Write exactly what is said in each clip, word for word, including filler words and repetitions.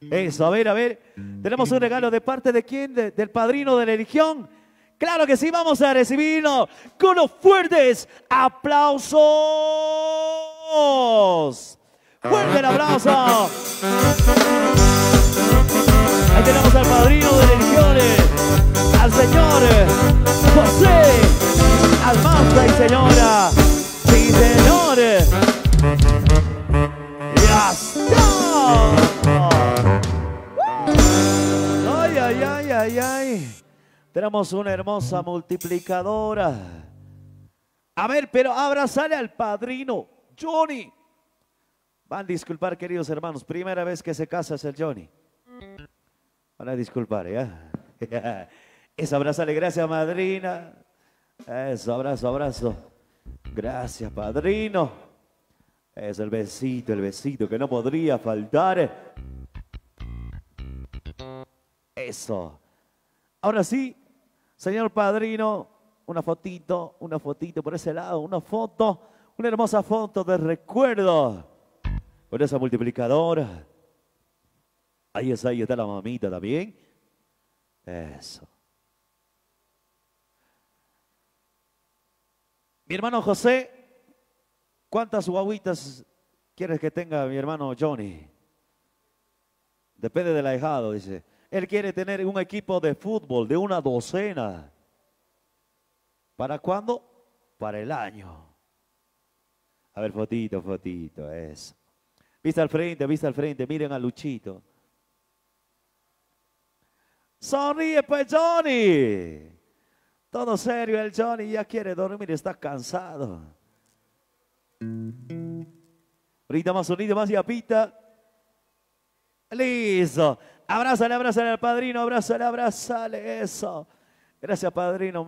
Eso, a ver, a ver. Tenemos un regalo de parte de quién, de, del padrino de la religión. Claro que sí, vamos a recibirlo con los fuertes aplausos. Fuerte el abrazo. Ahí tenemos al padrino de religiones, al señor José Almanza y señora. Sí, señor. ¡Ya está! Ay, ay, ay, ay, ay. Tenemos una hermosa multiplicadora. A ver, pero abrazale al padrino, Johnny. Van a disculpar, queridos hermanos. Primera vez que se casa es el Johnny. Van a disculpar, ¿ya? Eso, abrázale, gracias, madrina. Eso, abrazo, abrazo. Gracias, padrino. Es el besito, el besito que no podría faltar. Eso. Ahora sí, señor padrino, una fotito, una fotito por ese lado, una foto, una hermosa foto de recuerdo. Con esa multiplicadora. Ahí está, ahí está la mamita también. Eso. Mi hermano José, ¿cuántas guaguitas quieres que tenga mi hermano Johnny? Depende del ahijado, dice. Él quiere tener un equipo de fútbol de una docena. ¿Para cuándo? Para el año. A ver, fotito, fotito, eso. Vista al frente, vista al frente, miren a Luchito. Sonríe pues, Johnny. Todo serio, el Johnny ya quiere dormir, está cansado. Ahorita más sonido, más yapita. Listo. Abrázale, abrázale al padrino, abrázale, abrázale, eso. Gracias, padrino.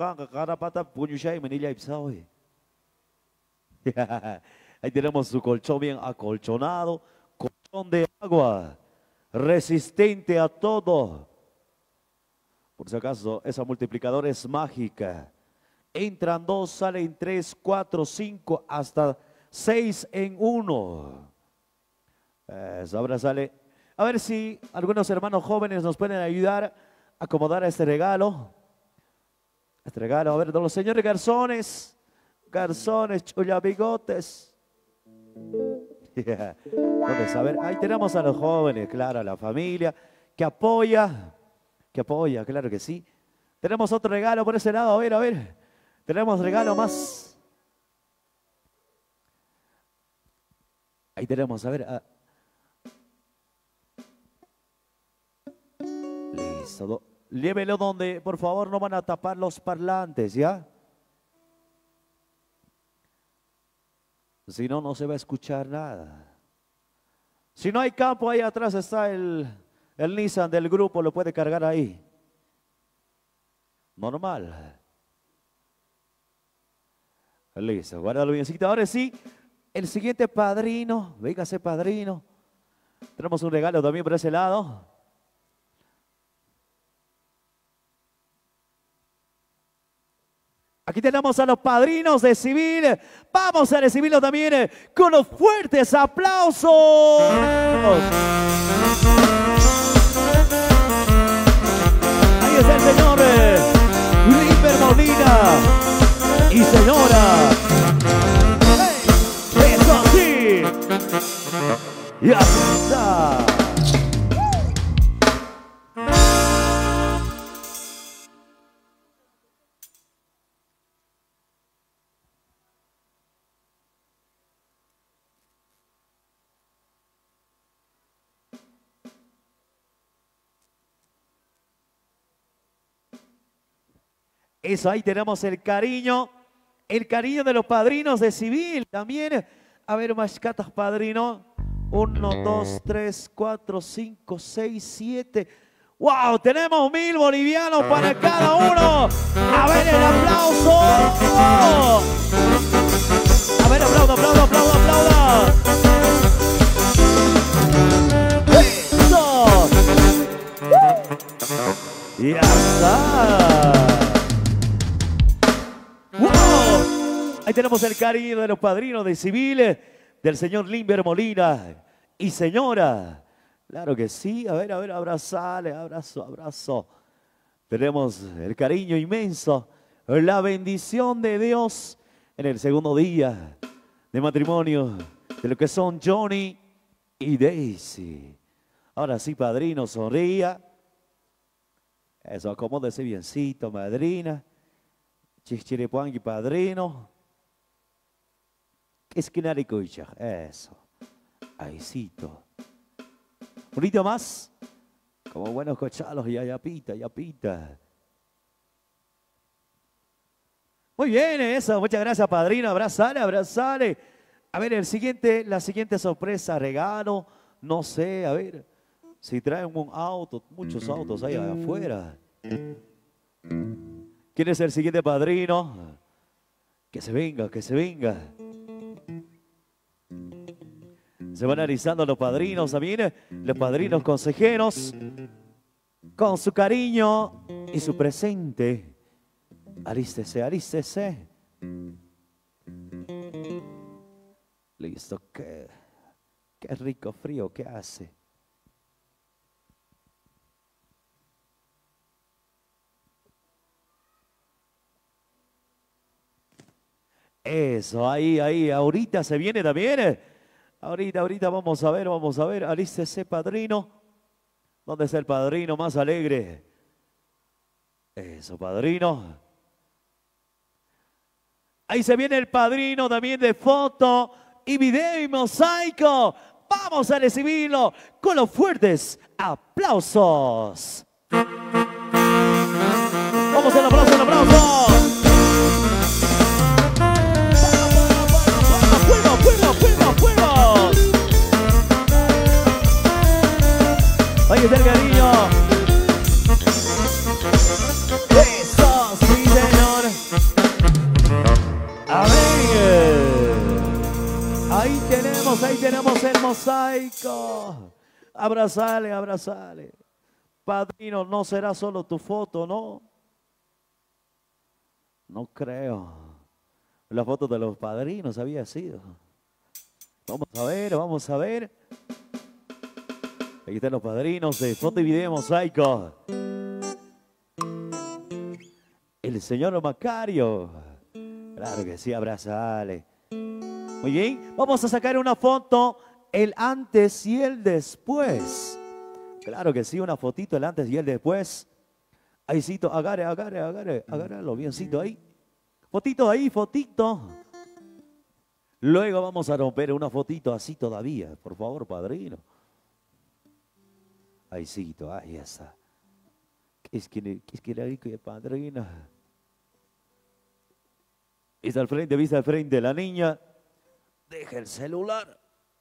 Ahí tenemos su colchón bien acolchonado, colchón de agua, resistente a todo. Por si acaso, esa multiplicadora es mágica. Entran dos, salen tres, cuatro, cinco, hasta seis en uno. Eso, ahora sale. A ver si algunos hermanos jóvenes nos pueden ayudar a acomodar a este regalo. Este regalo, a ver, de los señores garzones, garzones, chullabigotes. Yeah. A ver, ahí tenemos a los jóvenes, claro, a la familia que apoya, que apoya, claro que sí. Tenemos otro regalo por ese lado, a ver, a ver. Tenemos regalo más. Ahí tenemos, a ver. A... Listo. Llévelo donde, por favor, no van a tapar los parlantes, ¿ya? Si no, no se va a escuchar nada. Si no hay campo, ahí atrás está el, el Nissan del grupo, lo puede cargar ahí. Normal. Listo, guárdalo biencito. Ahora sí, el siguiente padrino, véngase padrino. Tenemos un regalo también por ese lado. Aquí tenemos a los padrinos de civil. Vamos a recibirlo también con los fuertes aplausos. Ahí está el señor Limber Molina y señora. ¡Hey! ¡Eso sí! ¡Ya está! Eso, ahí tenemos el cariño, el cariño de los padrinos de civil también. A ver, mascatas padrino. Uno, dos, tres, cuatro, cinco, seis, siete. ¡Wow! Tenemos mil bolivianos para cada uno. A ver el aplauso. A ver, aplauda, aplauda, aplauda, aplauda. ¡Eso! ¡Ya está! Ahí tenemos el cariño de los padrinos de civiles, del señor Limber Molina y señora. Claro que sí. A ver, a ver, abrazale, abrazo, abrazo. Tenemos el cariño inmenso, la bendición de Dios en el segundo día de matrimonio de lo que son Johnny y Daisy. Ahora sí, padrino, sonría. Eso, acomódese biencito, madrina. Chichiripuangui, padrino. Esquinaricucha, eso. Ahícito. Un poquito más. Como buenos cochalos, ya, ya pita, ya pita. Muy bien, eso. Muchas gracias, padrino. Abrazale, abrazale. A ver, el siguiente, la siguiente sorpresa, regalo. No sé, a ver. Si traen un auto, muchos autos ahí afuera. ¿Quién es el siguiente padrino? Que se venga, que se venga. Se van analizando los padrinos también, los padrinos consejeros, con su cariño y su presente. Alístese, alístese. Listo, qué, qué rico frío que hace. Eso, ahí, ahí, ahorita se viene también. Ahorita, ahorita vamos a ver, vamos a ver. Alístese, padrino. ¿Dónde está el padrino más alegre? Eso, padrino. Ahí se viene el padrino también de foto y video y mosaico. Vamos a recibirlo con los fuertes aplausos. Vamos al aplauso, al aplauso. ¡Fuego, fuego, fuego, fuego! Ahí está el cariño. Eso, sí, señor. A ver. Ahí tenemos, ahí tenemos el mosaico. Abrazale, abrazale. Padrino, no será solo tu foto, ¿no? No creo. La foto de los padrinos había sido. Vamos a ver, vamos a ver. Ahí están los padrinos de foto y video mosaico. El señor Macario. Claro que sí, abrazale. Muy bien, vamos a sacar una foto, el antes y el después. Claro que sí, una fotito, el antes y el después. Ahícito, agarre, agarre, agarre, agárralo biencito ahí. Fotito ahí, fotito. Luego vamos a romper una fotito así todavía. Por favor, padrino. Ahícito, ahí está. ¿Qué es que es que le digo, padrina? Vista al frente, vista al frente. La niña deja el celular.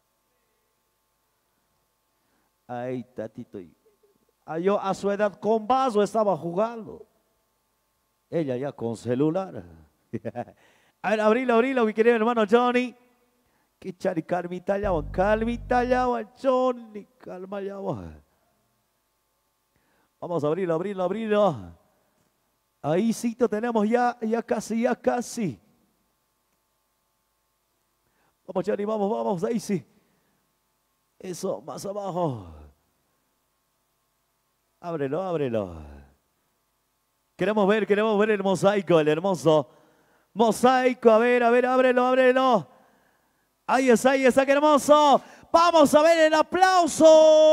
Ay, tatito. Ah, yo a su edad con vaso estaba jugando. Ella ya con celular. A ver, abrilo, abrilo, mi querido hermano Johnny. Que chari, calmita ya, calmita ya, Johnny, calma ya. Vamos a abrirlo, abrirlo, abrirlo. Ahí sí tenemos ya, ya casi, ya casi. Vamos, Johnny, vamos, vamos, ahí sí. Eso, más abajo. Ábrelo, ábrelo. Queremos ver, queremos ver el mosaico, el hermoso mosaico. A ver, a ver, ábrelo, ábrelo. Ahí está, ahí está, qué hermoso. Vamos a ver el aplauso.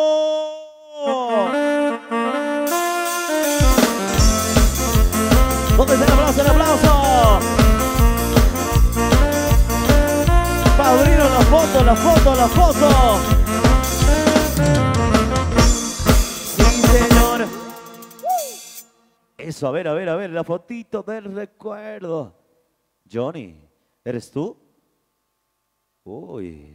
¿Dónde está el aplauso, el aplauso? Padrino, la foto, la foto, la foto. Sí, señor. Eso, a ver, a ver, a ver, la fotito del recuerdo. Johnny, ¿eres tú? Uy.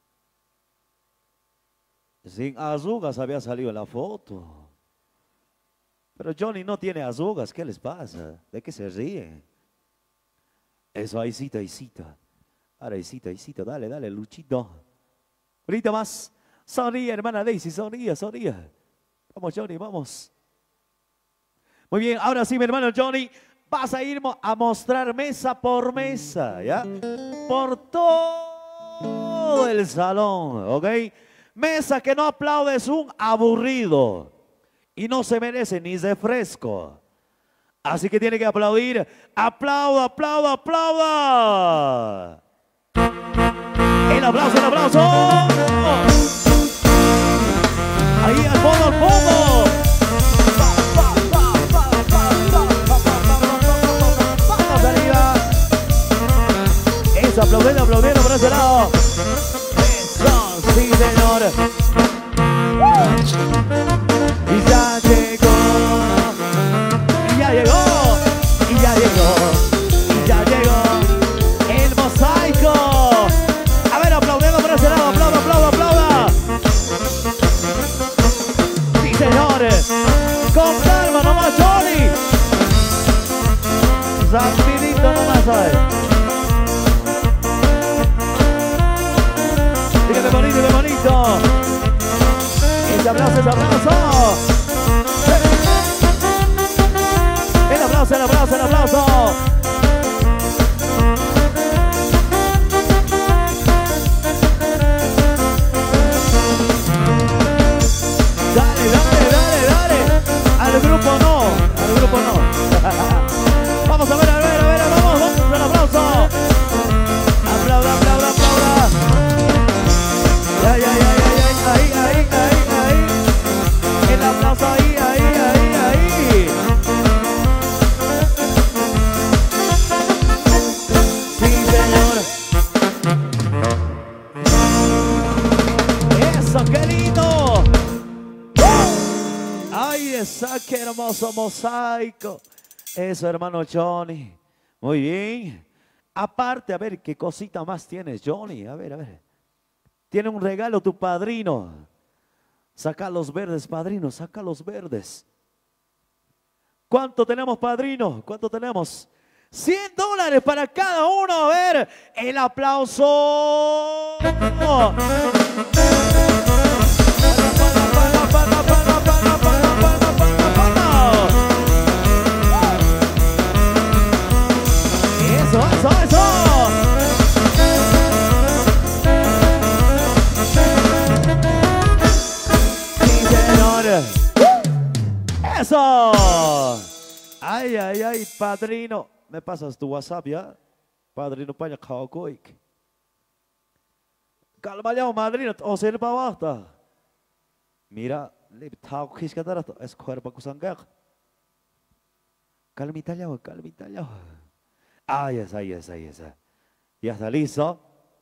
Sin arrugas había salido la foto. Pero Johnny no tiene arrugas, ¿qué les pasa? ¿De qué se ríen? Eso, ahí cita, ahí cita. Ahora, ahí cita, ahí cita, dale, dale, Luchito. Ahorita más. Sonríe, hermana Daisy, sonríe, sonríe. Vamos, Johnny, vamos. Muy bien, ahora sí, mi hermano Johnny, vas a ir a mostrar mesa por mesa, ¿ya? Por todo el salón, ¿ok? Mesa que no aplaude es un aburrido y no se merece ni refresco. Así que tiene que aplaudir. Aplauda, aplauda, aplauda. El aplauso, el aplauso. Ahí al fondo, al fondo. Vamos arriba. Eso, aplaudiendo, aplaudiendo por ese lado. Eso, sí, señor. Y ya llegó. Y ya llegó. Y ya llegó. Y ya llegó. El mosaico. A ver, aplaudiendo por ese lado. Aplauda, aplauda, aplauda. Sí, señores. Con calma nomás, Johnny. Rapidito nomás, ¿sabes? Dígame bonito, dígame bonito. Ese abrazo, ese abrazo. El aplauso, el aplauso, el aplauso. Dale, dale, dale, dale. Al grupo no, al grupo no. Vamos a ver, a ver, a ver, vamos, vamos, el aplauso. Aplauda, aplauda, aplauda. Ay, ay, ay, ay, ay, ay, ay, ay. El aplauso ahí, ahí, ahí, ahí. Sí, señor. Eso, qué lindo. Ay, esa, qué hermoso mosaico. Eso, hermano Johnny. Muy bien. Aparte, a ver, ¿qué cosita más tienes, Johnny? A ver, a ver. Tiene un regalo tu padrino. Saca los verdes, padrino, saca los verdes. ¿Cuánto tenemos, padrino? ¿Cuánto tenemos? cien dólares para cada uno. A ver, el aplauso. Eso, eso, eso. ¡Eso! Ay, ay, ay, padrino. ¿Me pasas tu WhatsApp ya? Padrino paña kaukoik. Calma ya, madrino. O sea, para basta. Mira, le tau kiskatara to es cuerpo kusangak. Calmita ya, calmita ya. Ay, esa, ay, esa, ay, esa. Ya está listo.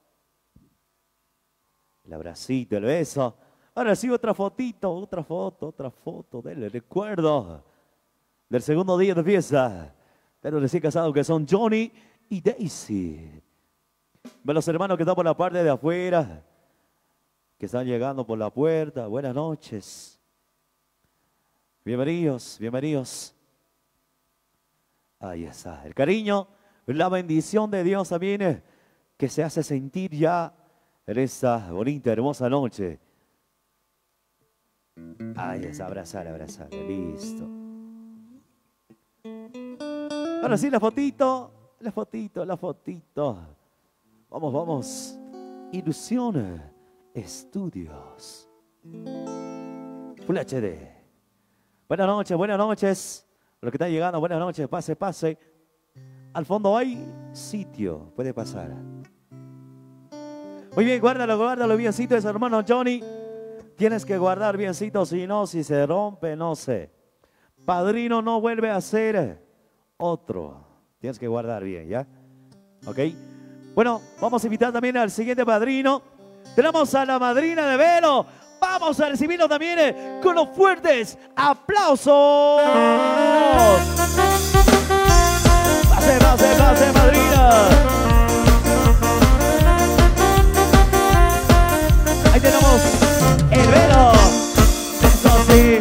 El abracito, el beso. Ahora sí, otra fotito, otra foto, otra foto del recuerdo del segundo día de fiesta de los recién casados que son Johnny y Daisy. Ven los hermanos que están por la parte de afuera, que están llegando por la puerta. Buenas noches. Bienvenidos, bienvenidos. Ahí está, el cariño, la bendición de Dios también que se hace sentir ya en esta bonita, hermosa noche. Ahí es, abrazar, abrazar, listo. Ahora sí, la fotito, la fotito, la fotito. Vamos, vamos. Ilusión Estudios. Full H D. Buenas noches, buenas noches. Los que están llegando, buenas noches, pase, pase. Al fondo hay sitio, puede pasar. Muy bien, guárdalo, guárdalo biencito, ese hermano Johnny. Tienes que guardar biencito, si no, si se rompe, no sé. Padrino no vuelve a ser otro. Tienes que guardar bien, ¿ya? ¿Ok? Bueno, vamos a invitar también al siguiente padrino. Tenemos a la madrina de velo. Vamos a recibirlo también con los fuertes aplausos. Pase, pase, pase, madrina. Ahí tenemos el velo. Eso sí.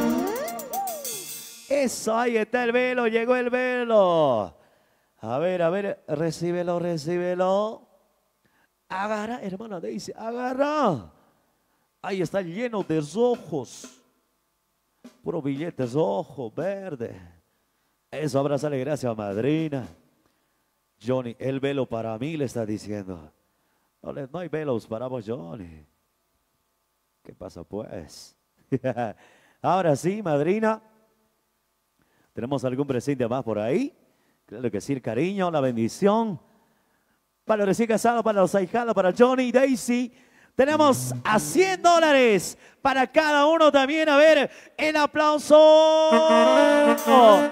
Eso, ahí está el velo. Llegó el velo. A ver, a ver. Recíbelo, recíbelo. Agarra, hermana Daisy. Agarra. Ahí está lleno de rojos. Puro billetes rojo, verde. Eso, abrázale, gracias, madrina. Johnny, el velo para mí le está diciendo. No, le, no hay velos para vos, Johnny. ¿Qué pasa pues? Ahora sí, madrina. ¿Tenemos algún presente más por ahí? Claro que sí, el cariño, la bendición. Para los recién casados, para los ahijados, para Johnny y Daisy. Tenemos a cien dólares para cada uno también. A ver, el aplauso. Aplaudo,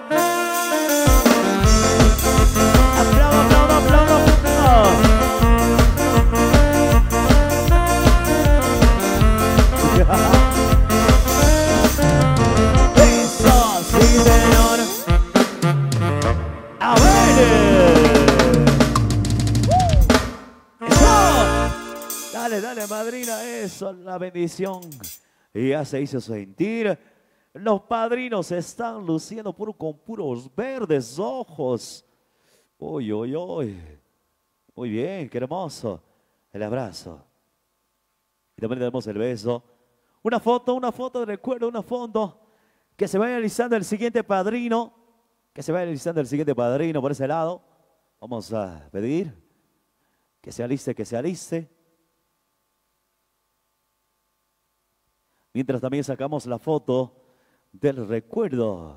aplaudo, aplaudo, aplaudo. Eso, sí, señor. A ver. Eso. Dale, dale, madrina. Eso, la bendición. Y ya se hizo sentir. Los padrinos están luciendo puro, con puros verdes ojos. Uy, uy, uy. Muy bien, qué hermoso. El abrazo. Y también tenemos el beso. Una foto, una foto de recuerdo, una foto. Que se vaya realizando el siguiente padrino. Que se vaya realizando el siguiente padrino por ese lado. Vamos a pedir que se aliste, que se aliste. Mientras también sacamos la foto del recuerdo.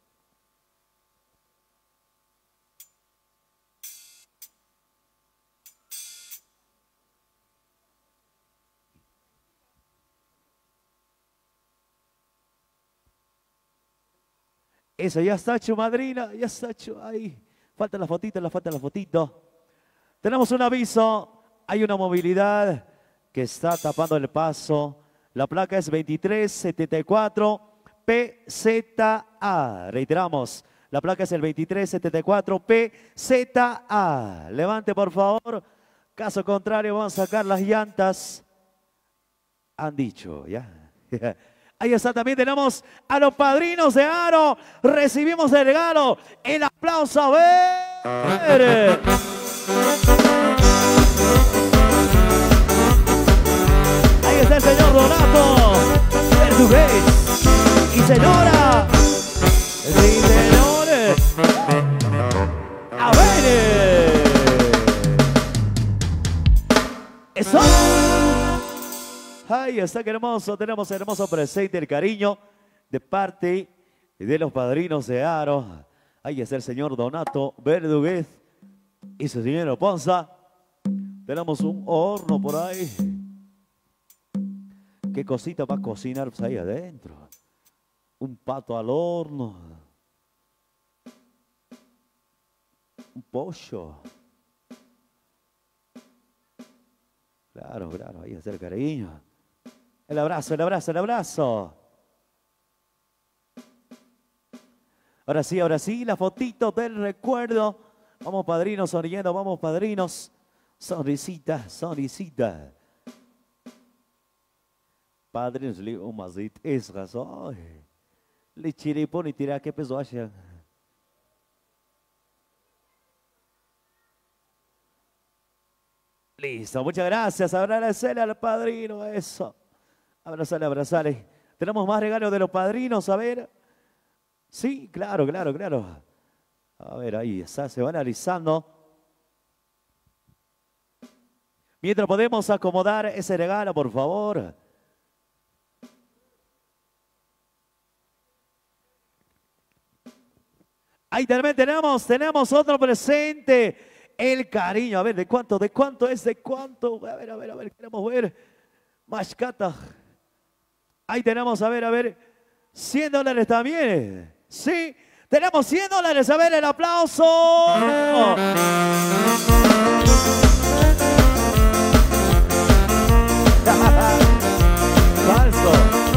Eso ya está hecho, madrina, ya está hecho ahí. Falta la fotito, la falta la fotito. Tenemos un aviso, hay una movilidad que está tapando el paso. La placa es veintitrés setenta y cuatro P Z A. Reiteramos, la placa es el veintitrés setenta y cuatro P Z A. Levante, por favor. Caso contrario, vamos a sacar las llantas. Han dicho, ya. Ahí está, también tenemos a los padrinos de Aro. Recibimos el regalo. El aplauso, a ver. Ahí está el señor Donato Verdugués. Y señora. Sí, señores. A ver. Eso. Ay, está que hermoso, tenemos hermoso presente, el cariño de parte de los padrinos de Aro. Ahí está el señor Donato Verdugués y su señor Ponza. Tenemos un horno por ahí. ¿Qué cosita va a cocinar ahí adentro? Un pato al horno. Un pollo. Claro, claro, ahí está el cariño. El abrazo, el abrazo, el abrazo. Ahora sí, ahora sí, la fotito del recuerdo. Vamos, padrinos, sonriendo, vamos, padrinos. Sonrisita, sonrisita. Padrinos, li umazit, es razón. Le chiripón y tira, ¿qué peso hace? Listo, muchas gracias. Agradecerle al padrino, eso. Abrazale, abrazale. Tenemos más regalos de los padrinos, a ver. Sí, claro, claro, claro. A ver, ahí está, se va analizando. Mientras podemos acomodar ese regalo, por favor. Ahí también tenemos, tenemos otro presente. El cariño, a ver, ¿de cuánto? ¿De cuánto es? ¿De cuánto? A ver, a ver, a ver, queremos ver. Mascata. Ahí tenemos, a ver, a ver, cien dólares también. Sí, tenemos cien dólares. A ver, el aplauso. Falso.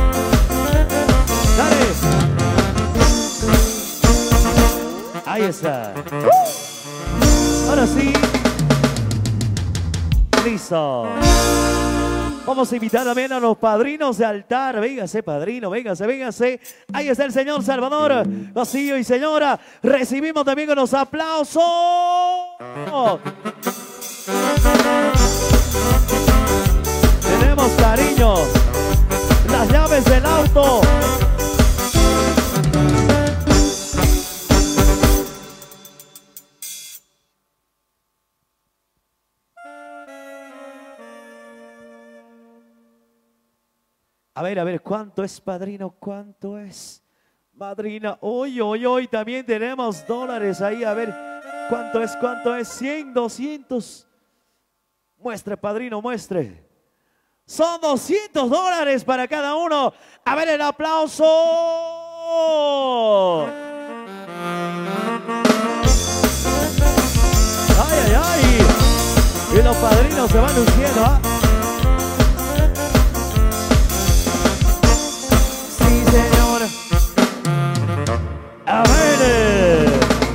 Dale. Ahí está. Ahora sí. Listo. Vamos a invitar también a los padrinos de altar. Véngase, padrino, véngase, véngase. Ahí está el señor Salvador Vacío y señora. Recibimos también con los aplausos. Tenemos cariño. Las llaves del auto. ver, a ver, ¿cuánto es, padrino? ¿Cuánto es? Madrina, hoy, hoy, hoy también tenemos dólares ahí, a ver, ¿cuánto es? ¿Cuánto es? cien, doscientos. Muestre, padrino, muestre. Son doscientos dólares para cada uno. A ver el aplauso. Ay, ay, ay. Y los padrinos se van luciendo, ¿ah? Sí, señor. A ver.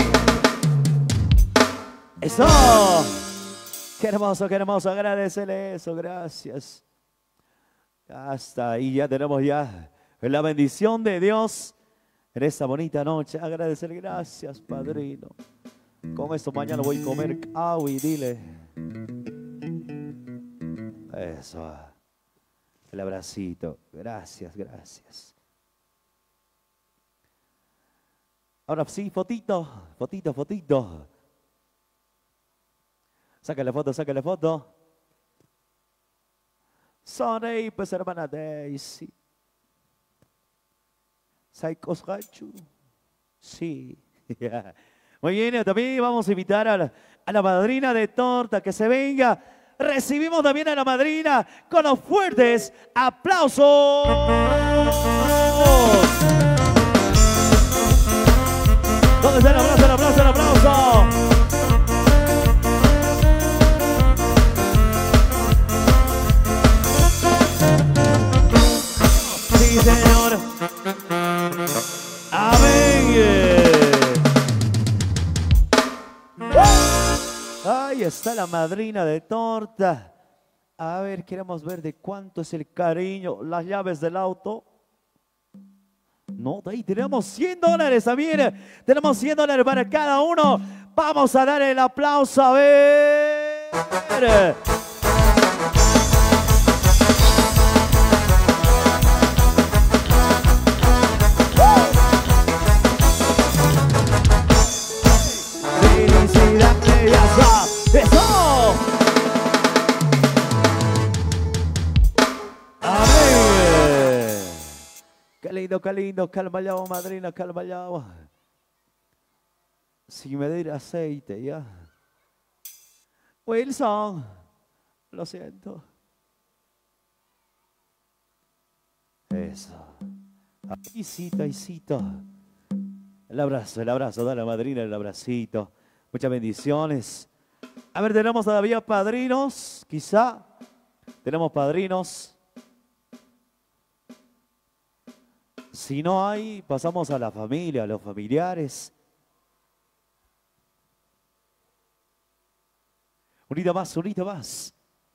Eso. Qué hermoso, qué hermoso. Agradecele eso. Gracias. Hasta ahí ya tenemos ya la bendición de Dios en esta bonita noche. Agradecer, gracias, padrino. Con esto mañana voy a comer cawi, dile. Eso. El abracito. Gracias, gracias. Ahora sí, fotito, fotito, fotito. Sácale foto, sácale foto. Sonei, pues, hermana Daisy. Saikos Hachu. Sí. Muy bien, también vamos a invitar a la, a la madrina de torta que se venga. Recibimos también a la madrina con los fuertes aplausos. ¿Dónde está el aplauso, el aplauso, el aplauso? Sí, señor. Amén. Ahí está la madrina de torta. A ver, queremos ver de cuánto es el cariño. Las llaves del auto. No, de ahí tenemos cien dólares también. Tenemos cien dólares para cada uno. Vamos a dar el aplauso. A ver. ¡Eso! A ver. Qué lindo, qué lindo. Calma ya, madrina, calma ya. Sin medir aceite, ya. Wilson, lo siento. Eso. Ahícito, ahícito. El abrazo, el abrazo. Da la madrina el abracito. Muchas bendiciones. A ver, tenemos todavía padrinos, quizá. Tenemos padrinos. Si no hay, pasamos a la familia, a los familiares. Unito más, unito más.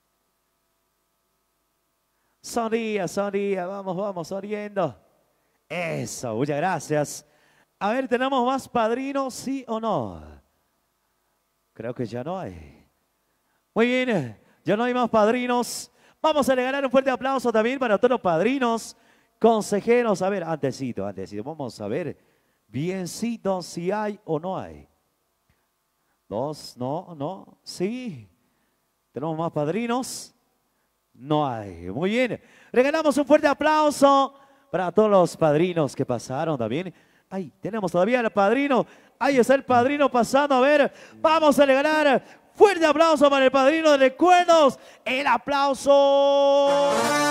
Sonría, sonría, vamos, vamos, sonriendo. Eso, muchas gracias. A ver, ¿tenemos más padrinos, sí o no? Creo que ya no hay. Muy bien, ya no hay más padrinos. Vamos a regalar un fuerte aplauso también para todos los padrinos, consejeros. A ver, antesito, antesito. Vamos a ver biencito si hay o no hay. Dos, no, no, sí. ¿Tenemos más padrinos? No hay. Muy bien. Regalamos un fuerte aplauso para todos los padrinos que pasaron también. Ay, tenemos todavía el padrino. Ahí está el padrino pasando. A ver, vamos a regalar fuerte aplauso para el padrino de recuerdos. El aplauso.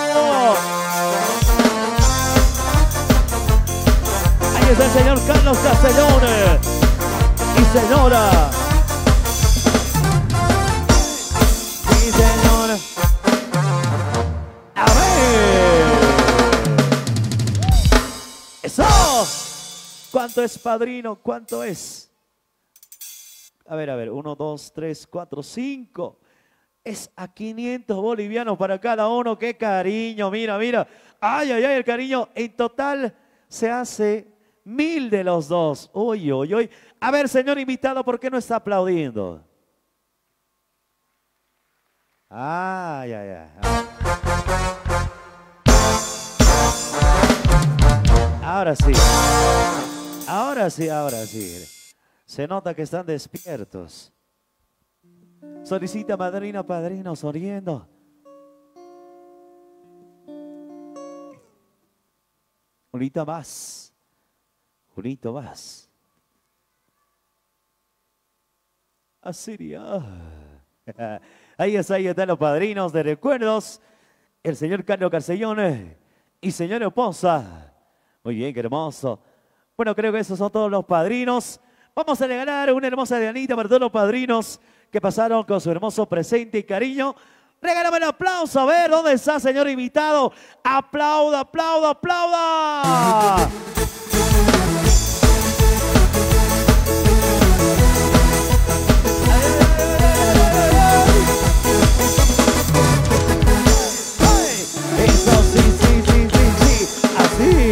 Ahí está el señor Carlos Castellón y señora. Sí, señor. A ver. Eso. ¿Cuánto es, padrino? ¿Cuánto es? A ver, a ver. Uno, dos, tres, cuatro, cinco. Es a quinientos bolivianos para cada uno. ¡Qué cariño! Mira, mira. ¡Ay, ay, ay! El cariño. En total se hace mil de los dos. Uy, uy, uy. A ver, señor invitado, ¿por qué no está aplaudiendo? Ay, ay, ay. Ahora sí. Ahora sí, ahora sí. Se nota que están despiertos. Solicita madrina, padrino, sonriendo. Unito más. Unito más. Asiria. Ahí está, ahí están los padrinos de recuerdos. El señor Carlos Carcellón y señor Oposa. Muy bien, qué hermoso. Bueno, creo que esos son todos los padrinos. Vamos a regalar una hermosa dianita para todos los padrinos que pasaron con su hermoso presente y cariño. Regálame el aplauso. A ver, ¿dónde está, señor invitado? Aplauda, aplauda, aplauda. Eso sí, sí, sí, sí, sí. Así.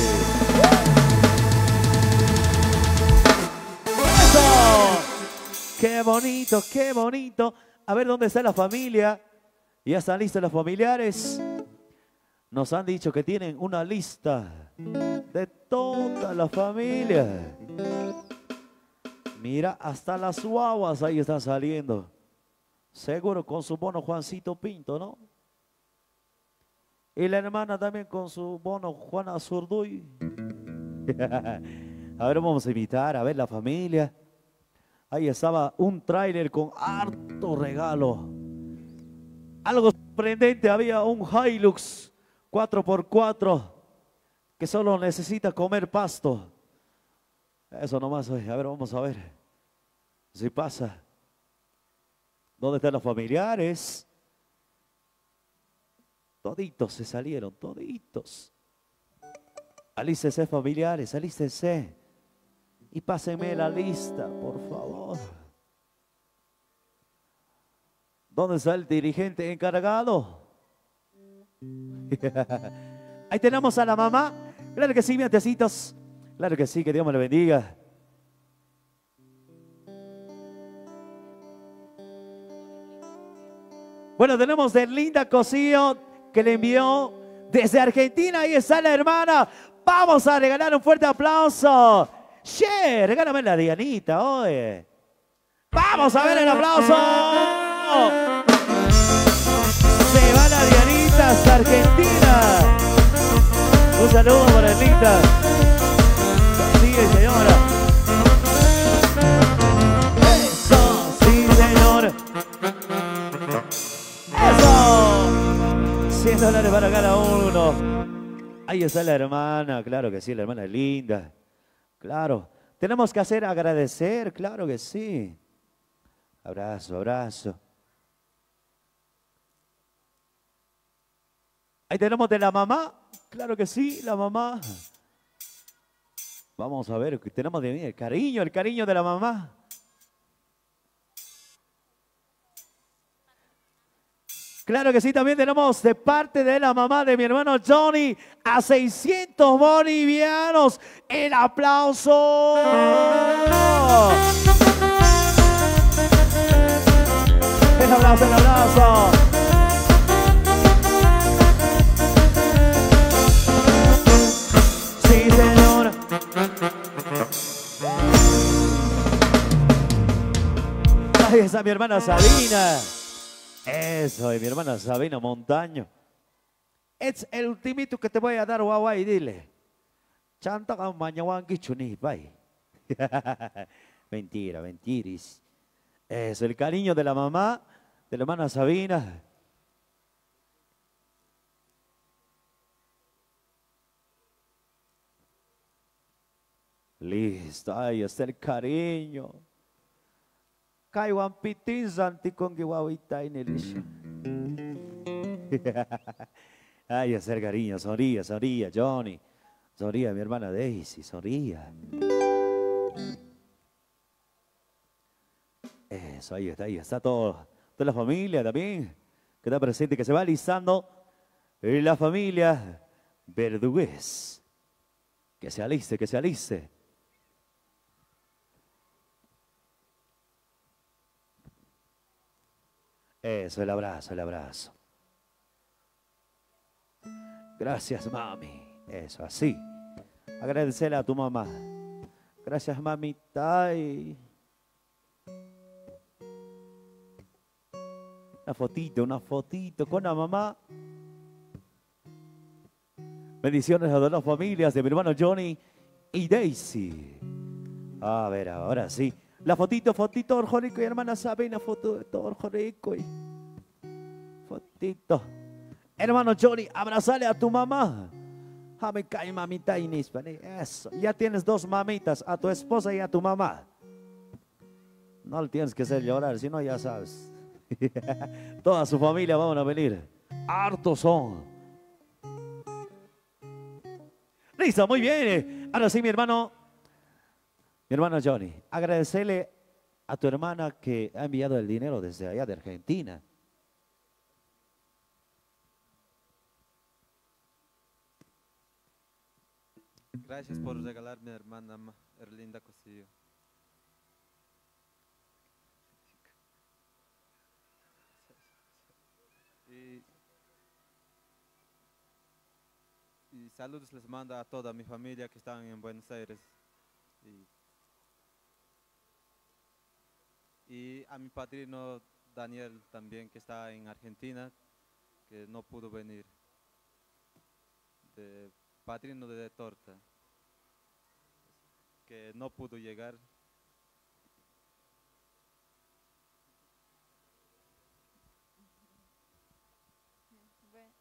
Eso. Qué bonito, qué bonito. A ver, ¿dónde está la familia? ¿Ya están listos los familiares? Nos han dicho que tienen una lista de toda la familia. Mira, hasta las guaguas ahí están saliendo. Seguro con su bono Juancito Pinto, ¿no? Y la hermana también con su bono Juana Zurduy. A ver, vamos a invitar a ver la familia. Ahí estaba un tráiler con harto regalo. Algo sorprendente, había un Hilux cuatro por cuatro que solo necesita comer pasto. Eso nomás, a ver, vamos a ver si pasa. ¿Dónde están los familiares? Toditos se salieron, toditos. Alístese, familiares, alístese. Y pásenme la lista, por favor. ¿Dónde está el dirigente encargado? Ahí tenemos a la mamá. Claro que sí, mis tecitos. Claro que sí, que Dios me lo bendiga. Bueno, tenemos de Linda Cosío que le envió desde Argentina. Ahí está la hermana. Vamos a regalar un fuerte aplauso. Che, regálame la Dianita, oye. Vamos a ver el aplauso. Se va la Dianita hasta Argentina. Un saludo para Linda. Sí, señora. Eso, sí, señor. Eso. cien dólares para cada uno. Ahí está la hermana, claro que sí, la hermana es linda. Claro, tenemos que hacer agradecer, claro que sí. Abrazo, abrazo. Ahí tenemos de la mamá, claro que sí, la mamá. Vamos a ver, tenemos de mí el cariño, el cariño de la mamá. Claro que sí, también tenemos de parte de la mamá de mi hermano Johnny a seiscientos bolivianos. El aplauso. El abrazo, el abrazo. Sí, señor. Ahí está mi hermana Sabina. Eso, y mi hermana Sabina Montaño. Es el ultimito que te voy a dar, guaguay, dile. Chanta con mañawanqui chuni, bye. Mentira, mentiris. Es el cariño de la mamá, de la hermana Sabina. Listo, ahí está el cariño. Kaiwan pitin zanti con guawita en el. Ay, hacer cariño, sonría, sonría, Johnny. Sonría, mi hermana Daisy, sonría. Eso, ahí está, ahí está todo. Toda la familia también, que está presente, que se va alistando. La familia Verdugués. Que se aliste, que se aliste. Eso, el abrazo, el abrazo. Gracias, mami. Eso, así. Agradecerle a tu mamá. Gracias, mamita. Y... una fotito, una fotito con la mamá. Bendiciones a todas las familias de mi hermano Johnny y Daisy. A ver, ahora sí. La fotito, fotito, Orjorico y hermana saben la foto de todo Orjorico. Y... fotito. Hermano Johnny, abrazale a tu mamá. Ah, me cae mamita Inés. Eso, ya tienes dos mamitas, a tu esposa y a tu mamá. No le tienes que hacer llorar, si no ya sabes. Toda su familia van a venir. Hartos son. Listo, muy bien. Ahora sí, mi hermano, mi hermano Johnny, agradecerle a tu hermana que ha enviado el dinero desde allá de Argentina. Gracias por regalarme, hermana Erlinda Cosillo. Y, y saludos les mando a toda mi familia que están en Buenos Aires. Y, y a mi padrino Daniel también, que está en Argentina, que no pudo venir. De padrino de torta, que no pudo llegar. Bueno,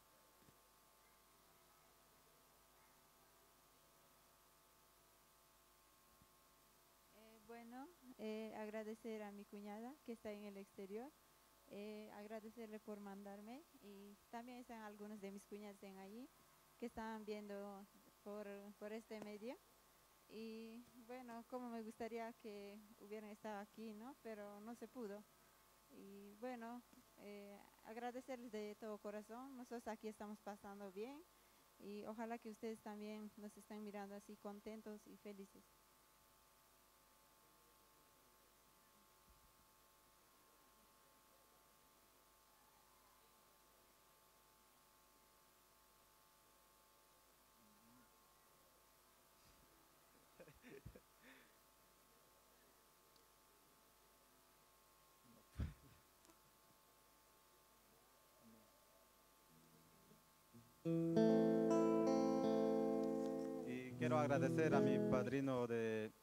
eh, bueno eh, agradecer a mi cuñada que está en el exterior, eh, agradecerle por mandarme, y también están algunos de mis cuñadas en allí que estaban viendo por, por este medio. Y bueno, como me gustaría que hubieran estado aquí, ¿no? Pero no se pudo. Y bueno, eh, agradecerles de todo corazón. Nosotros aquí estamos pasando bien y ojalá que ustedes también nos estén mirando así contentos y felices. Y quiero agradecer a mi padrino de,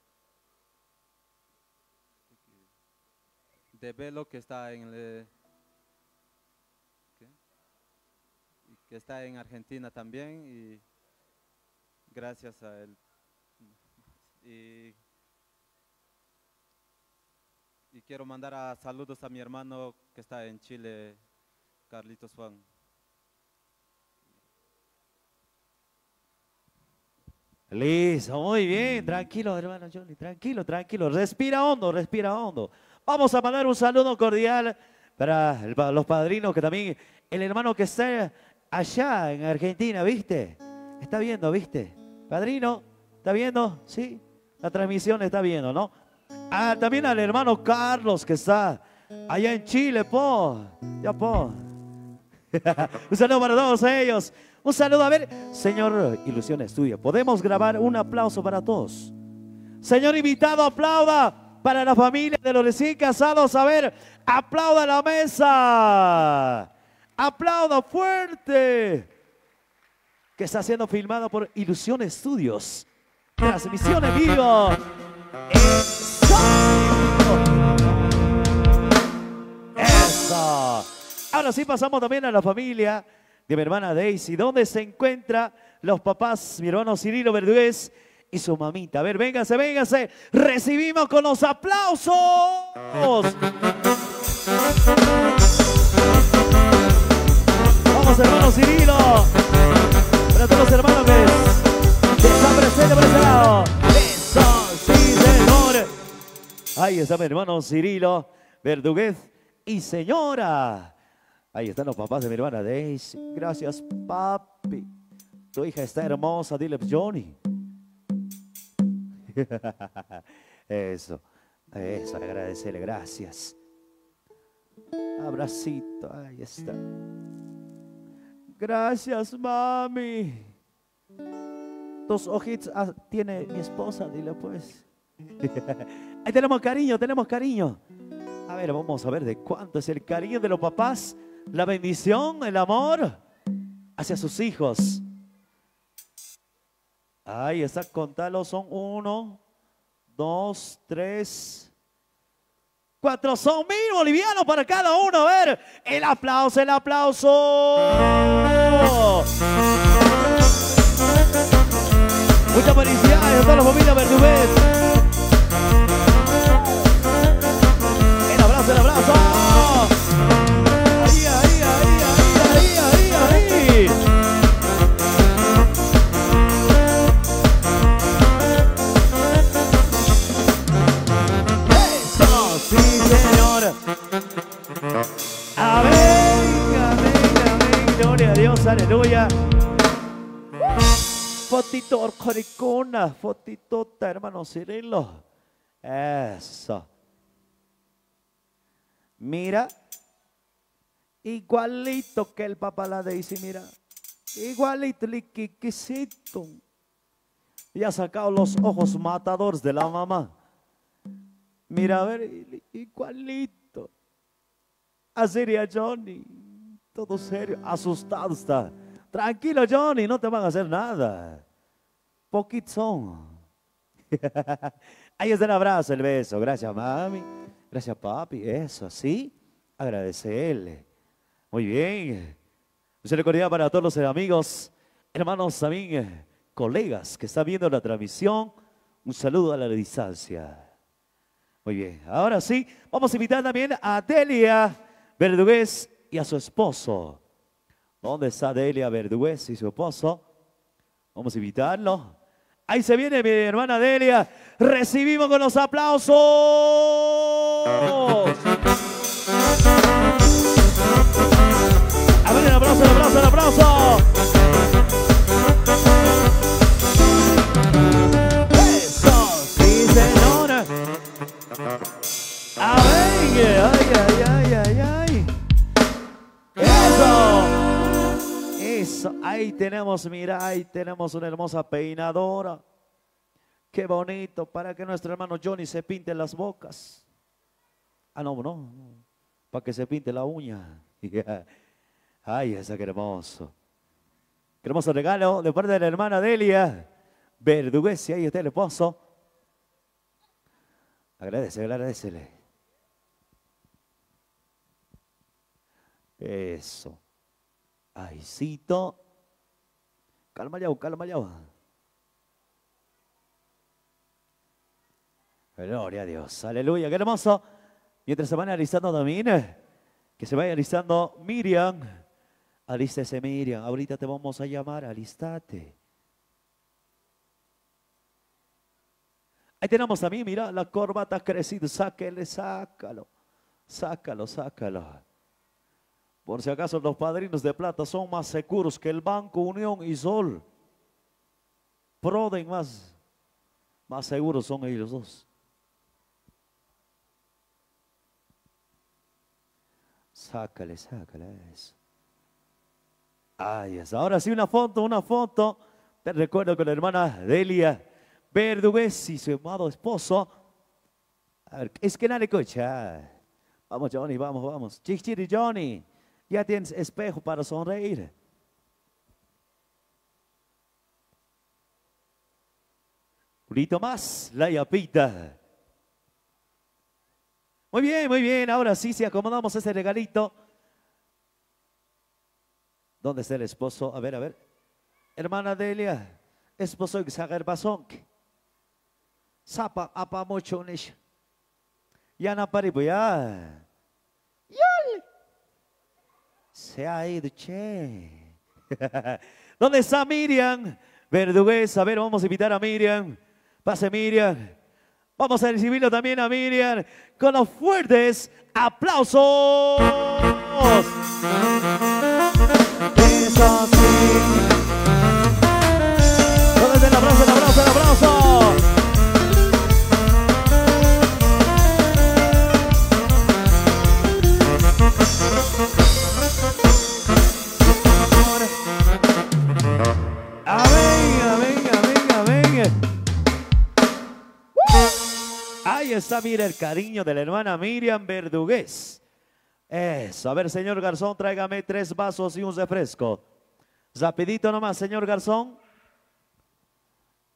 de Velo, que está en el, ¿qué? Y que está en Argentina también, y gracias a él. Y, y quiero mandar a saludos a mi hermano que está en Chile, Carlitos Juan. Listo, muy bien, tranquilo hermano Johnny, tranquilo, tranquilo, respira hondo, respira hondo. Vamos a mandar un saludo cordial para el- para los padrinos, que también, el hermano que está allá en Argentina, ¿viste? Está viendo, ¿viste? Padrino, ¿está viendo? Sí, la transmisión está viendo, ¿no? Ah, también al hermano Carlos, que está allá en Chile, po, ya po. Un saludo para todos ellos. Un saludo, a ver, señor Ilusión Estudio, ¿podemos grabar un aplauso para todos? Señor invitado, aplauda para la familia de los recién casados. A ver, aplauda a la mesa. Aplauda fuerte. Que está siendo filmado por Ilusión Estudios. Transmisión en vivo. Eso. Eso. Ahora sí pasamos también a la familia de mi hermana Daisy, donde se encuentran los papás, mi hermano Cirilo Verdugués y su mamita. A ver, véngase, véngase. Recibimos con los aplausos. Vamos, hermano Cirilo. Para todos los hermanos que están presentes por ese lado. Eso, sí, señor. Ahí está mi hermano Cirilo Verdugués y señora. Ahí están los papás de mi hermana Daisy. Gracias, papi. Tu hija está hermosa, dile Johnny. Eso, eso, agradecerle, gracias. Abracito, ahí está. Gracias, mami. Dos ojitos ah, tiene mi esposa, dile pues. Ahí tenemos cariño, tenemos cariño. A ver, vamos a ver de cuánto es el cariño de los papás. La bendición, el amor hacia sus hijos. Ahí está, contalo, son uno, dos, tres, cuatro, son mil bolivianos para cada uno. A ver, el aplauso, el aplauso. Muchas felicidades a toda la familia Verdugués. El abrazo, el abrazo. Ahí, ahí, ahí, ahí, ahí, ahí, ahí. Eso, sí, señor. Amén, amén, amén. Gloria a Dios, aleluya. Fotito orcoricona, fotitota, hermano Cirilo. Eso. Mira. Igualito que el papá la Daisy, mira. Igualito, liquiquisito. Y ha sacado los ojos matadores de la mamá. Mira, a ver, igualito. Así sería Johnny. Todo serio, asustado está. Tranquilo, Johnny, no te van a hacer nada. Poquito son. Ahí está el abrazo, el beso. Gracias, mami. Gracias, papi. Eso, así. Agradecerle. Muy bien. Misericordia para todos los amigos, hermanos, también colegas que están viendo la transmisión. Un saludo a la distancia. Muy bien. Ahora sí, vamos a invitar también a Delia Verdugués y a su esposo. ¿Dónde está Delia Verdugués y su esposo? Vamos a invitarlo. Ahí se viene mi hermana Delia. Recibimos con los aplausos. A ver, el aplauso, el aplauso, el aplauso. Eso, sí, señora. A ver, ay, ay, ay, ay, ay. Eso. Eso, ahí tenemos, mira, ahí tenemos una hermosa peinadora. Qué bonito, para que nuestro hermano Johnny se pinte las bocas. Ah, no, no, no. Para que se pinte la uña. Yeah. Ay, esa qué hermoso. Qué hermoso regalo de parte de la hermana Delia Verdugués. Y ahí está el esposo. Agradece, agradecele. Eso. Aycito. Calma ya, calma ya. Gloria a Dios. Aleluya, qué hermoso. Mientras se van alistando también, que se vaya alistando Miriam. Alístese, Miriam. Ahorita te vamos a llamar, alístate. Ahí tenemos también, mira, la corbata crecida. Sáquele, sácalo. Sácalo, sácalo. Por si acaso los padrinos de plata son más seguros que el Banco Unión y Sol. Proden más, más seguros son ellos dos. Sácale, sácale eso. Ahí está. Ahora sí una foto, una foto. Te recuerdo con la hermana Delia Verdugués y su amado esposo. A ver, es que nadie escucha. Vamos, Johnny, vamos, vamos. Chichiri, Johnny. Ya tienes espejo para sonreír. Un poquito más, la yapita. Muy bien, muy bien. Ahora sí, si acomodamos ese regalito. ¿Dónde está el esposo? A ver, a ver. Hermana Delia, esposo de Sagar Basón. Sapa, apa mucho nish. Ya no paribu, ya. Se ha ido, che. ¿Dónde está Miriam Verdugués? A ver, vamos a invitar a Miriam. Pase, Miriam. Vamos a recibirlo también a Miriam con los fuertes aplausos. Eso sí. ¿Dónde está el aplauso, el aplauso, el aplauso? Amén, amén, amén, amén. Ahí está, mira el cariño de la hermana Miriam Verdugués. Eso, a ver, señor Garzón, tráigame tres vasos y un refresco. Rapidito nomás, señor Garzón.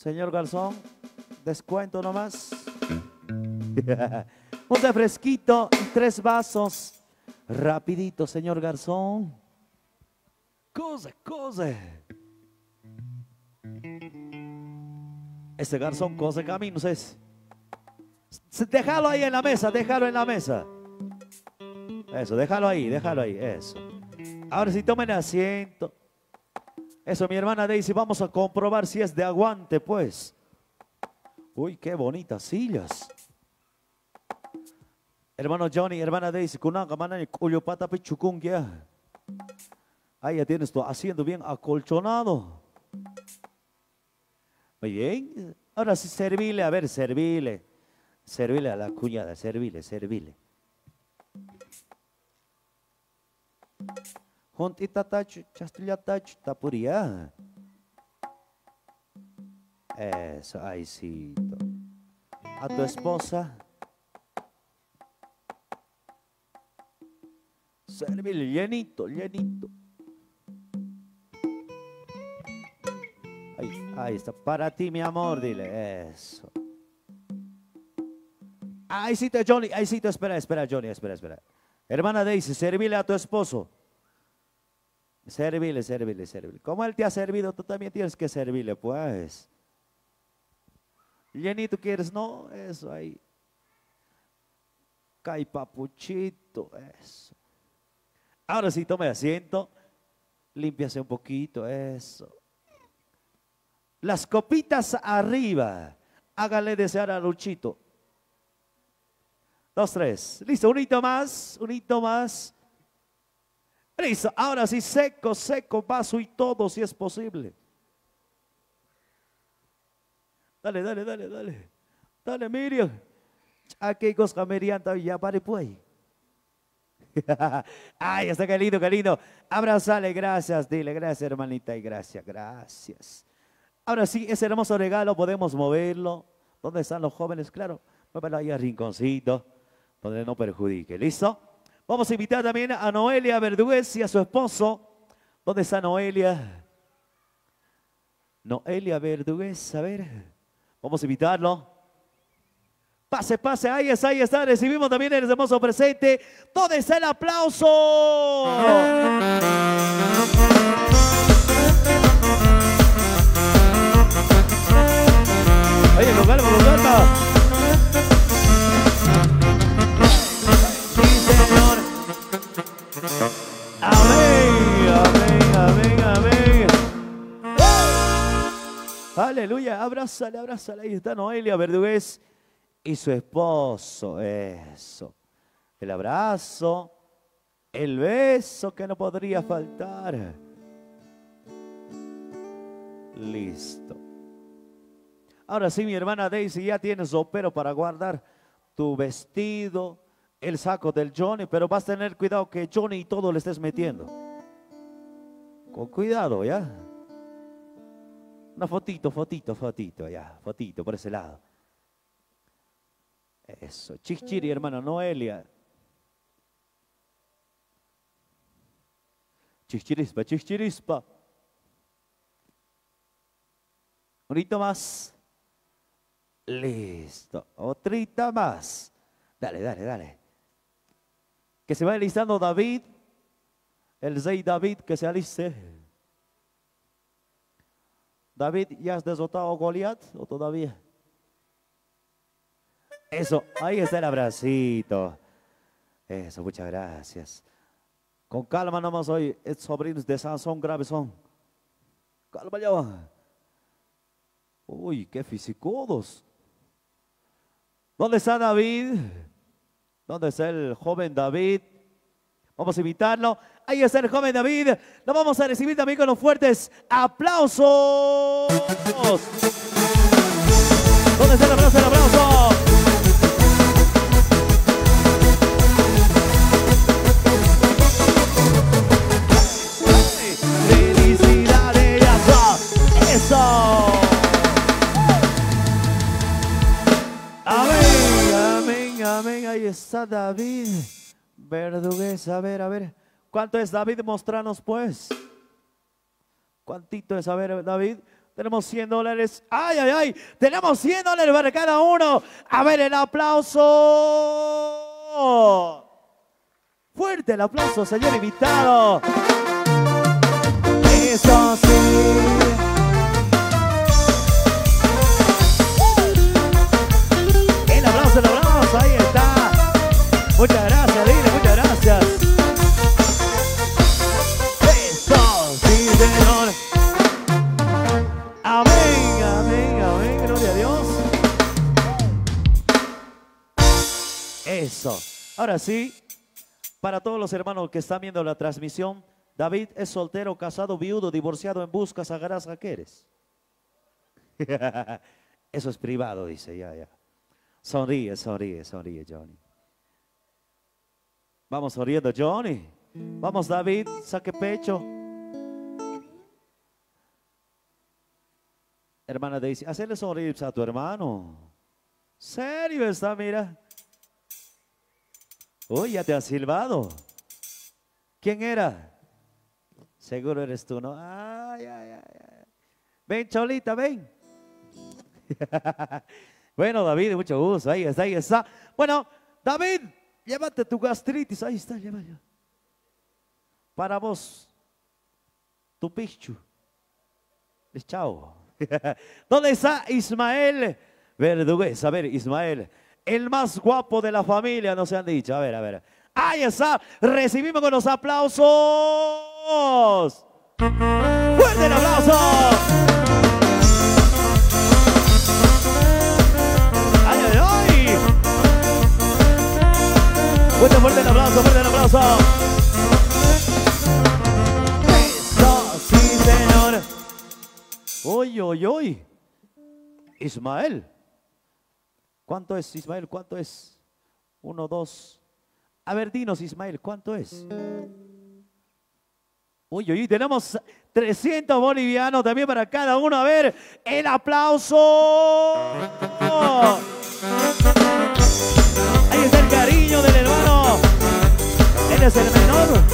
Señor garzón, descuento nomás. Un refresquito y tres vasos. Rapidito, señor garzón. Cosa, cosa. Este garzón cosa caminos es. Déjalo ahí en la mesa, déjalo en la mesa. Eso, déjalo ahí, déjalo ahí, eso. Ahora sí, tomen asiento. Eso, mi hermana Daisy, vamos a comprobar si es de aguante, pues. Uy, qué bonitas sillas. Hermano Johnny, hermana Daisy, kunanga manani kuyopata pichukungia. Ahí ya tienes tu asiento bien acolchonado. Muy bien. Ahora sí, servile, a ver, servile. Servile a la cuñada, servile, servile. Juntita tacho, chastilla tacho, tapuría. Eso, ahí sí. A tu esposa. Servile, llenito, llenito. Ahí, ahí está, para ti, mi amor, dile, eso. Ahí sí te, Johnny, ahí sí te, espera, espera, Johnny, espera, espera. Hermana Daisy, servile a tu esposo. Servile, servile, servile. Como él te ha servido, tú también tienes que servirle, pues. Llenito quieres, no, eso ahí. Cay papuchito, eso. Ahora sí, tome asiento. Límpiase un poquito, eso. Las copitas arriba. Hágale desear a Luchito. Dos, tres. Listo, un hito más, un hito más. Listo, ahora sí, seco, seco, vaso y todo, si es posible. Dale, dale, dale, dale. Dale, Miriam. Aquí cosca merianta ya pare pues. Ay, está qué lindo, qué lindo. Abrazale, gracias, dile, gracias, hermanita, y gracias, gracias. Ahora sí, ese hermoso regalo podemos moverlo. ¿Dónde están los jóvenes? Claro, muévelo ahí al rinconcito, donde no perjudique. ¿Listo? Vamos a invitar también a Noelia Verdugués y a su esposo. ¿Dónde está Noelia? Noelia Verdugués, a ver. Vamos a invitarlo. Pase, pase, ahí está, ahí está. Recibimos también el hermoso presente. ¿Dónde está el aplauso? Oye, con calma, con calma. Sí, Señor. Amén, amén, amén, amén. Aleluya, abrázale, abrázale. Ahí está Noelia Verdugués y su esposo. Eso. El abrazo, el beso que no podría faltar. Listo. Ahora sí, mi hermana Daisy, ya tienes ropero para guardar tu vestido, el saco del Johnny, pero vas a tener cuidado que Johnny y todo le estés metiendo. Con cuidado, ¿ya? Una fotito, fotito, fotito, ya, fotito por ese lado. Eso, chichiri, hermana Noelia. Chichirispa, chichirispa. Un hito más. Listo, otrita más. Dale, dale, dale. Que se vaya alistando David. El rey David que se aliste. David, ¿ya has derrotado a Goliat o todavía? Eso, ahí está el abracito. Eso, muchas gracias. Con calma nomás hoy, estos sobrinos de Sansón graves son. Calma ya va. Uy, qué fisicodos. ¿Dónde está David? ¿Dónde está el joven David? Vamos a invitarlo. Ahí está el joven David. Lo vamos a recibir también con los fuertes aplausos. ¿Dónde está el aplauso? El aplauso. Felicidades. Eso. Amén, amén, amén. Ahí está David Verdugués. A ver, a ver. ¿Cuánto es David? Mostranos pues. ¿Cuántito es? A ver, David. Tenemos cien dólares. ¡Ay, ay, ay! Tenemos cien dólares para cada uno. A ver, el aplauso. Fuerte el aplauso, señor invitado. Eso sí. El aplauso, el aplauso. Ahí está. Muchas gracias, dile, muchas gracias. Eso sí, señor. Amén, amén, amén, gloria a Dios. Eso. Ahora sí, para todos los hermanos que están viendo la transmisión, David es soltero, casado, viudo, divorciado, en busca, sagarás a qué eres. Eso es privado, dice, ya, ya. Sonríe, sonríe, sonríe, Johnny. Vamos sonriendo, Johnny. Vamos, David, saque pecho. Hermana Daisy, hacerle sonreír a tu hermano. ¿Serio está, mira? Uy, ya te has silbado. ¿Quién era? Seguro eres tú, ¿no? Ay, ay, ay, ay. Ven, Cholita, ven. Bueno, David, mucho gusto. Ahí está, ahí está. Bueno, David, llévate tu gastritis. Ahí está, llévalo. Para vos, tu pichu. Chao. ¿Dónde está Ismael Verdugues? A ver, Ismael, el más guapo de la familia, nos han dicho. A ver, a ver. Ahí está. Recibimos con los aplausos. ¡Fuerte el aplauso! ¡Ay, ay, ay! Fuerte, fuerte el aplauso, fuerte el aplauso. Eso, sí, señor. Uy, uy, uy. Ismael. ¿Cuánto es, Ismael? ¿Cuánto es? Uno, dos. A ver, dinos, Ismael, ¿cuánto es? Uy, uy, tenemos trescientos bolivianos también para cada uno. A ver, el aplauso. Ahí está el cariño del hermano. Él es el menor.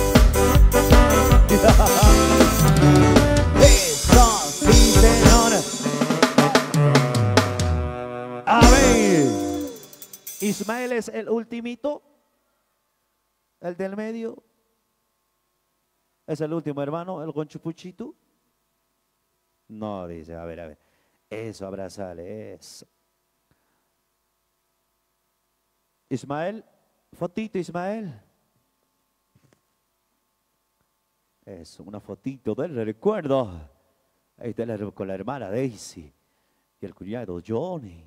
Eso, sí, señor. A ver, Ismael es el ultimito. El del medio. ¿Es el último hermano, el conchupuchito? No, dice, a ver, a ver. Eso, abrazale, eso. Ismael, fotito, Ismael. Eso, una fotito del recuerdo. Ahí está la, con la hermana Daisy y el cuñado Johnny.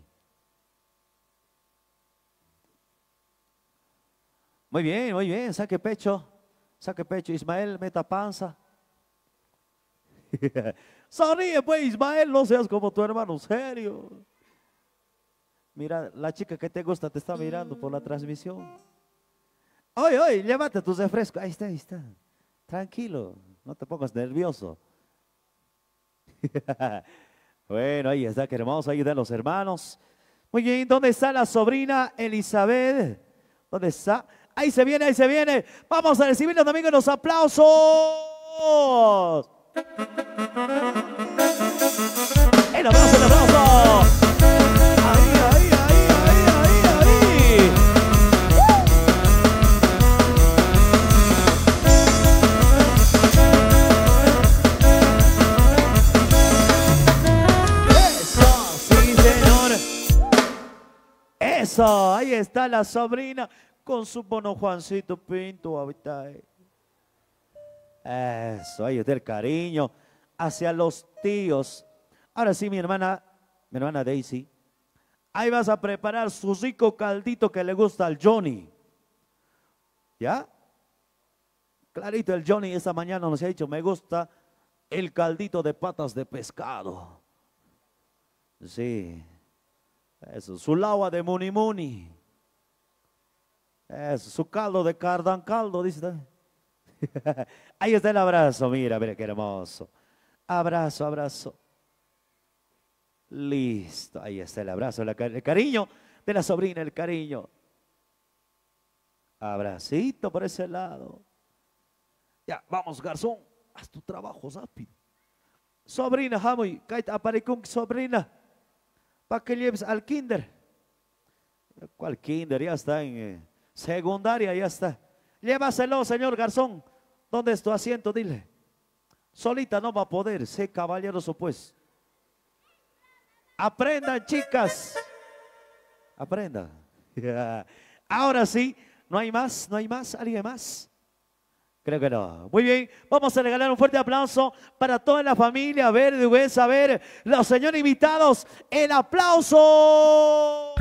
Muy bien, muy bien, saque pecho. Saque pecho, Ismael, meta panza. Sonríe pues, Ismael, no seas como tu hermano, serio. Mira, la chica que te gusta te está mirando por la transmisión. Oye, oye, llévate tus refrescos. Ahí está, ahí está. Tranquilo, no te pongas nervioso. Bueno, ahí está, qué hermoso, ahí están los hermanos. Muy bien, ¿dónde está la sobrina Elizabeth? ¿Dónde está? Ahí se viene, ahí se viene. Vamos a recibirlo también con los aplausos. El aplauso, el aplauso. Ahí, ahí, ahí, ahí, ahí, ahí. Eso, sí, señor. Eso, ahí está la sobrina. Con su bono Juancito Pinto, ahorita. Eso, ahí está el cariño hacia los tíos. Ahora sí, mi hermana, mi hermana Daisy, ahí vas a preparar su rico caldito que le gusta al Johnny. ¿Ya? Clarito, el Johnny esta mañana nos ha dicho, me gusta el caldito de patas de pescado. Sí. Eso, su lagua de muni muni. Eso, su caldo de cardan caldo, dice. Ahí está el abrazo, mira, mira qué hermoso. Abrazo, abrazo. Listo, ahí está el abrazo, el cariño de la sobrina, el cariño. Abracito por ese lado. Ya, vamos, garzón, haz tu trabajo rápido. sobrina, hamoy, kahit aparikong sobrina, para que lleves al kinder. ¿Cuál kinder? Ya está en eh, secundaria, ya está. Llévaselo, señor garzón. ¿Dónde es tu asiento? Dile. Solita no va a poder, sé caballeroso pues. Aprendan, chicas. Aprendan. Ahora sí, no hay más, no hay más, ¿alguien más? Creo que no. Muy bien, vamos a regalar un fuerte aplauso para toda la familia. A ver, de a ver, los señores invitados, el aplauso.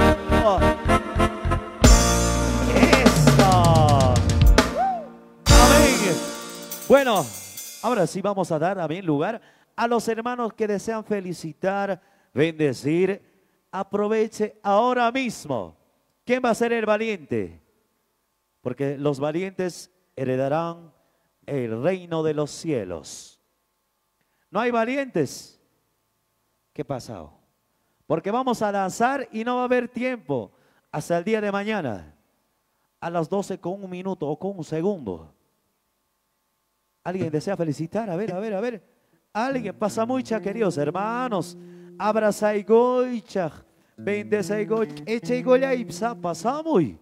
Eso. Amén. Bueno, ahora sí vamos a dar también lugar a los hermanos que desean felicitar, bendecir. Aproveche ahora mismo. ¿Quién va a ser el valiente? Porque los valientes heredarán el reino de los cielos. ¿No hay valientes? ¿Qué pasa? Porque vamos a lanzar y no va a haber tiempo hasta el día de mañana. A las doce con un minuto o con un segundo. ¿Alguien desea felicitar? A ver, a ver, a ver. Alguien pasa mucha, queridos hermanos. Abraza y goicha. Bendeza y goicha. Echa y goya y pasa muy.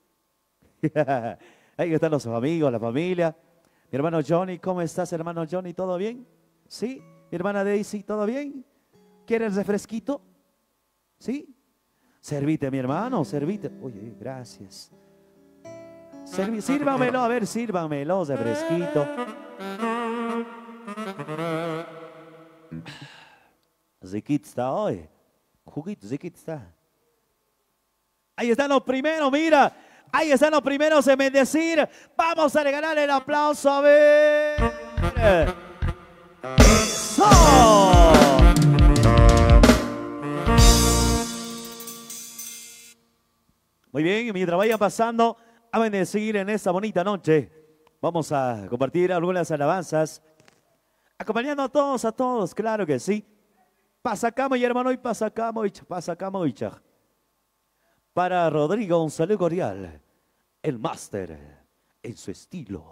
Ahí están los amigos, la familia. Mi hermano Johnny, ¿cómo estás, hermano Johnny? ¿Todo bien? ¿Sí? Mi hermana Daisy, ¿todo bien? ¿Quieres refresquito? ¿Sí? Servite, mi hermano, servite. Oye, gracias. Serví, sírvamelo, a ver, sírvamelo, refresquito. Ziquit está hoy. Juguito, Ziquit está. Ahí están los primeros, mira. Ahí están los primeros en bendecir. Vamos a regalar el aplauso. A ver. ¡Eso! Muy bien, mientras vayan pasando a bendecir en esta bonita noche, vamos a compartir algunas alabanzas. Acompañando a todos, a todos, claro que sí. Pasacamo y hermano, y pasacamo y pasacamo y cha. Para Rodrigo, un saludo cordial, el máster en su estilo.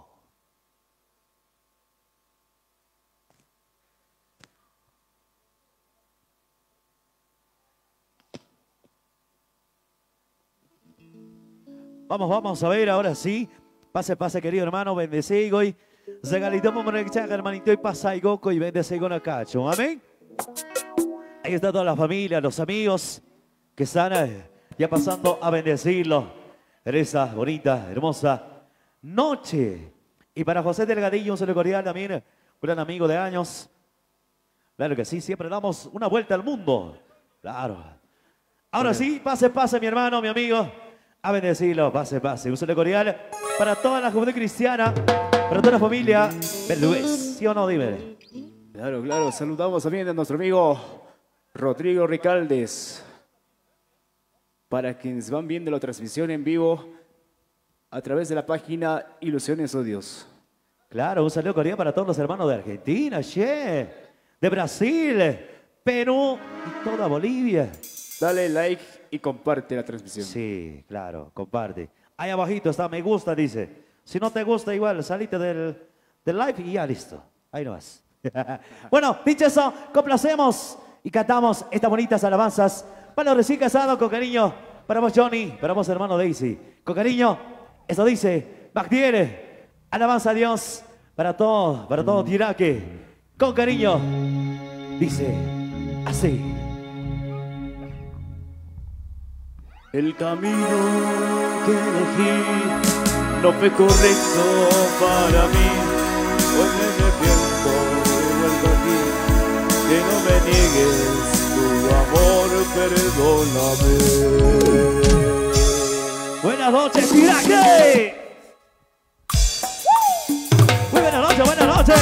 Vamos, vamos a ver ahora sí. Pase, pase, querido hermano, bendecigo y regalito hermanito y pasa y goco y bendecigo na cacho. Amén. Ahí está toda la familia, los amigos que están eh, ya pasando a bendecirlo en esa bonita, hermosa noche. Y para José Delgadillo, un saludo cordial también, un gran amigo de años. Claro que sí, siempre damos una vuelta al mundo. Claro. Ahora sí, pase, pase, mi hermano, mi amigo, a bendecirlo, pase, pase. Un saludo cordial para toda la juventud cristiana, para toda la familia Verdugués. ¿Sí o no? Dime. Claro, claro. Saludamos también a nuestro amigo Rodrigo Ricaldes. Para quienes van viendo la transmisión en vivo a través de la página Ilusiones o Dios. Claro, un saludo cordial para todos los hermanos de Argentina, che, de Brasil, Perú y toda Bolivia. Dale like y comparte la transmisión. Sí, claro, comparte. Ahí abajito está, me gusta, dice. Si no te gusta, igual, salite del, del live y ya listo. Ahí nomás. Bueno, dicho eso, complacemos y cantamos estas bonitas alabanzas para los recién casados con cariño. Para vos, Johnny, para vos, hermano Daisy. Con cariño, eso dice, Magdiere, alabanza a Dios para todo, para todo Tiraque. Con cariño, dice así. El camino que elegí no fue correcto para mí. Hoy me arrepiento de vuelta aquí. Que no me niegues tu amor, perdóname. Buenas noches, Tiraque. Muy buenas noches, buenas noches.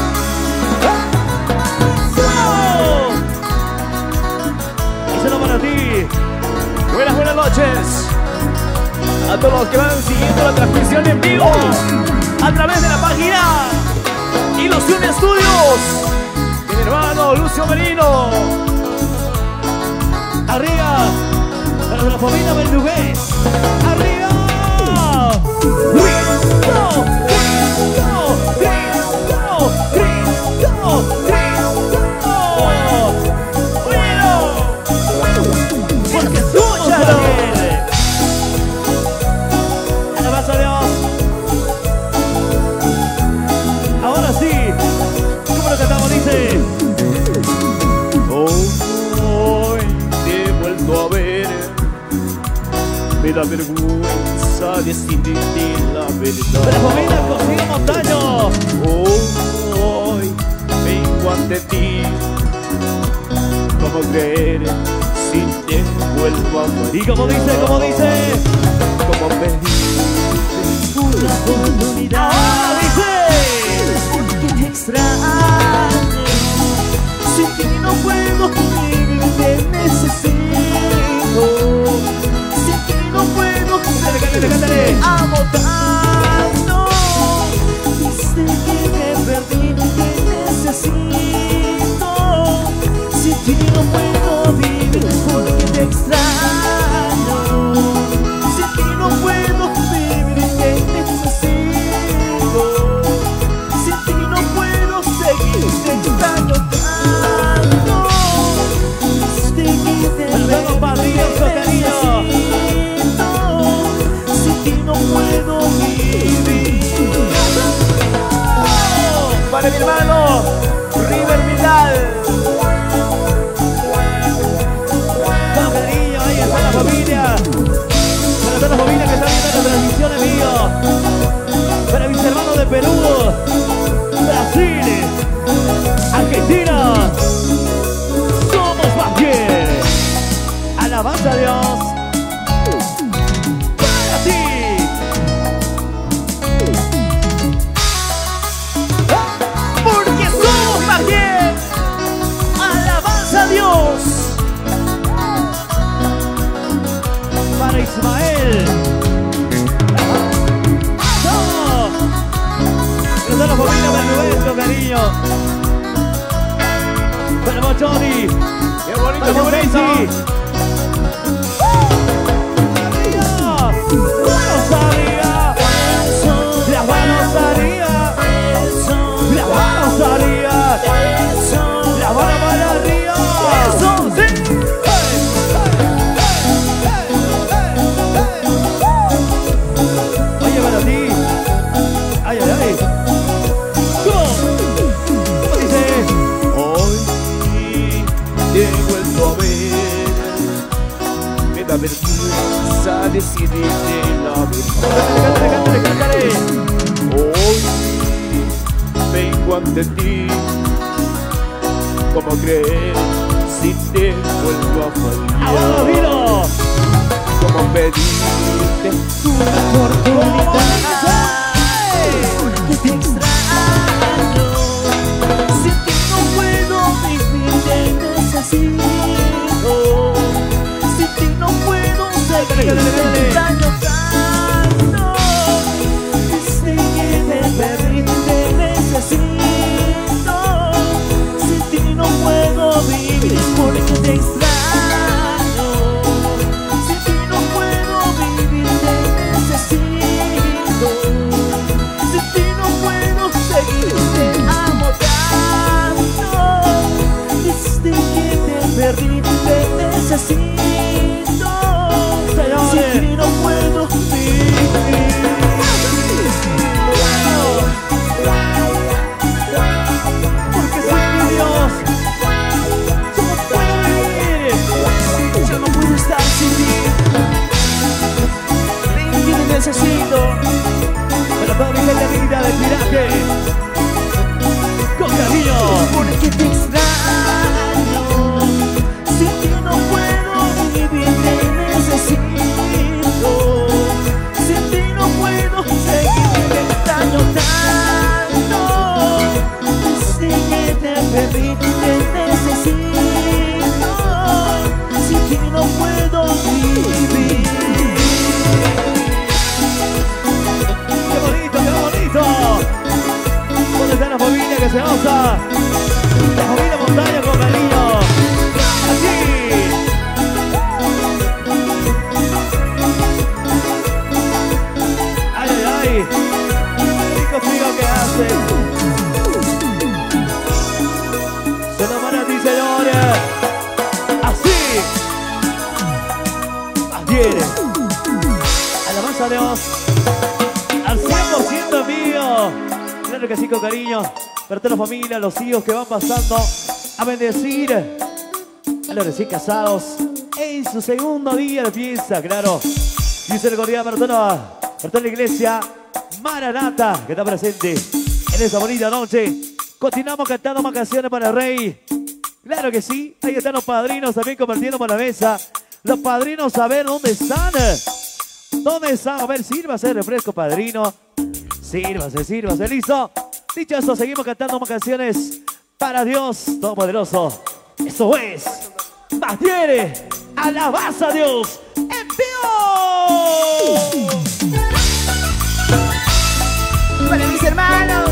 ¡Oh! Díselo para ti. Buenas, buenas noches a todos los que van siguiendo la transmisión en vivo a través de la página Ilusión Estudios. Mi hermano Lucio Merino. Arriba, para la familia Verdugués. Arriba. Cristo, Cristo, Cristo, Cristo, Cristo. Me da vergüenza decirte la verdad. De la familia Cosío Montaño. Hoy vengo ante ti. ¿Cómo creer si te vuelvo a morir? Y como dice, como dice, ¿Cómo pedirte una oportunidad? ahora dice, Porque te extraño. Sin ti no puedo vivir, te necesito. Sin ti no puedo cántale, cántale, cántale. amo tanto. Desde que me perdí, te necesito. Sin ti no puedo vivir porque te extraño. Sin ti no puedo vivir, te necesito. Sin ti no puedo seguir, te extraño tanto. Desde que te Saludamos padrinos con cariño. necesito. Sin ti no puedo vivir. para mi hermano River Vidal. Con cariño, ahí está la familia. Para toda la familia que está viendo la transmisión en vivo. Para mis hermanos de Perú, Brasil, Argentina. Somos más bien. Alabanza a Dios. Para ti. Porque somos más bien. Alabanza a Dios. Para Ismael. ¡No! Pero toda la familia de nuestro cariño. Para Mochoni. ¡Qué bonito, Para qué bonito! Monesi. ¡Bueno sabía! ¡Las manos salía! ¡Las manos salía! ¡Las manos para arriba! ¡Eso sí! Oye, para ti. ¡Ay, ay, ay! ¿Cómo dice? Hoy te he vuelto a ver. Me da vergüenza decirte la Cántale, cántale, verdad. cántale. Hoy vengo ante ti. ¿Cómo creer si te vuelvo a ¡Ahora fallar? vino! ¿Cómo pedirte una oportunidad? Porque te extraño. Sin ti no puedo vivir, te necesito. Sin ti no puedo seguir, te extraño tanto. Desde que te perdí, te necesito. Sin ti no puedo vivir, porque te extraño. Sin ti no puedo vivir, te necesito. Sin ti no puedo seguir, te amo tanto. Desde que te perdí, te necesito. Sin ti no puedo vivir. Porque sin mi Dios, yo no puedo vivir. Yo no puedo estar sin ti. Ven que te necesito. Pero toda mi gente linda del viraje, con cariño. Porque te extraño. Sin ti no puedo vivir, te necesito. Sin ti no puedo seguir, te extraño tanto. Desde que te perdí, te necesito. Sin ti no puedo vivir. ¡Qué bonito, qué bonito! ¿Dónde está la familia que se goza? La familia Montaño con cariño. Así. ¡Ay, ay, ay! ¡Qué rico frío que hace! Se nos van a ti, señores. Así. Más bien. Alabanza a Dios. Al cien por ciento mío. Claro que sí, con cariño. Para toda la familia, los hijos que van pasando a bendecir a los recién casados en su segundo día de fiesta, claro. Dice el Gorrián para toda, para toda la iglesia Maranata que está presente en esta bonita noche. Continuamos cantando más canciones para el Rey. Claro que sí, ahí están los padrinos también compartiendo por la mesa. Los padrinos, a ver dónde están. ¿Dónde están? A ver, sírvase el refresco, padrino. Sírvase, sírvase, listo. Dicho esto, seguimos cantando más canciones para Dios Todopoderoso. Eso es, mantiene alabanza a Dios en vivo. Para mis hermanos.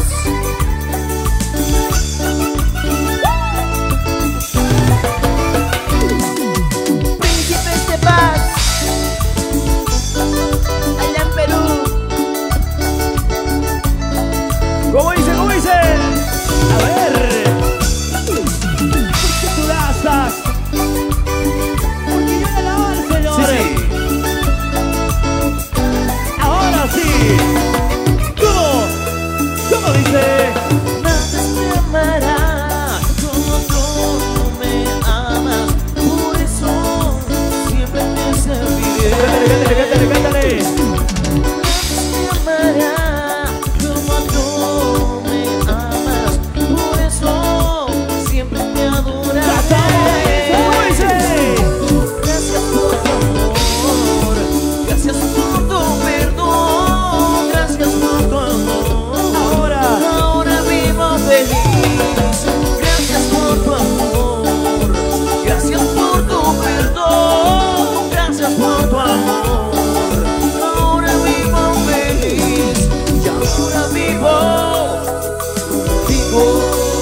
Príncipes de paz. Allá en Perú. ¿Cómo dice? ¿Cómo dice? A ver. Porque tú gastas. Porque yo le lavo al Señor. Sí, sí. Ahora sí. ¿Cómo? ¿Cómo dice? Nadie me amará como tú me amas. Por eso siempre te serviré. Cántale, cántale, cántale. Nadie me amará como tú me amas. Por eso siempre te adoraré. ¿Cómo dice? Gracias por tu amor. Gracias por tu perdón. Gracias por tu amor. Ahora. Ahora vivo feliz. Gracias por tu amor. Gracias por tu perdón. Gracias por tu amor. Ahora vivo feliz. Y ahora vivo, vivo.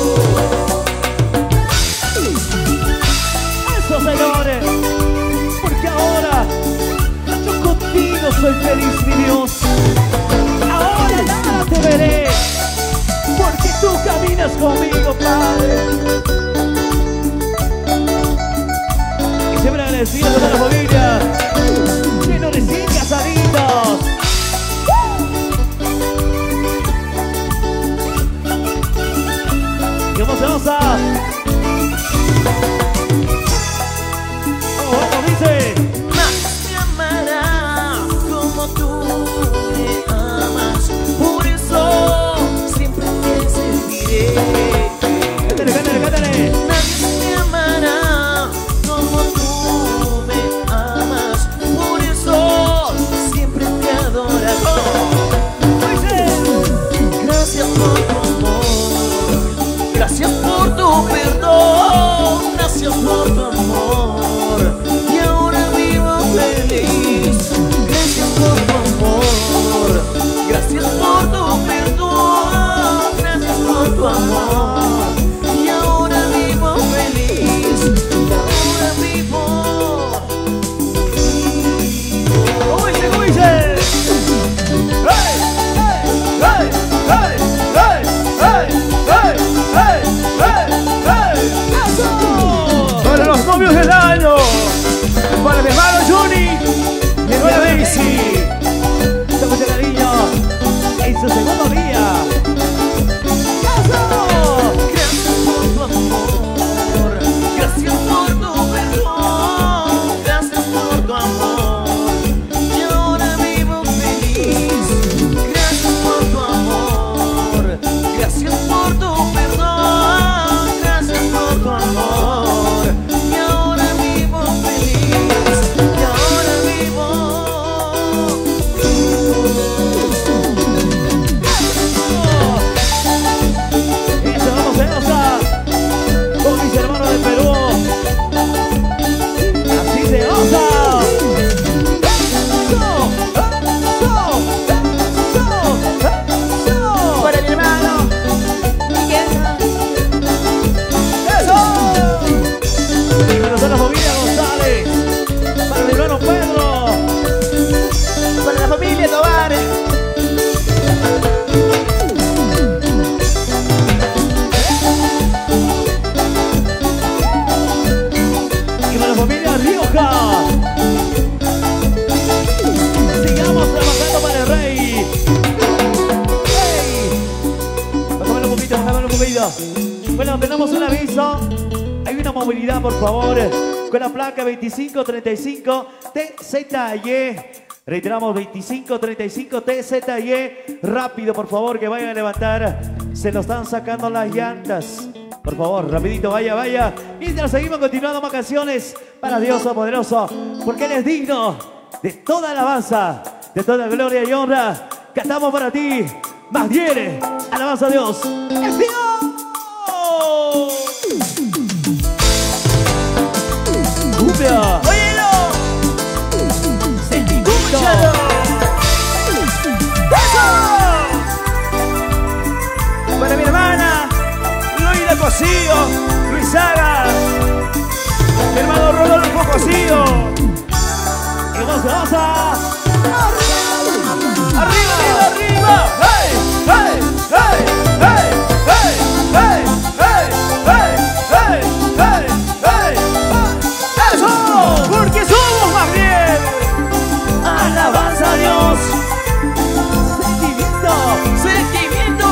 Eso, señores. Porque ahora yo contigo soy feliz, mi Dios. Ahora nada te veré. Porque tú caminas conmigo, Padre. Y siempre agradecido a toda la familia. Lleno de cien casaditos. ¡Qué emocionosa! ¡Vamos, vamos! Dice. Nadie me amará como tú me amas. Por eso siempre te serviré. Cántale, cántale, cántale. Nadie me amará como tú me amas. Por eso siempre te adoraré. Dice. Gracias por tu amor. Gracias por tu perdón. Gracias por tu amor. Y ahora vivo feliz. Gracias por tu amor. Gracias por tu perdón. Gracias por tu amor. Y ahora vivo feliz. Y ahora vivo. ¿Cómo dice? ¿Cómo dice? ¡Hey! ¡Hey! ¡Hey! ¡Hey! ¡Hey! ¡Hey! ¡Hey! ¡Hey! ¡Hey! ¡Eso! Para los novios del año. Para mi hermano Johnny y mi hermana Daisy. Con mucho cariño en su segundo día. ¡Eso! Gracias por tu amor. Gracias por tu perdón. Gracias por tu amor. Y ahora vivo feliz. Gracias por tu amor. Gracias por tu perdón. Gracias por tu amor. Y ahora vivo feliz. Y ahora vivo. Eso, vamos, Enosa. Con mis hermanos de Perú. Así se osa. Eso, eso, eso. Para mi hermano Miguel. ¡Eso! Y para toda la familia González. Para mi hermano Pedro. Para la familia Tobar. Y para la familia Rioja. Sigamos trabajando para el Rey. ¡Hey! Bájame un poquito, bájame un poquito. Bueno, tenemos un aviso. Hay una movilidad, por favor, con la placa veinticinco treinta y cinco T Z Y. Reiteramos, veinticinco treinta y cinco T Z Y. Rápido, por favor, que vayan a levantar. Se nos están sacando las llantas. Por favor, rapidito, vaya, vaya. Mientras seguimos continuando más canciones para Dios poderoso, porque Él es digno de toda alabanza, de toda gloria y honra. Cantamos para ti. Más viene, alabanza a Dios. ¡Es Dios! ¡Cumbia! ¡Óyelo! ¡Sentimiento! ¡Escúchalo! ¡Eso! Para mi hermana Luisa Cosío, Luis Saga, mi hermano Rodolfo Cosío. ¡Hermosa, hermosa! ¡Arriba, arriba, arriba! ¡Hey, hey, hey, hey, hey, hey, hey, hey, hey, hey, hey, hey! ¡Eso! Porque somos más bien. Alabanza a Dios. ¡Sentimiento! Sentimiento.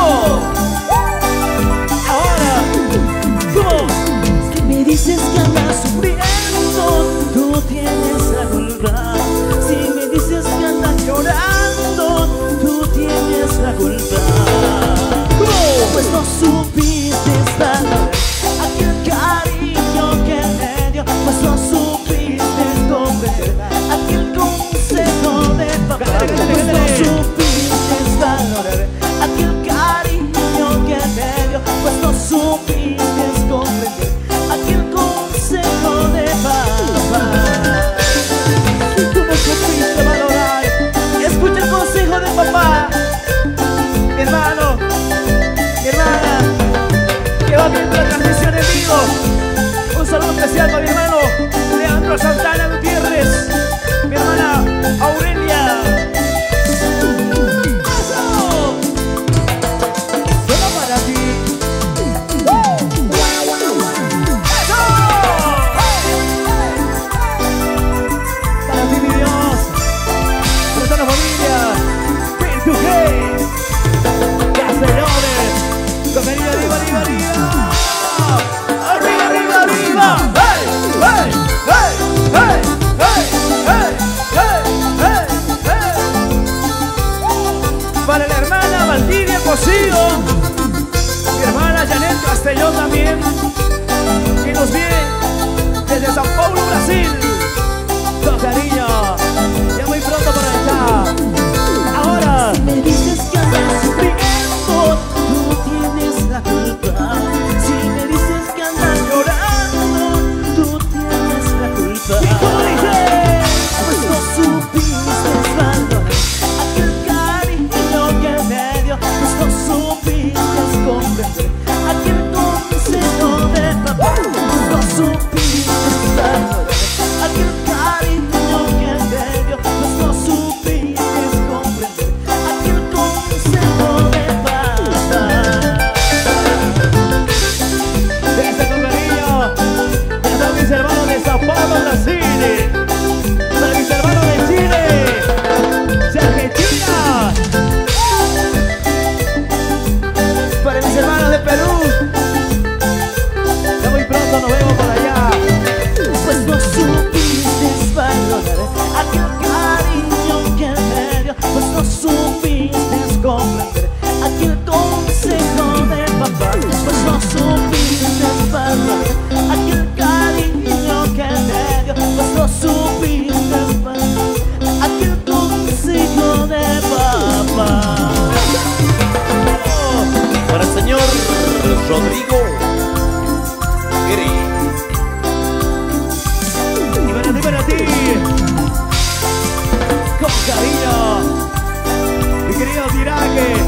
Ahora, ¿cómo? Si me dices que andas sufriendo, tú tienes la culpa. Si me dices que andas llorando, tú tienes la culpa. Pues no supiste valorar aquel cariño que me dio. Pues no supiste comprender aquel consejo de papá. Pues no supiste valorar aquel cariño que me dio. Pues no supiste comprender aquel consejo de papá. Tú no supiste valorar. Escucha el consejo de papá. Mi hermano, mi hermana, que va viendo la transmisión en vivo. Un saludo especial para mi hermano Leandro Santana Gutiérrez, mi hermana Aurelia. ¡Eso! Solo para ti. ¡Eso! Para ti, mi Dios. Para toda la familia. Pin to Gays. Castellones. Con arriba, arriba, arriba, arriba. ¡Arriba, arriba, arriba! ¡Hey, hey, hey, hey, hey, hey, hey, hey, hey! Para la hermana Valdivia Cosío, mi hermana Janet Castellón también, que nos viene desde Sao Paulo, Brasil. Con cariño. Ya muy pronto por allá. Ahora. Si me dices que andas sufriendo, tú tienes la culpa. Si me dices que andas llorando, tú tienes la culpa. ¿Y cómo dice? Pues no supiste valorar aquel cariño que me dio. Pues no supiste comprender aquel consejo de papá. Pues no supiste valorar aquel cariño que me dio. Pues no supiste comprender aquel consejo de papá. Desde con cariño. Para mis hermanos de Sao Paulo, Brasil. Para mis hermanos de Chile. De Argentina. Para mis hermanos de Perú, Ya muy pronto nos vemos por allá. pues no supiste valorar aquel cariño que me dio. Pues no supiste comprender aquel consejo de papá. Pues no supiste valorar aquel cariño que me dio. Pues no supiste valorar aquel consejo de papá. Para el señor Rodrigo Eri. Y para ti, para ti. Con cariño. Mi querido Tiraque.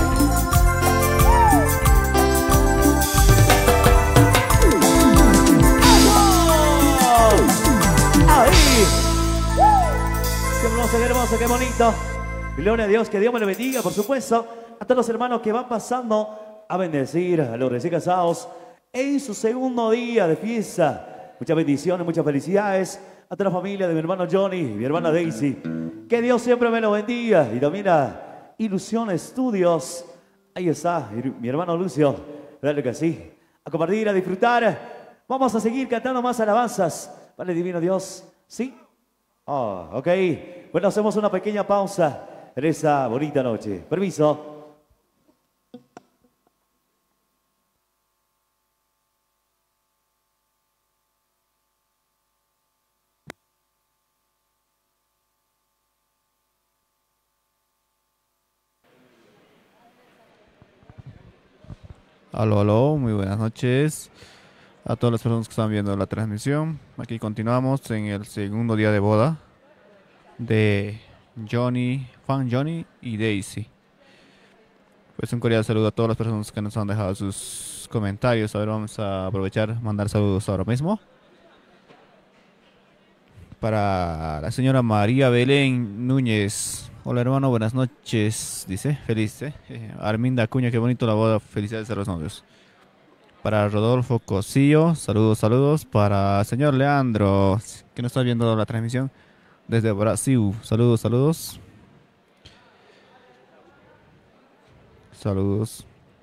Ahí. Qué hermoso, qué hermoso, qué bonito. Gloria a Dios, que Dios me lo bendiga, por supuesto. A todos los hermanos que van pasando a bendecir a los recién casados en su segundo día de fiesta. Muchas bendiciones, muchas felicidades a toda la familia de mi hermano Johnny y mi hermana Daisy. Que Dios siempre me lo bendiga. Y también a Ilusión Estudios. Ahí está, mi hermano Lucio. Claro que sí. A compartir, a disfrutar. Vamos a seguir cantando más alabanzas para el divino Dios. ¿Sí? Ah, ok. Bueno, hacemos una pequeña pausa en esta bonita noche. Permiso. Aló, aló, muy buenas noches a todas las personas que están viendo la transmisión. Aquí continuamos en el segundo día de boda de Johnny, Fan Johnny y Daisy. Pues un cordial saludo a todas las personas que nos han dejado sus comentarios. A ver, vamos a aprovechar, mandar saludos ahora mismo. Para la señora María Belén Núñez. Hola hermano, buenas noches, dice, feliz, ¿eh? Eh, Arminda Acuña, qué bonito la boda, felicidades a los novios. Para Rodolfo Cosillo, saludos, saludos. Para señor Leandro, que no está viendo la transmisión desde Brasil, saludos, saludos. Saludos.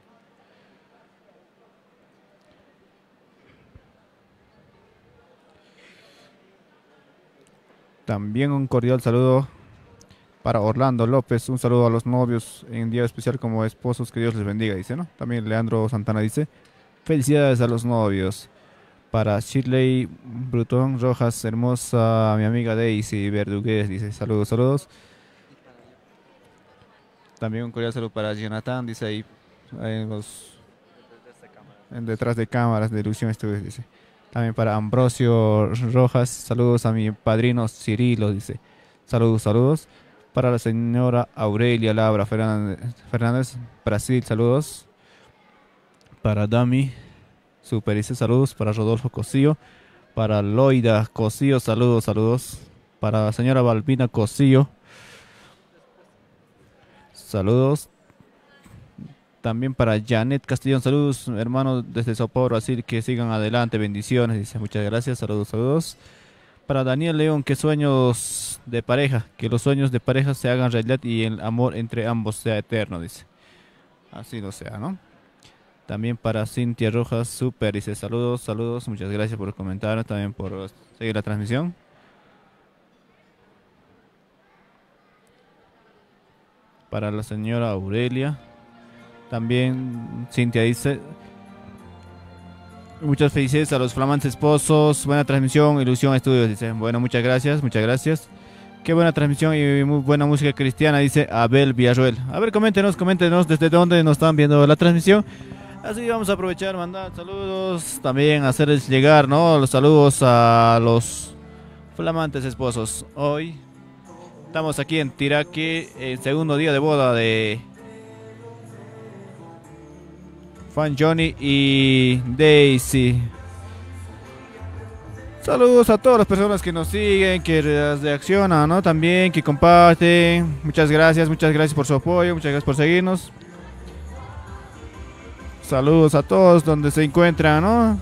También un cordial saludo para Orlando López, un saludo a los novios en día especial como esposos, que Dios les bendiga, dice, ¿no? También Leandro Santana dice, felicidades a los novios. Para Shirley Brutón Rojas, hermosa, mi amiga Daisy Verdugués, dice, saludos, saludos. También un cordial saludo para Jonathan, dice ahí, en los, en detrás de cámaras de Ilusión Estudios, dice. También para Ambrosio Rojas, saludos a mi padrino Cirilo, dice, saludos, saludos. Para la señora Aurelia Labra Fernández, Fernández, Brasil, saludos. Para Dami Super, dice saludos. Para Rodolfo Cosillo. Para Loida Cosillo, saludos, saludos. Para la señora Balbina Cosillo, saludos. También para Janet Castellón, saludos, hermanos desde Sao Paulo, Brasil, que sigan adelante, bendiciones, dice, muchas gracias, saludos, saludos. Para Daniel León, que sueños de pareja, que los sueños de pareja se hagan realidad y el amor entre ambos sea eterno, dice. Así lo sea, ¿no? También para Cintia Rojas, super, dice saludos, saludos, muchas gracias por comentar, también por seguir la transmisión. Para la señora Aurelia, también Cintia dice, muchas felicidades a los flamantes esposos, buena transmisión, Ilusión Estudios, dice. Bueno, muchas gracias, muchas gracias. Qué buena transmisión y muy buena música cristiana, dice Abel Villarruel. A ver, coméntenos, coméntenos desde dónde nos están viendo la transmisión. Así vamos a aprovechar, mandar saludos, también hacerles llegar, ¿no? Los saludos a los flamantes esposos. Hoy estamos aquí en Tiraque, el segundo día de boda de Fan Johnny y Daisy. Saludos a todas las personas que nos siguen, que reaccionan, ¿no? También, que comparten. Muchas gracias, muchas gracias por su apoyo, muchas gracias por seguirnos. Saludos a todos donde se encuentran, ¿no?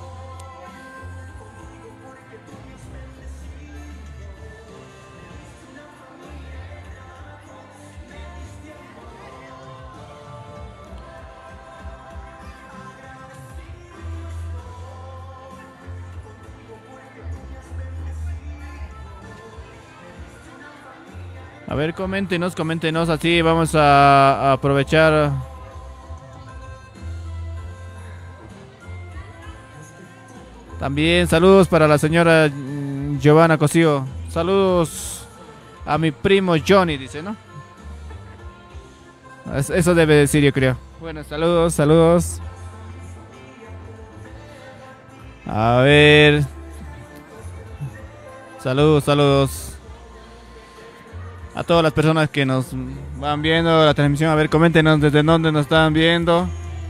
A ver, coméntenos, coméntenos, así vamos a, a aprovechar. También saludos para la señora Giovanna Cosío. Saludos a mi primo Johnny, dice, ¿no? Eso debe decir, yo creo. Bueno, saludos, saludos. A ver. Saludos, saludos. A todas las personas que nos van viendo la transmisión, a ver, coméntenos desde dónde nos están viendo.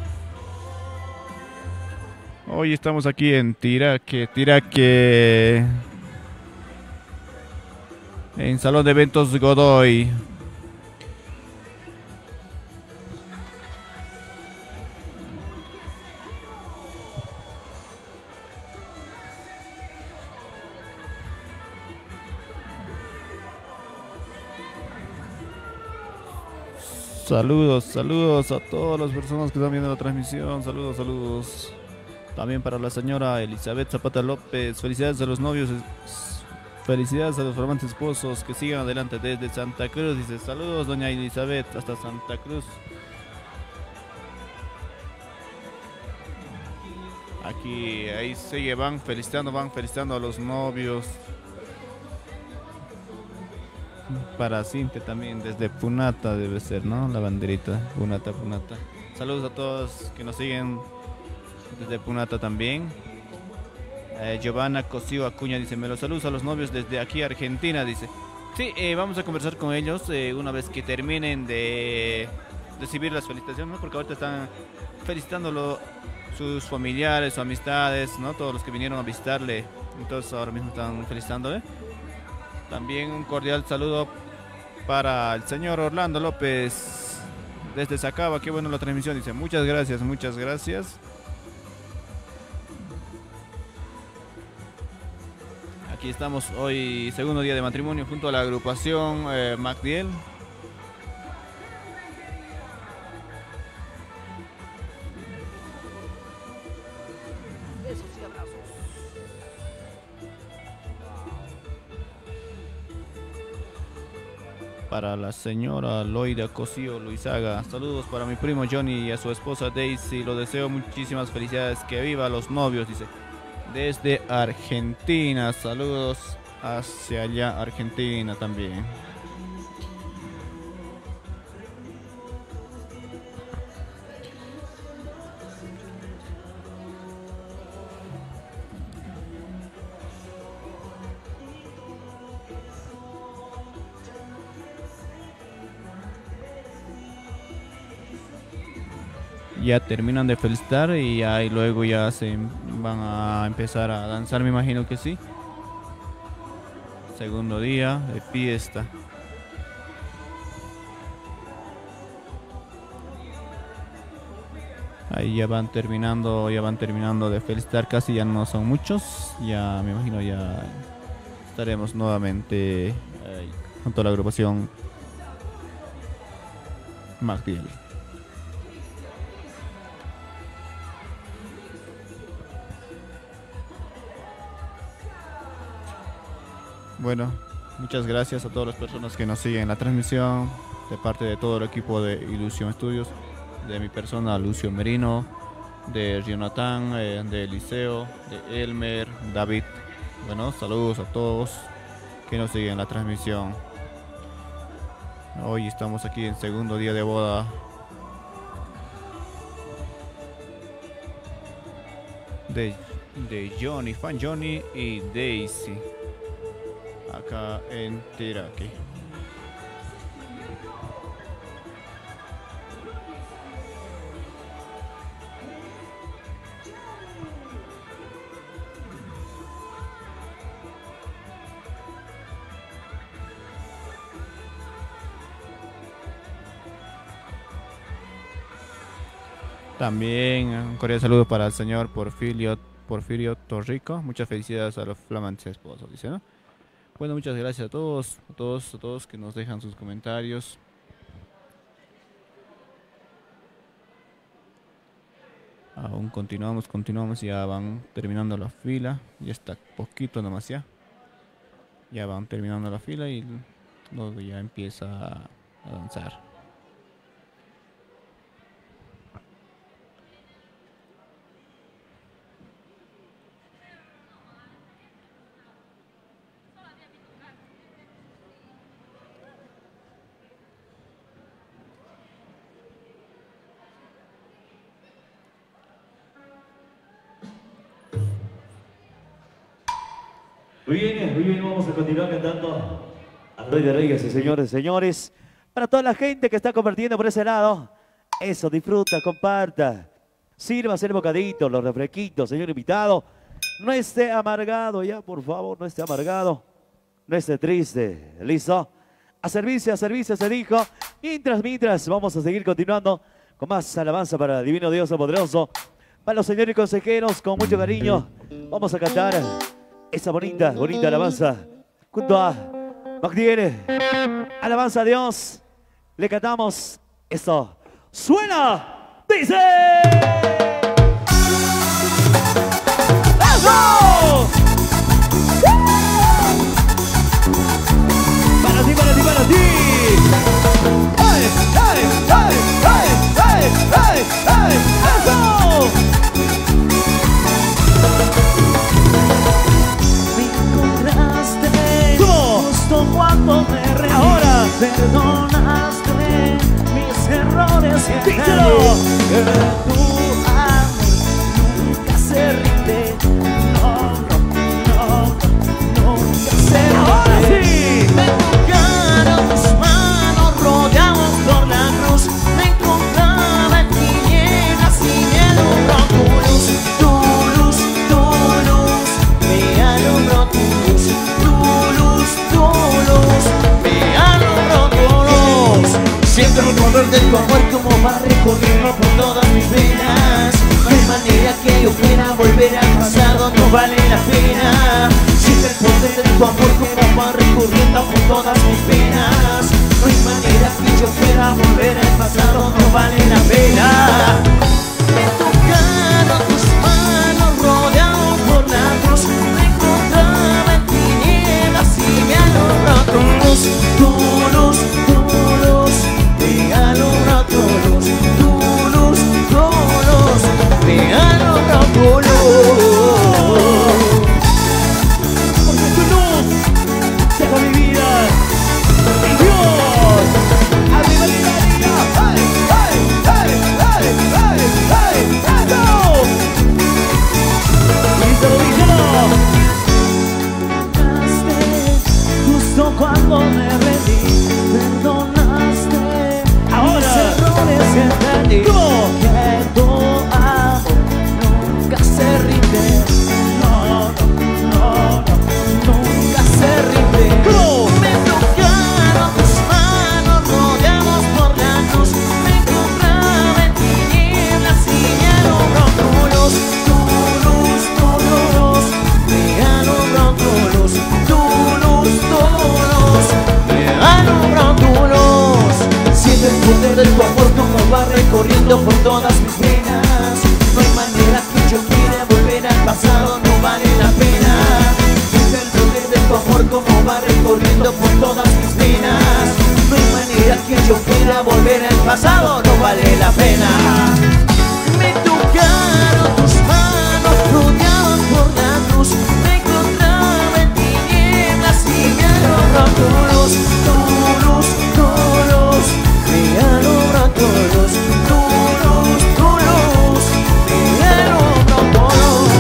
Hoy estamos aquí en Tiraque, Tiraque, en Salón de Eventos Godoy. Saludos, saludos a todas las personas que están viendo la transmisión. Saludos, saludos. También para la señora Elizabeth Zapata López. Felicidades a los novios. felicidades a los flamantes esposos, que sigan adelante desde Santa Cruz. Dice, saludos doña Elizabeth hasta Santa Cruz. Aquí, ahí sigue, van felicitando, van felicitando a los novios. Para Cintia también, desde Punata debe ser, ¿no? La banderita, Punata, Punata. Saludos a todos que nos siguen desde Punata también. Eh, Giovanna Cosío Acuña dice, me los saludos a los novios desde aquí Argentina, dice. Sí, eh, vamos a conversar con ellos eh, una vez que terminen de recibir las felicitaciones, ¿no? Porque ahorita están felicitándolo sus familiares, sus amistades, ¿no? Todos los que vinieron a visitarle, entonces ahora mismo están felicitándole. También un cordial saludo para el señor Orlando López desde Sacaba, qué bueno la transmisión, dice, muchas gracias, muchas gracias. Aquí estamos hoy, segundo día de matrimonio, junto a la agrupación eh, Macdiel. Besos y abrazos. Para la señora Loida Cosío Luizaga, saludos para mi primo Johnny y a su esposa Daisy, lo deseo muchísimas felicidades, que viva los novios, dice. Desde Argentina, saludos hacia allá, Argentina también. Ya terminan de felicitar y ya y luego ya se van a empezar a danzar, me imagino que sí. Segundo día de fiesta. Ahí ya van terminando, ya van terminando de felicitar, casi ya no son muchos. Ya me imagino ya estaremos nuevamente eh, junto a la agrupación Macdiel. Bueno, muchas gracias a todas las personas que nos siguen en la transmisión, de parte de todo el equipo de Ilusión Studios, de mi persona Lucio Merino, de Jonathan, eh, de Eliseo, de Elmer, David. Bueno, saludos a todos que nos siguen en la transmisión. Hoy estamos aquí en segundo día de boda. De, de Johnny, fan Johnny y Daisy. Acá en Tiraqui. También un cordial saludo para el señor Porfirio, Porfirio Torrico. Muchas felicidades a los flamantes esposos, dice, ¿no? Bueno, muchas gracias a todos, a todos, a todos que nos dejan sus comentarios. Aún continuamos, continuamos, ya van terminando la fila, ya está poquito nomás ya. Ya van terminando la fila y luego ya empieza a danzar. Muy bien, muy bien, vamos a continuar cantando al Rey de Reyes y señores, señores. Para toda la gente que está compartiendo por ese lado, eso, disfruta, comparta. Sirva el bocadito, los refresquitos, señor invitado. No esté amargado ya, por favor, no esté amargado. No esté triste, ¿listo? A servicio, a servicio se dijo. Mientras, mientras, vamos a seguir continuando con más alabanza para el Divino Dios Poderoso. Para los señores consejeros, con mucho cariño, vamos a cantar esa bonita, bonita alabanza junto a Macdiel. Alabanza a Dios. Le cantamos esto. ¡Suena! ¡Dice! ¡Eso! perdonaste mis errores y ¡Díselo! que tu amor nunca se rinde. No, no, no, nunca se rinde. ¡Ahora sí! Me tocaron tus manos rodeados por la cruz. Me encontraba en tinieblas y me alumbró tu luz. Tu luz, tu luz, me alumbró tu luz. Tu luz, tu luz, me alumbró tu luz. Siento el poder de tu amor como va recorriendo por todas mis venas. No hay manera que yo quiera volver al pasado, no vale la pena. Siento el poder de tu amor como va recorriendo por todas mis venas. No hay manera que yo quiera volver al pasado, no vale la pena. Me tocaron tus manos rodeados por la cruz. Me encontraba en tinieblas y me alumbró tu luz. Tu luz, tu luz, me alumbró tu luz. Tu luz, tu luz, me alumbró tu luz. Porque tu luz llegó a mi vida. ¡Y Dios! ¡Arriba mi María! ¡Hey, hey, hey, hey, hey, hey! ¡Eso! ¡Díselo, díselo! Justo cuando me rendí, perdonaste Ahora. mis errores y entendí ¿Cómo? que tu amor nunca se rinde. No, no, no, no, nunca se rinde. ¿Cómo? Me tocaron tus manos rodeados por la cruz. Me encontraba en tinieblas y me alumbró tu luz. Tu luz, tu luz, me alumbró tu luz. Tu luz, tu luz, me alumbró tu luz. Siente el poder de tu amor como va recorriendo por todas mis venas. No hay manera que yo quiera volver al pasado, no vale la pena. Siente el poder de tu amor como va recorriendo por todas mis venas. No hay manera que yo quiera volver al pasado, no vale la pena. Me tocaron tus manos rodeados por la cruz. Me encontraba en tinieblas y me alumbró tu luz. Tu luz, tu luz, me alumbró tu luz. Tu luz, tu luz, me alumbró tu luz.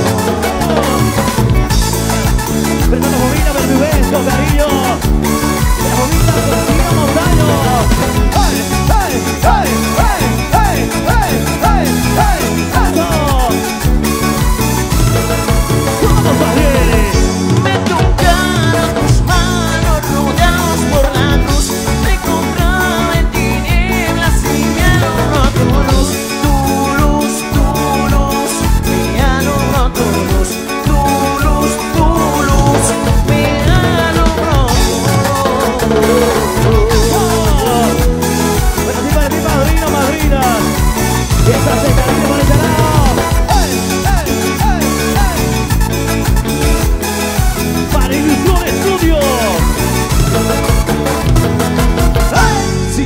¡Prenda la bobina, Bermudez, con cariño! ¡La bobina, Cristina Montaño! ¡Hey, hey, hey, hey, hey, hey, hey, hey! ¡Eso! ¡Vamos, Padre! Me tocaron tus manos rodeados por la cruz. Me encontraba en tinieblas y me alumbró tu luz. Tu luz, tu luz, me alumbró tu luz. Tu luz, tu luz, me alumbró tu luz. Bueno, sí, para ti, padrino, madrina. Y esta se cariño por este lado. ¡Hey, hey, hey, hey! Para Ilusión Estudio. ¡Hey! Sí.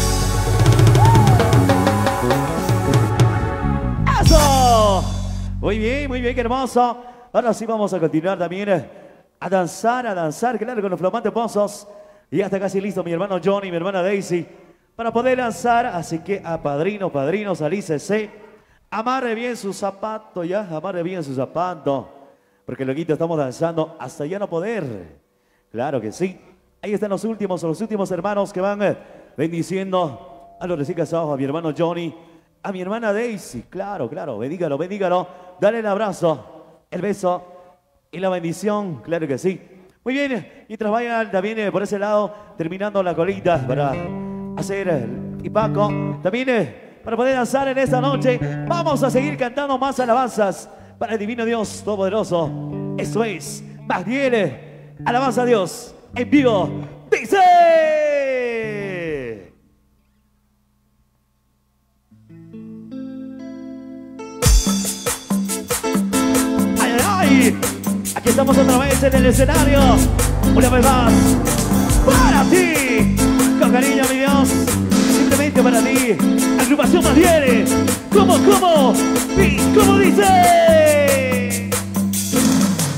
¡Eso! Muy bien, muy bien, qué hermoso. Ahora sí vamos a continuar también eh, a danzar, a danzar, claro, con los flamantes pozos. Y ya está casi listo mi hermano Johnny, mi hermana Daisy, para poder danzar. Así que a padrinos, padrinos, alícese. Amarre bien su zapato, ya, amarre bien su zapato. Porque luego estamos danzando hasta ya no poder. Claro que sí. Ahí están los últimos, los últimos hermanos que van eh, bendiciendo a los recién casados, a mi hermano Johnny, a mi hermana Daisy. Claro, claro, bendígalo, bendígalo. Dale el abrazo, el beso y la bendición, claro que sí. Muy bien, mientras vayan también eh, por ese lado, terminando la colita para hacer el y Paco, también eh, para poder danzar en esta noche, vamos a seguir cantando más alabanzas para el divino Dios Todopoderoso. Eso es, más bien, eh, alabanza a Dios en vivo. Dice. ¡Ay, ay, ay! Aquí estamos otra vez en el escenario. Una vez más. Para ti. Con cariño, mi Dios. Simplemente para ti. Agrupación Madiere. ¿Cómo, cómo? ¿Y cómo dice?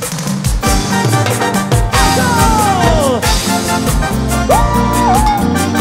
¡Eso! ¡Uh!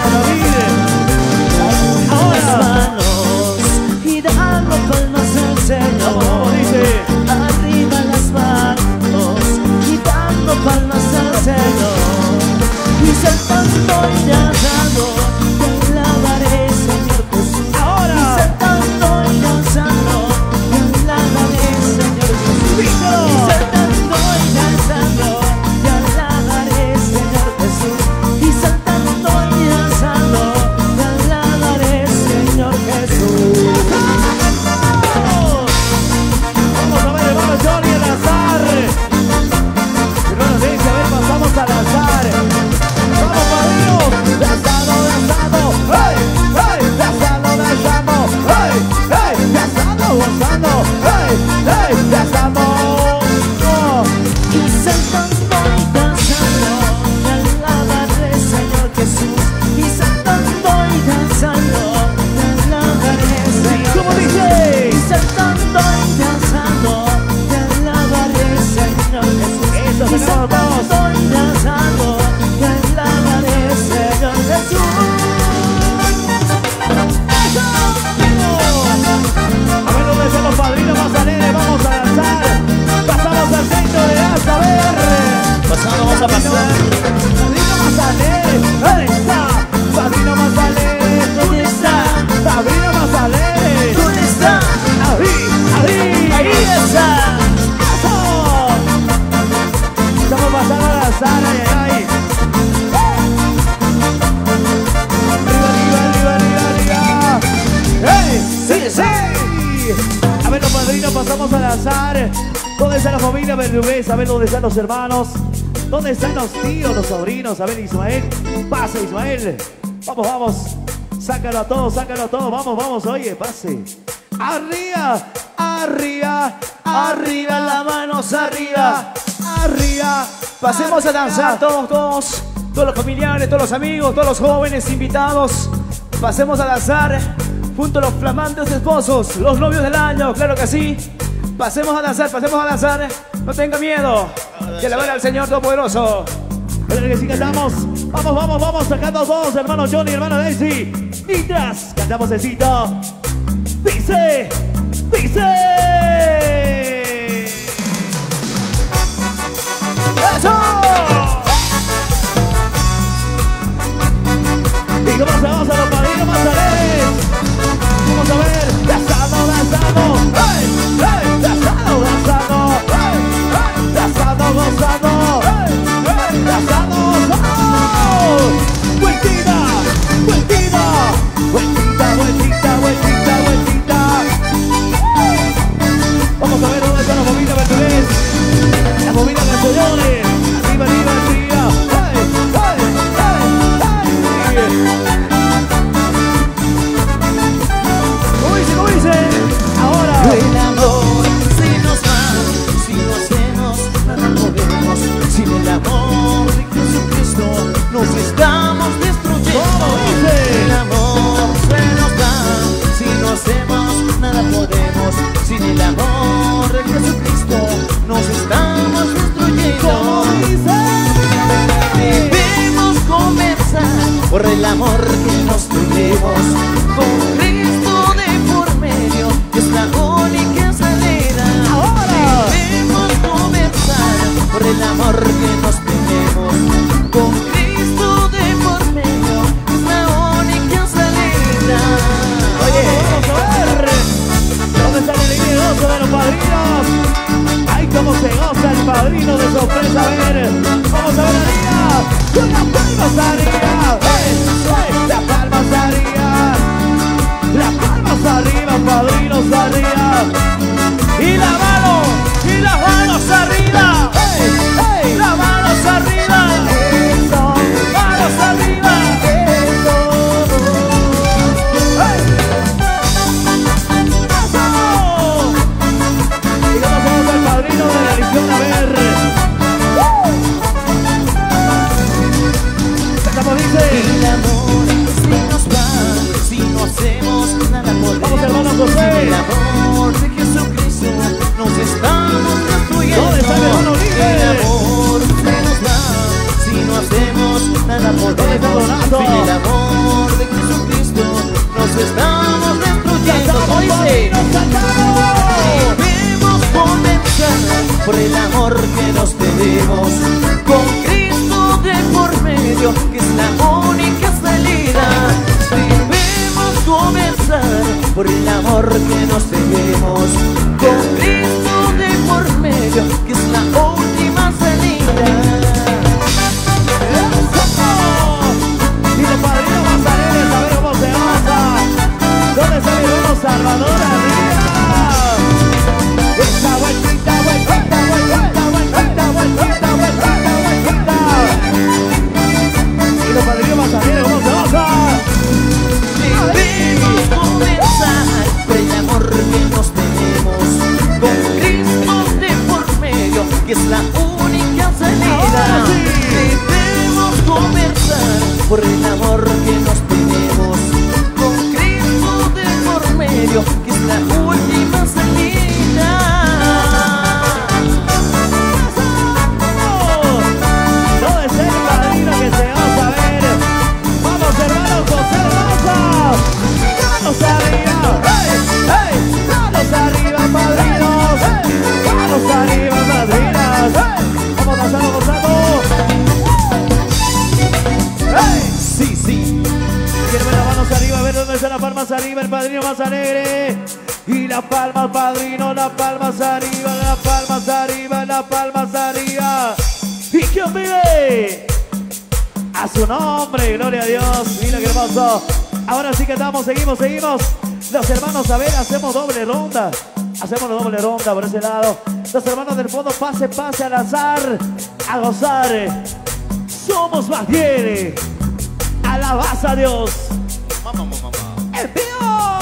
Las manos y dando palmas al Señor. Arriba las manos y dando palmas al Señor. Y saltando y danzando, te alabaré, Señor Jesús. Y saltando y danzando, te alabaré, Señor Jesús. Y saltando y danzando, te alabaré, Señor Jesús. Y saltando y danzando, te alabaré, Señor Jesús. Vamos a ver, hermano Johnny, a lanzar. Hermano Daisy, a ver, pasamos a lanzar. Vamos, padrino. Lanzando, lanzando. ¡Hey! ¡Hey! Lanzando, lanzando. ¡Hey! ¡Hey! Lanzando, lanzando. ¡Hey! ¡Hey! Lanzando. Oh. Y saltando y danzando, te alabaré, Señor Jesús. Y saltando y danzando, te alabaré, Señor ¿Cómo Jesús. dice? Y saltando y danzando, te alabaré, Señor Jesús. Eso, y sacamos todos. saltando y danzando, te alabaré, Señor Jesús. A ver dónde están los padrinos más alegres, vamos a lanzar. Pasamos al centro de danza, a ver. Pasando, vamos a pasar. Padrino más alegre, ¿dónde está? Padrino más alegre, ¿dónde está? Padrino más alegre, ¿Dónde está? ahí, ahí, Ahí está. ¡Eso! Estamos pasando a lanzar, ay, ay, ay. Arriba, arriba, arriba, arriba, arriba. ¡Hey! ¡Sí, sí! A ver, los padrinos, pasamos a lanzar. ¿Dónde está la familia Berrugués? A ver, ¿dónde están los hermanos? ¿Dónde están los tíos, los sobrinos? A ver, Ismael. Pase, Ismael. Vamos, vamos. Sácalo a todos, sácalo a todos. Vamos, vamos, oye, pase. Arriba, arriba, Arriba las manos, arriba. arriba. Pasemos a danzar todos, todos, todos los familiares, todos los amigos, todos los jóvenes invitados. Pasemos a danzar junto a los flamantes esposos, los novios del año, claro que sí. Pasemos a danzar, pasemos a danzar. No tenga miedo. Y alabar al Señor Todopoderoso. Pero que sí cantamos. Vamos, vamos, vamos, sacando todos, hermano Johnny, hermano Daisy. Mientras cantamos el cito. Dice, dice. ¡Eso! Y vamos a vamos a los padrinos más alegres. Vamos a ver, danzando, danzando. ¡Hey! ¡Hey! Danzando, danzando. ¡Hey! ¡Hey! Danzando, gozando. ¡Hey! ¡Hey! Danzando, gozando. Vueltita, vueltita, vueltita, vueltita, vueltita, vueltita. Vamos a ver dónde está la bobina Bertulés. La bobina Castellones. Arriba, arriba, arriba. ¡Hey! ¡Hey! ¡Hey! ¡Hey! ¿Cómo dice? ¿Cómo dice? Ahora. El amor si nos va, si no hacemos nada podemos. Sin el amor de Jesucristo nos estamos destruyendo. ¿Cómo dice? El amor se nos va, si no hacemos nada podemos. Sin el amor de Jesucristo nos estamos destruyendo. ¿Cómo dice? Debemos comenzar por el amor que nos tenemos con Cristo de por medio, es la única salida. Ahora. Debemos comenzar por el amor que nos tenemos con Cristo de por medio, es la única salida. Oye, vamos a ver. ¿Dónde está el gozo de los padrinos? Ay, cómo se goza el padrino de sorpresa. A ver, vamos a ver arriba. Con las palmas arriba. ¡Hey! ¡Hey! Las palmas arriba. Las palmas arriba, padrinos arriba. Y la mano, y las manos arriba. ¡Hey! ¡Hey! Las manos arriba. Eso. Manos arriba. Eso. ¡Hey! ¡Eso! Y vamos a ver al padrino de la religión. A ver. ¿Cómo dice? El amor si nos va, si no hacemos nada podemos. Vamos, hermano José. El amor de Jesucristo nos estamos destruyendo. ¿Dónde está el hermano Libre? El amor se nos va, si no hacemos nada podemos. ¿Dónde está Donato? Sin el amor Padrinos cantaron. Debemos comenzar por el amor que nos tenemos, con Cristo de por medio, que es la única salida. Debemos comenzar por el amor que nos tenemos, con Cristo de por medio, que es la última salida. Y los padrinos bazareles, a ver cómo se baza. ¿Dónde se ve uno Salvador arriba? Esta vueltita, vueltita, vueltita, vueltita, vueltita, vueltita, vueltita. Y los padrinos bazareles, ¿cómo se baza? Debemos comenzar por el amor que nos tenemos, con Cristo de por medio, que es la única salida. Debemos comenzar por el amor que nos tenemos, con Cristo de por medio, que es la última salida. ¿Dónde es el padrino que se va a saber? Vamos hermanos, José Rosa. Manos arriba, hey, hey, manos arriba, padrinos, hey, manos arriba, madrinas, hey, vamos danzando, gozando. Hey, Sí, sí. quiero ver las manos arriba, a ver dónde están las palmas arriba, el padrino más alegre. Y las palmas, padrino, las palmas arriba, las palmas arriba, las palmas arriba. ¿Y quién vive? A su nombre, gloria a Dios. Mira qué hermoso. Ahora sí que estamos, seguimos, seguimos. Los hermanos, a ver, hacemos doble ronda. Hacemos la doble ronda por ese lado. Los hermanos del fondo, pase, pase a lanzar, a gozar. Somos más fieles. Alabanza a Dios. Mamá, mamá, mamá. ¡El tío!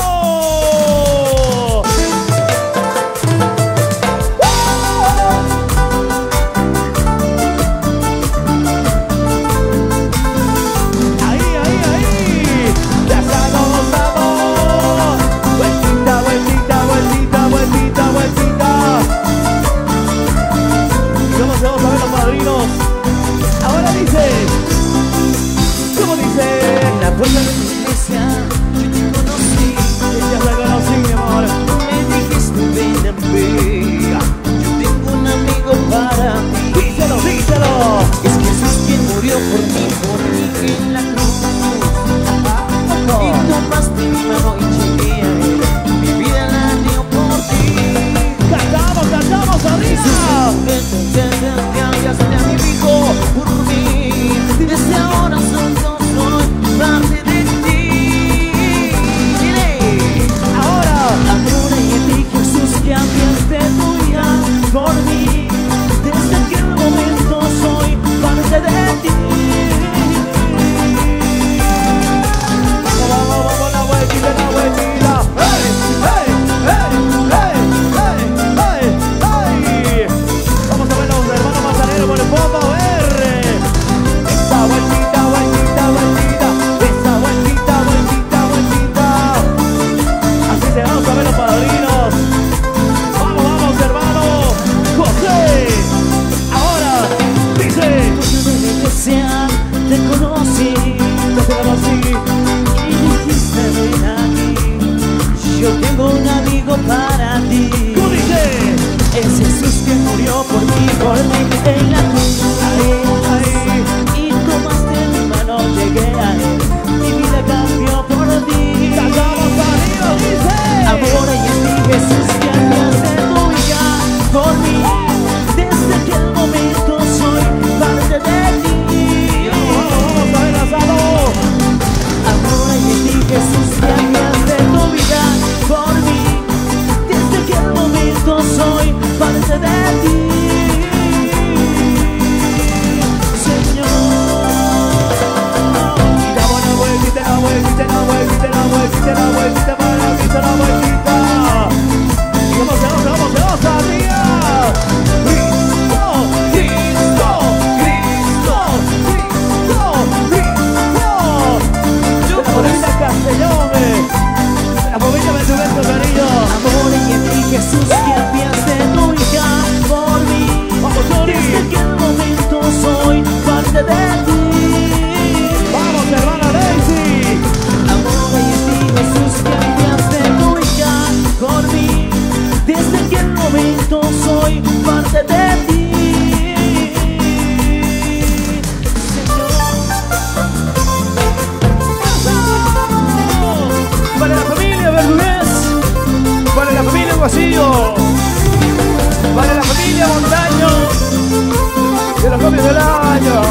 Ahí, ahí, ahí. Gozando, gozando. Vueltita, vueltita, vueltita, vueltita, vueltita. ¿Cómo se vamos a ver los padrinos? Ahora dice. ¿Cómo dice? En la puerta de tu iglesia yo te conocí. Ya se conocí, mi amor. Me dijiste ven a mí, yo tengo un amigo para ti. Díselo, díselo. Es Jesús quien murió por mí, por mí en la cruz. Y tomaste mi mano y llegué a él, mi vida la dio por ti. Cantamos, cantamos arriba. Jesús, vete, vete, ya sea mi hijo por mí. Desde ahora solo soy parte de ti. Dile. Ahora. Ahora y en ti, Jesús, que cambiaste tu vida por mí. Desde aquel momento soy parte de ti. Vamos, vamos, vamos, la vueltita, la vueltita. ¡Hey, hey, hey, hey, hey, hey, hey! Vamos a ver los hermanos mazaneros por el fondo, a ver. Esa vueltita, vueltita, vueltita. Esa vueltita, vueltita, vueltita. Así se vamos a ver los padrinos. Vamos, vamos, hermano. José. Ahora, dice. En la iglesia te conocí, No se llama así. y dijiste ven aquí. Yo tengo un amigo para ti. ¿Cómo dice? Es Jesús que murió por mí, por mí en la cruz. Ahí. Y tomaste mi mano, llegué a él, mi vida cambió por ti. Cantamos, padrino, dice. Ahora y en ti, Jesús, que cambiaste tu vida por mí. Desde aquel momento soy parte de ti. Vamos a ver asado. Ahora y en ti, Jesús, que cambiaste tu vida por mí. Desde aquel momento soy parte de ti. Señor. Y la buena vueltita, la vueltita, la vueltita.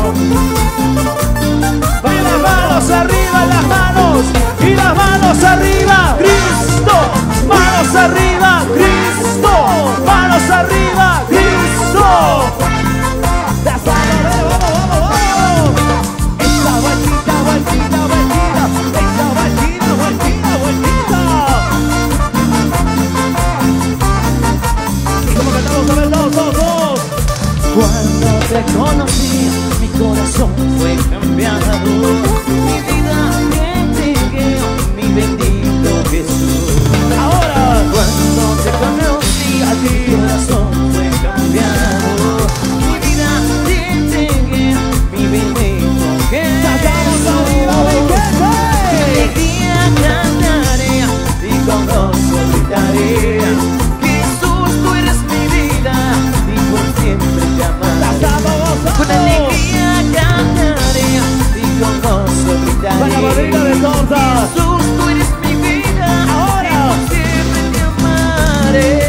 Y las manos arriba, las manos. Y las manos arriba. Cristo. Manos arriba. Cristo. Manos arriba. Cristo. Las manos, vamos, vamos, vamos. Esa vueltita, vueltita, vueltita. Esa vueltita, vueltita, vueltita. Y como cantamos a ver, dos, dos, dos. Cuando te conocí, mi corazón fue cambiado. Mi vida te entregué, mi bendito Jesús. Ahora, Cuando te conocí, a ti mi corazón fue cambiado. Mi vida te entregué, mi bendito sacamos arriba, Jesús. ven, Alegría cantaré y con gozo gritaré. Jesús, tú eres mi vida y por siempre te amaré. Con alegría cantaré y con gozo gritaré. Para la barriga de torta. Jesús, tú eres mi vida. Ahora. Y por siempre te amaré.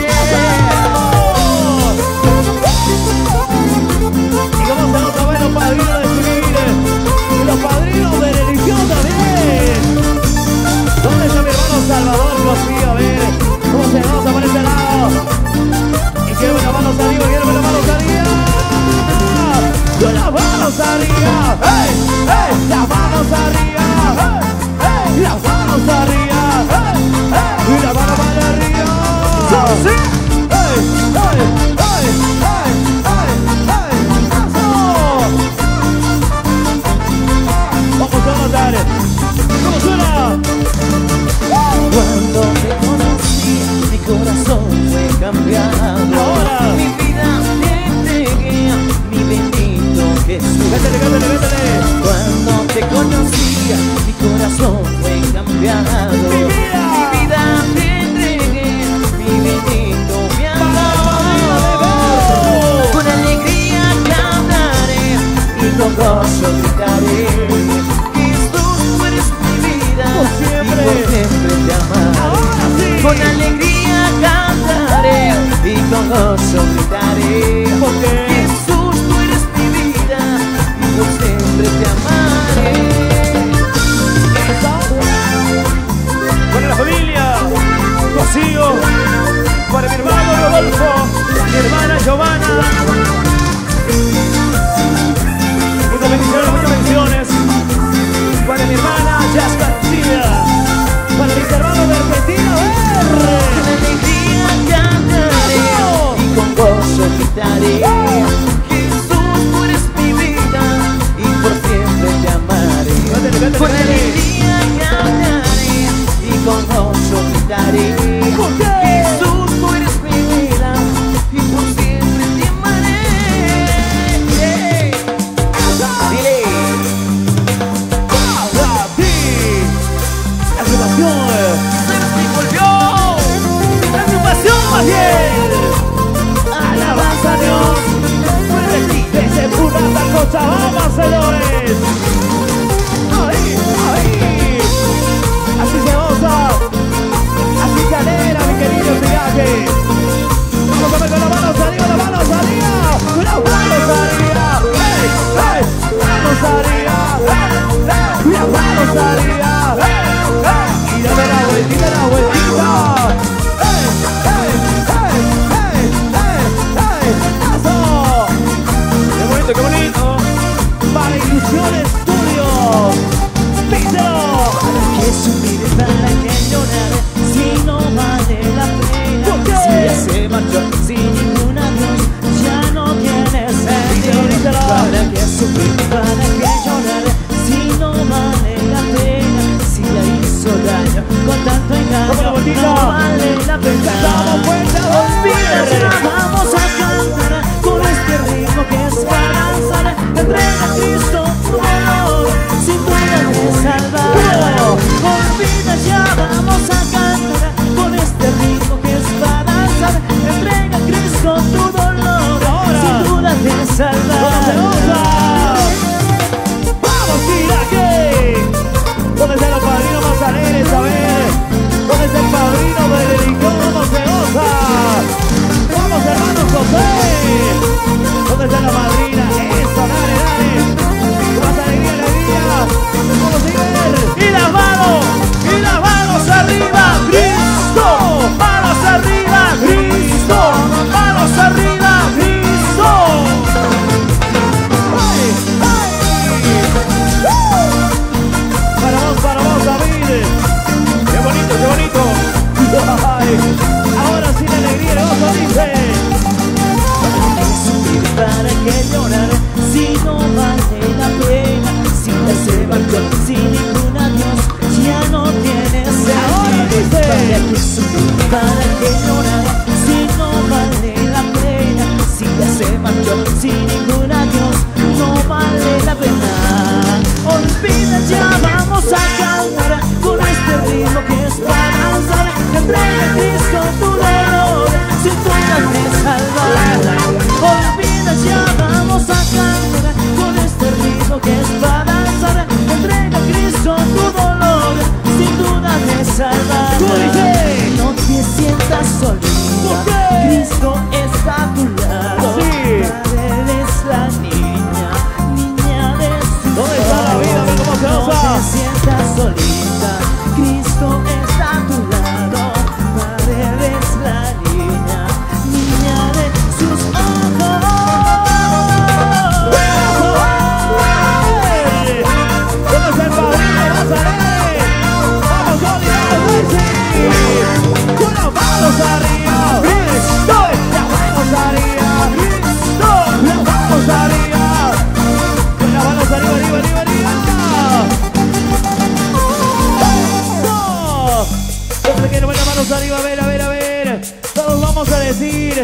Y vamos a otra vez los padrinos de civil y los padrinos de religión también. ¿Dónde está mi hermano Salvador Costillo? A ver, ¿cómo se vamos a por este lado? Y quiero ver las manos arriba, quiero ver las manos arriba. Con las manos arriba, ¡hey! ¡hey! Las manos arriba.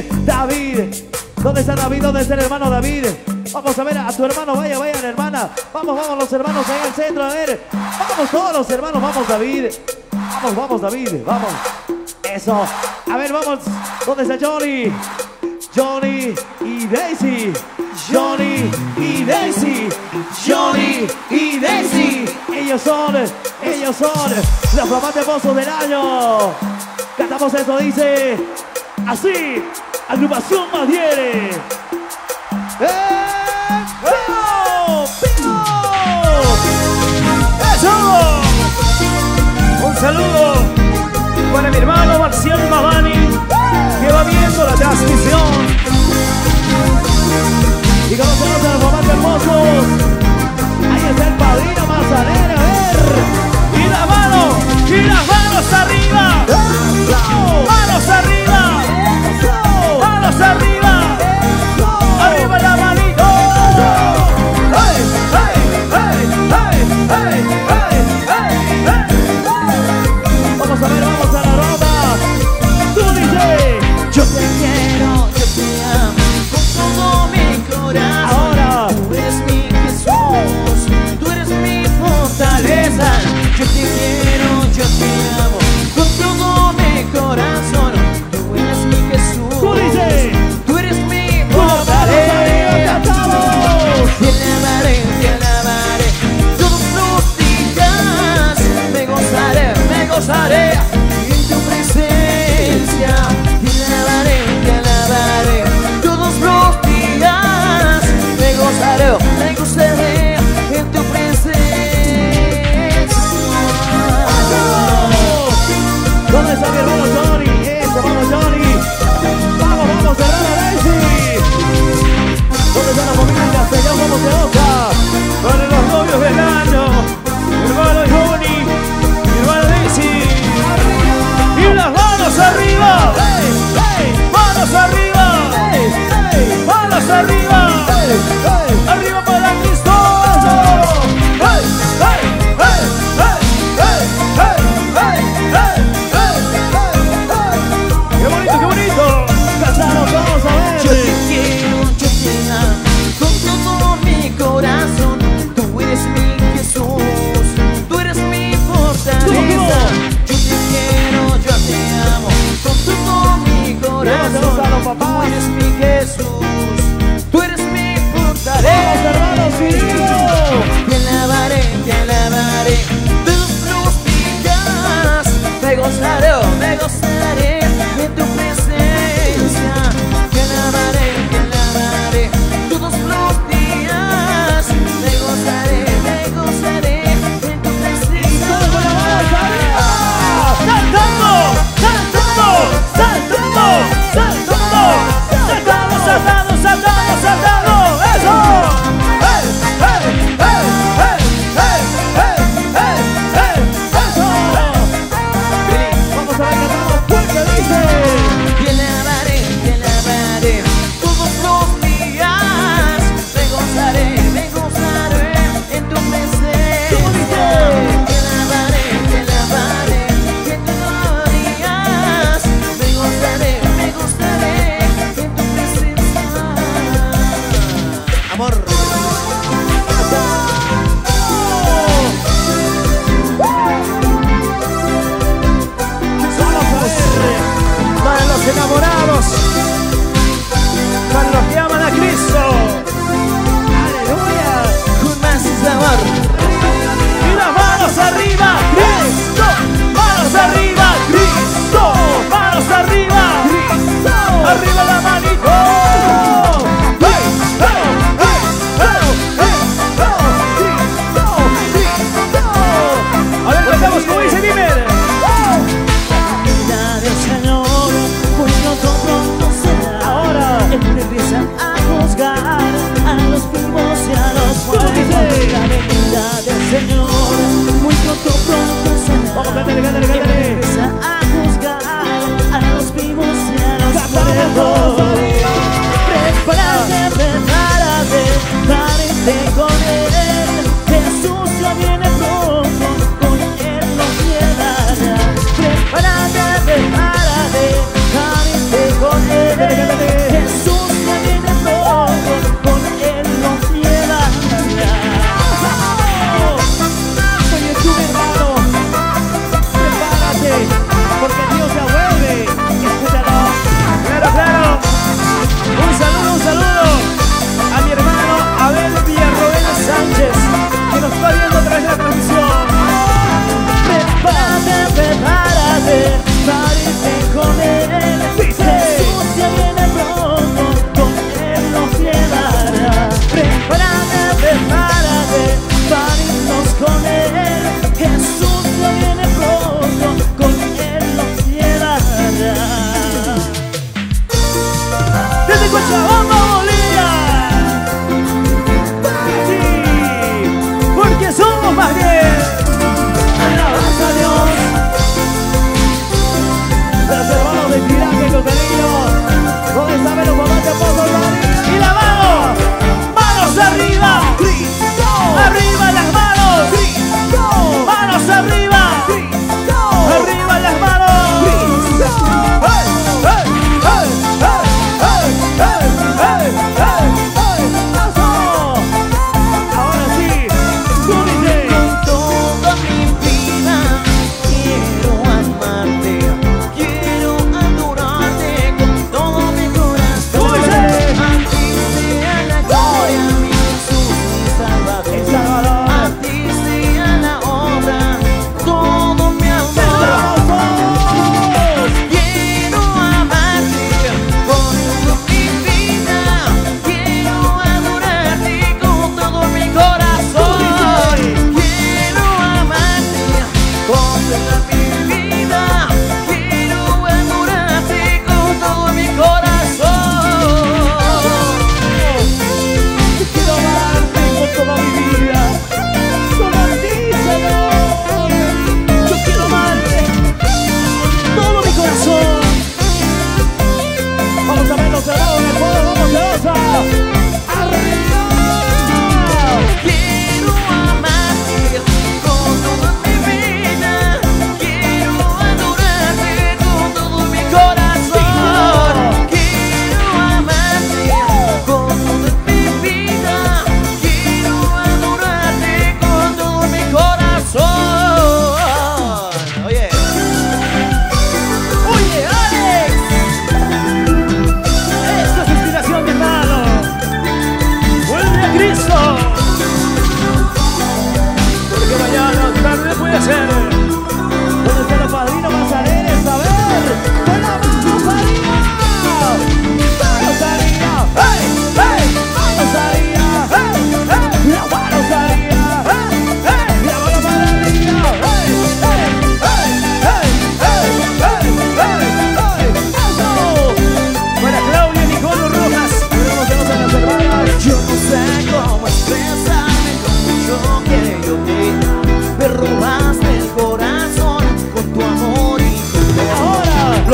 David. ¿Dónde está David? ¿Dónde está el hermano David? Vamos a ver a tu hermano, vaya, vaya, hermana. Vamos, vamos los hermanos ahí al centro, a ver. Vamos todos los hermanos, vamos David. Vamos, vamos David, vamos. Eso. A ver, vamos. ¿Dónde está Johnny? Johnny y Daisy. Johnny y Daisy. Johnny y Daisy. Ellos son, ellos son los flamantes mozos del año. Cantamos esto, dice así. Agrupación Madiere. ¡Eh! ¡Pío! ¡Pío! ¡Eso! Un saludo para mi hermano Marcial Mavani, que va viendo la transmisión. Y con nosotros a los flamantes hermosos. Ahí está el padrino Mazanera, a ver. Y la mano, y las manos arriba. Manos arriba. Manos arriba. Arriba la manito. ¡Hey, hey, hey, hey, hey, hey, hey, hey! Vamos a ver, vamos a la ronda. Tú dices. Yo te quiero, yo te amo con todo mi corazón. Ahora. Tú eres mi Jesús, tú eres mi fortaleza. Yo te quiero, yo te amo con todo mi corazón. Tú eres mi Jesús. Tú dices. Tú eres mi fortaleza. Te alabaré, te alabaré todos los días. Me gozaré, me gozaré en tu presencia. Te alabaré, te alabaré todos los días. Me gozaré, me gozaré en tu presencia.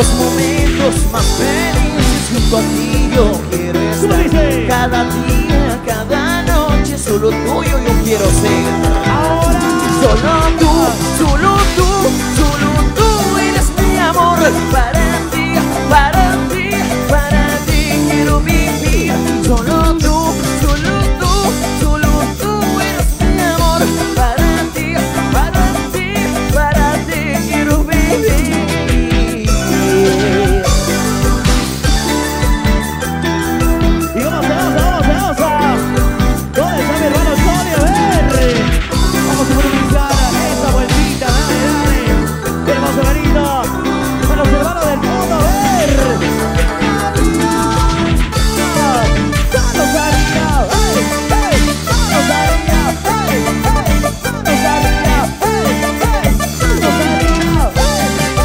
los momentos más felices junto a ti yo quiero estar. Cada día, cada noche, solo tuyo yo quiero ser. Ahora. Solo tú, solo tú, solo tú eres mi amor. Para ti, para ti, para ti quiero vivir. Solo tú, solo tú, solo tú eres mi amor. Para ti, para ti, para ti quiero vivir. Y vamos, vamos, vamos, vamos. ¿Dónde está mi hermano Tony? A ver. Vamos a utilizar esa vueltita, dale, dale. Hermoso hermanito. Para los hermanos del mundo, a ver. Vamos arriba, hey, hey. Vamos arriba, hey, hey. Vamos arriba, hey, hey. Vamos arriba, hey,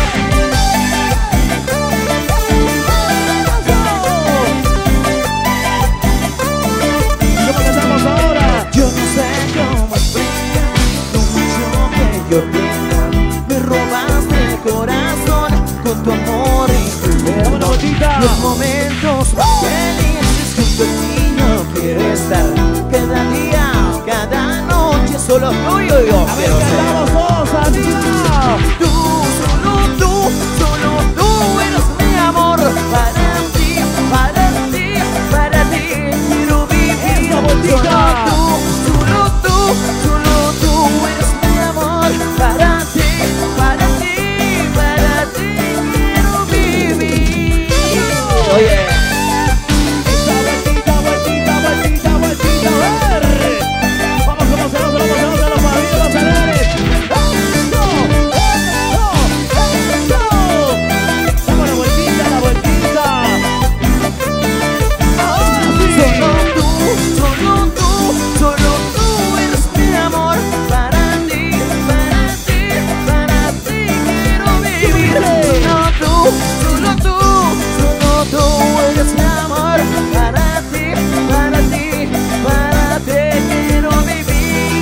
hey. ¿Y cómo cantamos ahora? Yo no sé cómo explicar lo mucho que yo tengo. Me robaste el corazón con tu amor y tu Dame una verbo. vueltita. Los momentos más felices junto a ti yo quiero estar. Cada día, cada noche, solo tuyo yo A ver, quiero ser. cantamos todos arriba. Tú, solo tú, solo tú eres mi amor. Para ti, para ti, para ti quiero vivir. Esa vueltita. Solo tú, solo tú, solo tú eres mi amor. Para ti, para ti, para ti quiero vivir. Oye. Esa vueltita, vueltita, vueltita, vueltita, a ver. Vamos, vamos, vamos, vamos, vamos a los padrinos, los señores. ¡Eso! ¡Eso! ¡Eso! Damos la vueltita, la vueltita. Ahora sí. Solo tú, solo tú, solo tú eres mi amor. Para ti, para ti, para ti quiero vivir. Solo tú, solo tú, solo tú eres mi amor. Para ti, para ti, para ti quiero vivir.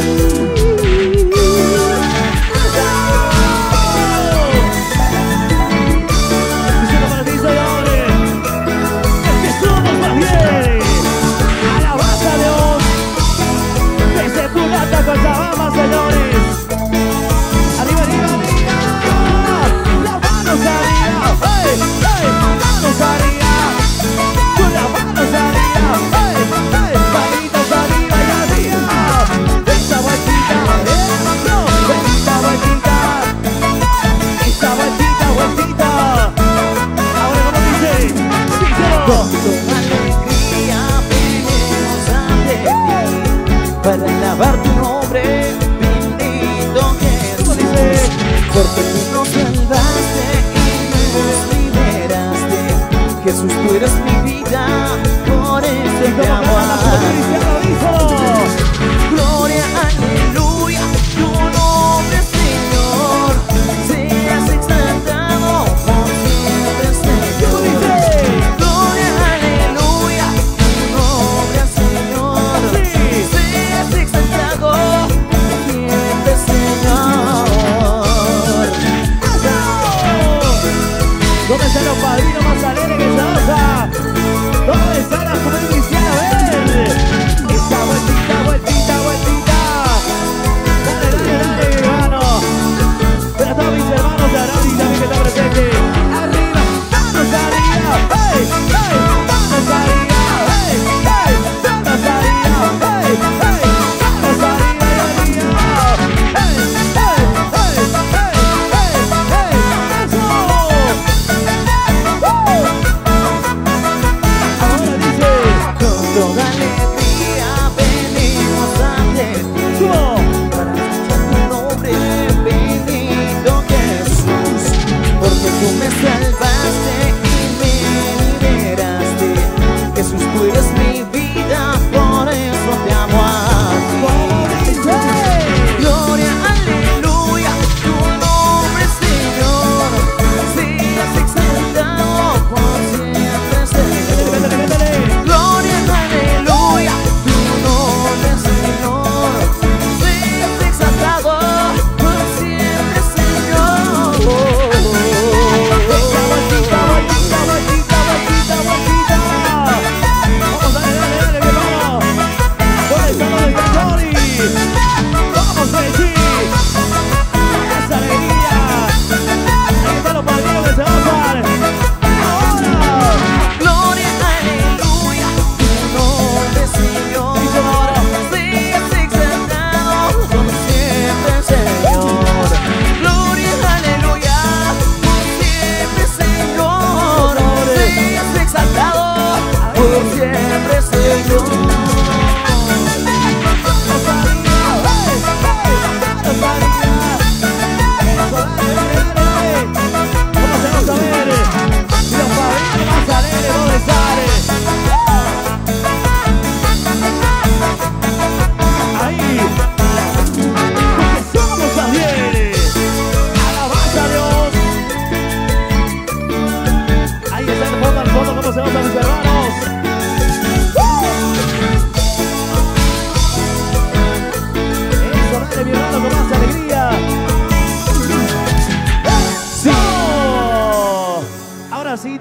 Diciendo para ti, señores. Que somos más bien. Alabanza a Dios. Desde tu lata con Chabamba, señores. Arriba, arriba, arriba. Las manos arriba. ¡Hey, hey! Manos arriba. Con las manos arriba. ¡Hey, hey! Manitos arriba y arriba. Esa vueltita. Eso. Vueltita, vueltita. Esa vueltita, vueltita. Ahora, ¿cómo dice? Díselo. Con toda alegría venimos ante ti para alabar tu nombre, bendito ¿Cómo Jesús. dice? Porque tú nos salvaste y nos liberaste. Jesús, tú eres mi vida, por eso te ¿Cómo amo. canta la cristiana? Díselo. Gloria, aleluya, tu nombre, Señor, seas exaltado por siempre, ¿Cómo Señor. dice? Gloria, aleluya, tu nombre, Señor, Sí. seas exaltado siempre, Señor. ¿Dónde están los padrinos más alegres que esa osa?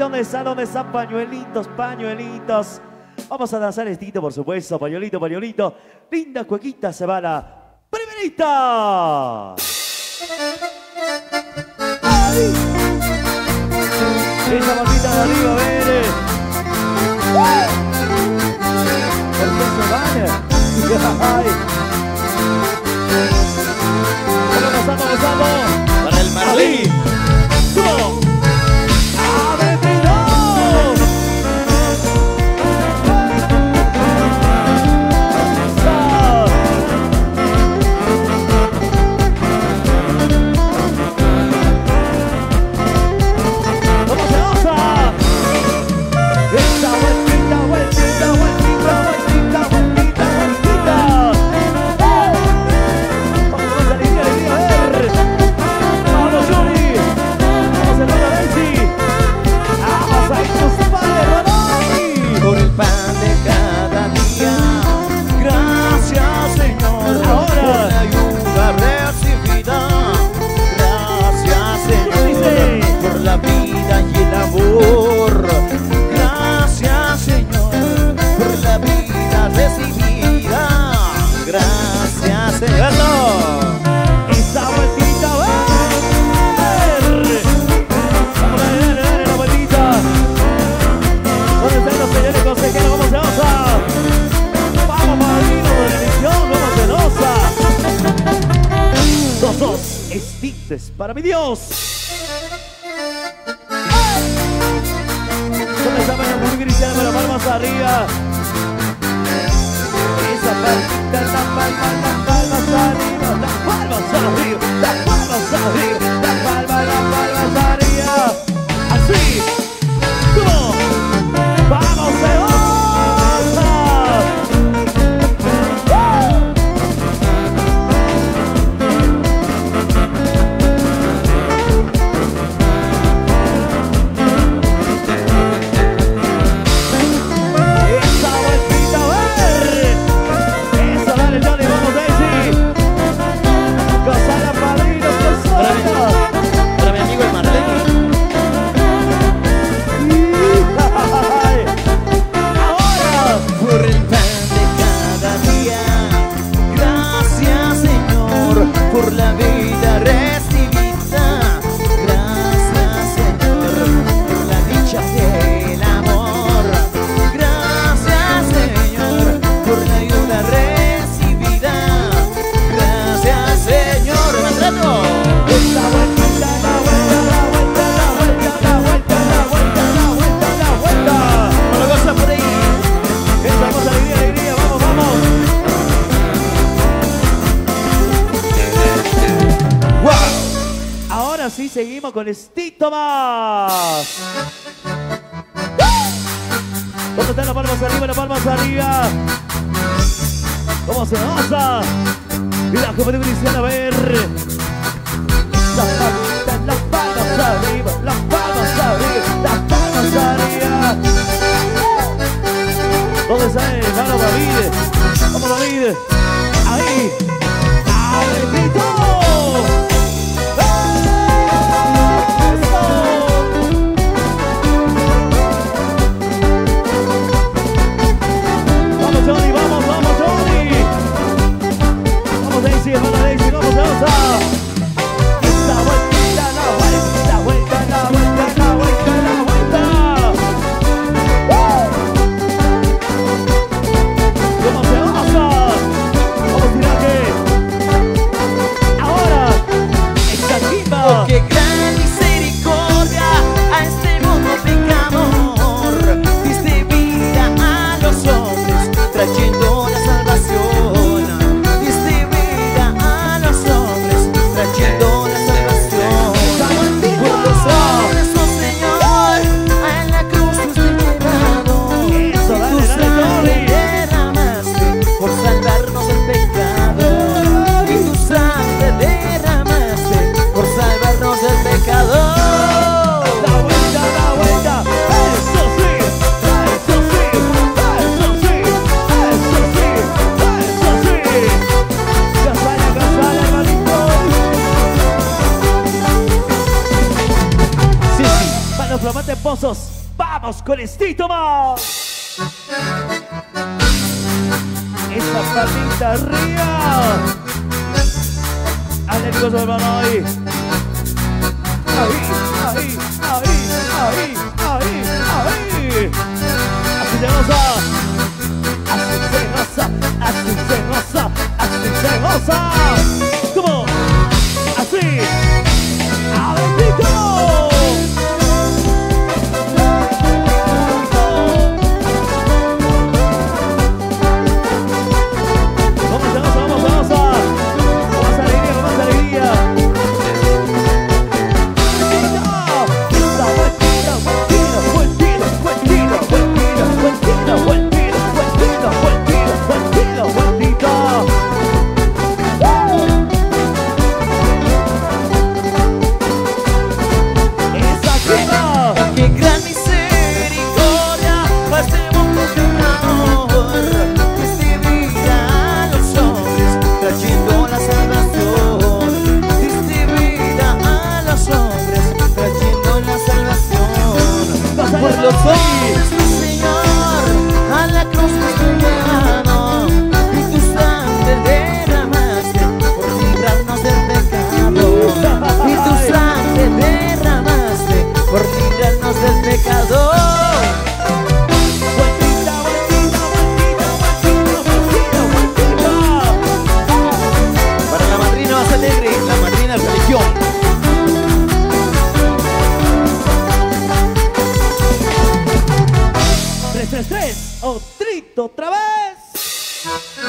¿dónde están? ¿Dónde están? Pañuelitos, pañuelitos. Vamos a danzar estito, por supuesto. Pañuelito, pañuelito. Linda cuequita se va la primerita. ¡Ay! Esa bandita de arriba, a ver. ¿Por qué se van? ¡Ay! Bueno, pasando, pasando. Para el Marlín. ¡Tú! Para mi Dios. ¿Dónde está la mujer cristiana con las palmas arriba? Esa palma, las palmas, las palmas arriba, las palmas arriba, las palmas arriba, las palmas, las palmas arriba. Así. ¿Cómo? ¡Vamos, Sebastián! Seguimos con Estito más. ¿Dónde están las palmas arriba? Las palmas arriba. ¿Cómo se goza? Y la juventud cristiana, a ver. Las palmas, las palmas arriba, las palmas arriba, las palmas arriba. ¿Dónde está el hermano David? Vamos, David. Ahí. ¡Ahí! Johnny, vamos, vamos, Johnny. Vamos, Daisy, hermana Daisy, vamos, danza. La vuelta, la vuelta, la vuelta, la vuelta, la vuelta, la vuelta. ¿Cómo se goza? Vamos a tirar que ahora esta timba. Oh, qué gran misericordia a este mundo pecador. Diste vida a los hombres, trayendo la salvación. Diste vida a los hombres, trayendo la salvación. Por los hombres, oh Señor, en la cruz fuiste llevado. Y tu sangre derramaste por salvarnos del pecado. Y tu sangre derramaste por salvarnos del pecado. La vuelta, la vuelta. Eso sí, eso sí, eso sí, eso sí, eso sí. Casalla, casalla, hermanito. Sí, sí, para los flamantes pozos. Vamos con estito más. Esa patita arriba. Atléticos de Manoy. Ahí, ahí, ahí, ahí, ahí, ahí. Así se goza. Así se goza. Así se goza. Así se goza. ¿Cómo? Así. ¡Atlético! Por los hombres, mi Señor, a la cruz fuiste llevado, y tu sangre derramaste por librarnos del pecado, y tu sangre derramaste por librarnos del pecado. Para la madrina más alegre, la madrina religión. tres, tres, otrito otra vez.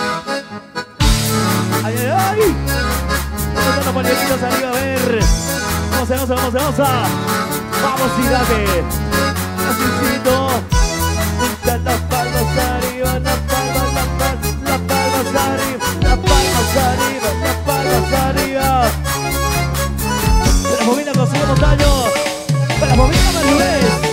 Ay, ay, ay. Vamos a los pañuelitos arriba, a ver. Vamos, vamos, vamos, vamos. Vamos y dale. Asícito. Las palmas arriba, las palmas, las palmas, las palmas arriba, las palmas arriba, las palmas arriba. De la bobina consigue Montaño. De la bobina Maribel.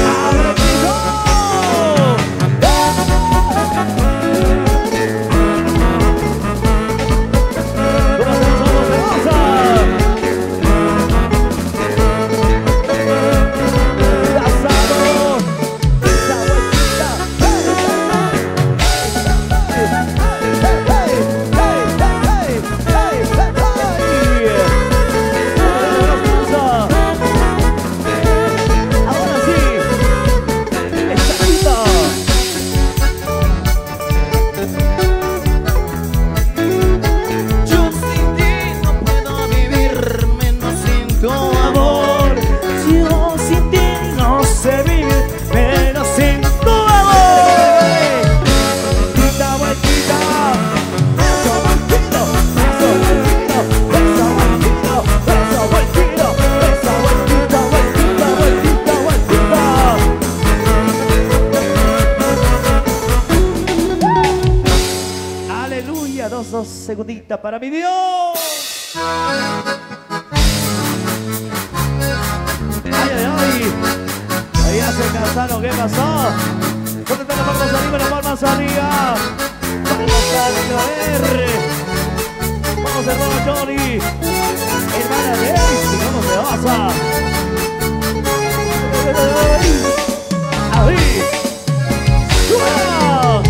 Dos segunditas para mi Dios. Ay, ay, ay. Ahí hace Casano, ¿qué pasó? ¿Dónde están las palmas arriba? Las palmas arriba. Palmas arriba, a ver. Vamos, hermano Johnny. Hermana Daisy, ¿cómo se basa? Ahí. ¡Suena!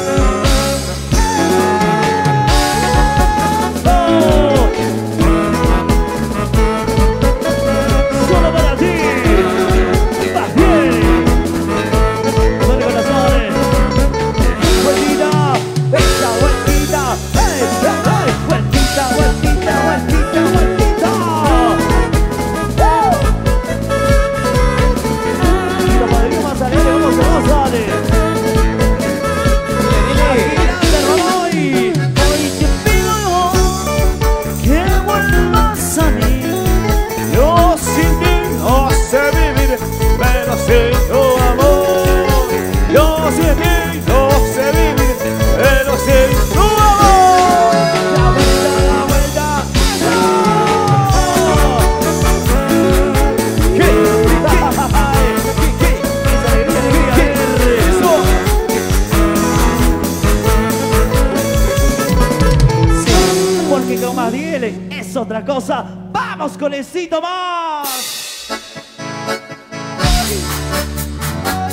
Es otra cosa. ¡Vamos con el cito más!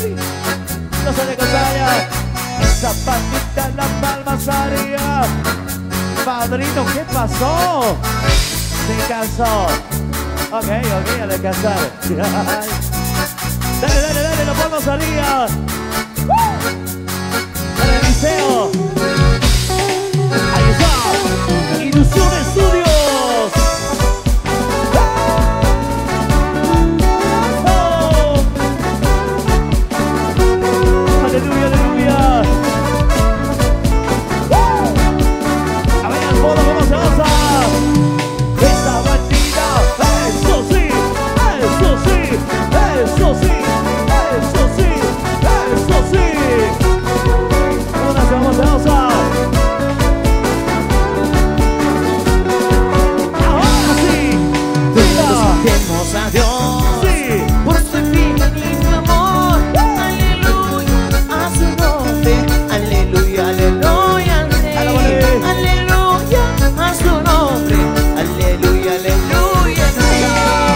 Cosalla, Cosalla. Esa patita en las palmas arriba. Padrino, ¿qué pasó? Se cansó. Ok, ok, a descansar. Dale, dale, dale, nos vamos arriba. Dale, Liceo. Ahí está. Ilusión Estudios. Oh. Aleluya, aleluya. A ver, al fondo, ¿cómo se goza? Esa bandida. Eso sí, eso sí, eso sí, eso sí, eso sí. ¿Cómo se vamos a gozar? Ahora sí. Cantemos a Dios, Sí. por su infinito amor. Aleluya, a su nombre. Aleluya, aleluya al Rey. Alábale. Aleluya, a su nombre. Aleluya, aleluya al Rey.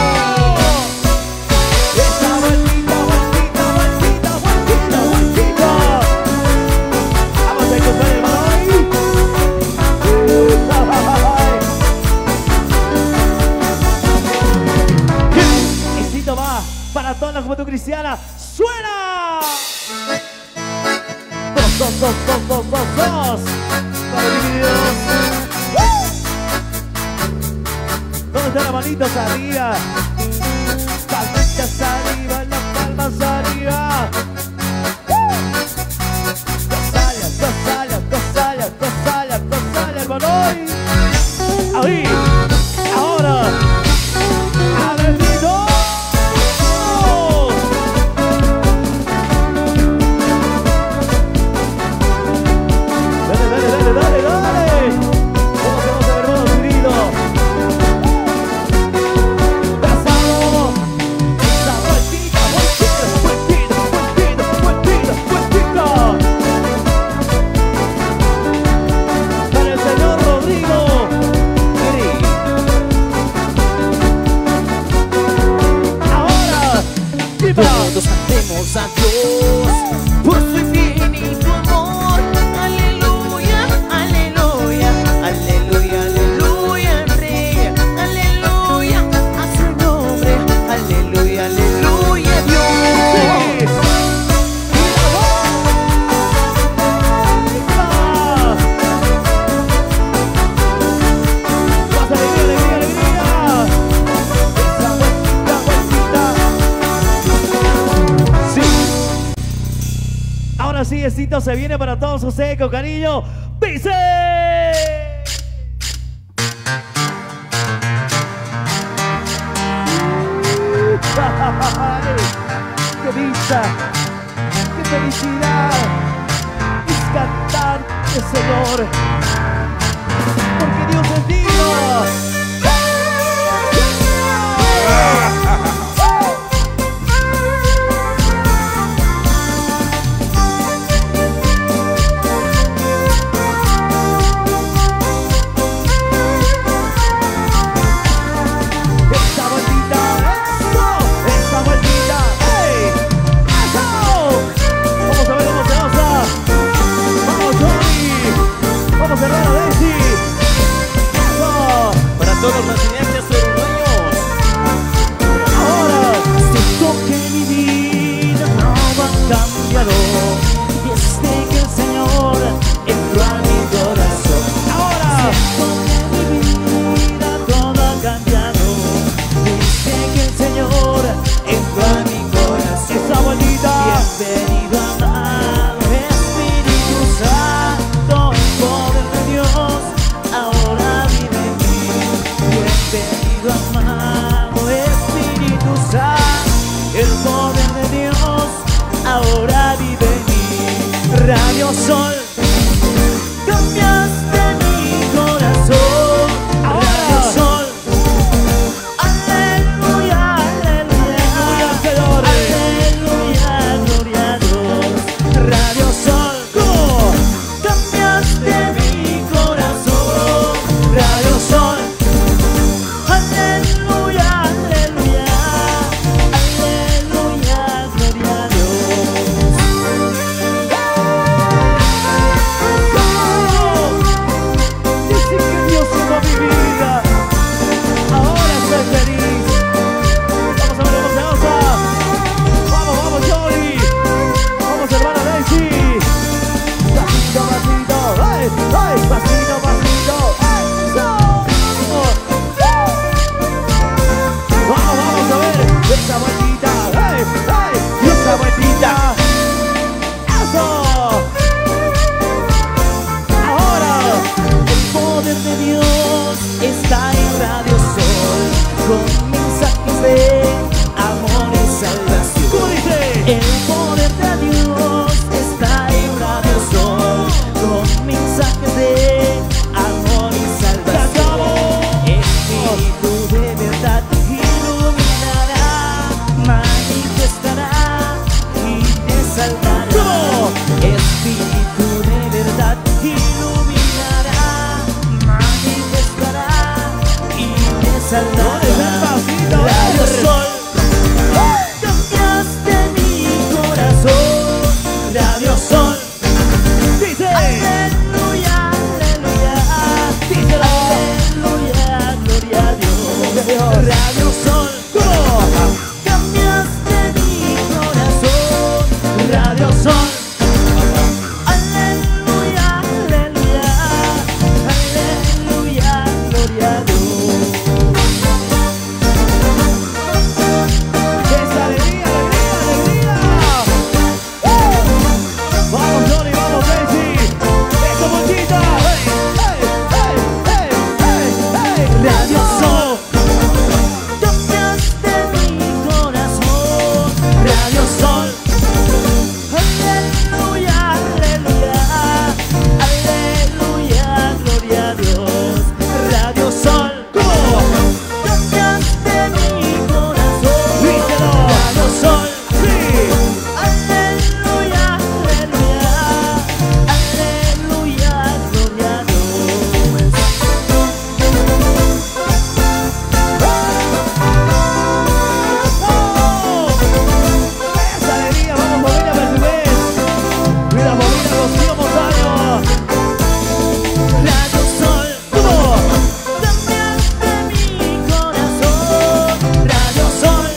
Esa vueltita, vueltita, vueltita, vueltita, vueltita. Vamos a encontrar el balón. Éxito va para toda la juventud cristiana. ¡Suena! Dos, dos, dos, dos, dos, dos, dos. Para divididos. ¿Dónde están las manitos arriba? Palmitas arriba, las palmas arriba. Cosalla, cosalla, cosalla, cosalla, cosalla, Godoy. Ahí, ahora, abre el grito. Dale, dale, dale, dale, dale. Vamos, vamos a ver, vamos, querido. Casado. Esa vueltita, vueltita, vueltita, vueltita, vueltita, vueltita. Para el señor Rodrigo. Ahora, viva. Todos cantemos a Dios por su infinito amor. Aleluya, aleluya, aleluya, aleluya al Rey. Aleluya, a su nombre. Aleluya, aleluya a Dios. Sí. Más alegría, alegría, alegría. Esa vueltita, vueltita. Sí. Ahora sí, éxito se viene para todos ustedes con cariño. ¡Dice! ¡Qué dicha! ¡Qué felicidad! Es cantar, Señor, porque Dios es digno. Esa vueltita, eso, esa vueltita, ¡ey! ¡Eso! Vamos a ver cómo se goza. Vamos, Johnny. Vamos a cerrar a Daisy. Eso. Para con mensajes de amor y salvación. ¿Cómo dice? El poder de Dios está en Radio Sol, con mensajes de amor y salvación. Espíritu de verdad iluminará, manifestará y te salvará. Espíritu de verdad iluminará, manifestará y te salvará. Radio Sol, cambiaste mi corazón. Radio Sol, Dice. aleluya, aleluya, Díselo. aleluya, gloria a Dios. Radio Sol, cambiaste mi corazón. Radio Sol, aleluya, aleluya, aleluya, gloria a Dios. ¡Esa alegría, alegría, alegría! Vamos, Johnny, vamos, Messi. Eso, Monchita. ¡Hey, hey, hey, hey, hey, hey! Radio Sol, cambiaste mi corazón. Radio Sol, aleluya, aleluya, aleluya, gloria a Dios. Radio Sol, cambiaste mi corazón. Díselo. Radio Sol, Sí. aleluya, aleluya, aleluya, gloria a Dios. ¡Esa alegría! Vamos, familia Mercedes. Mira, familia Rocío Montaño. Radio Sol, cambiaste mi corazón. Radio Sol,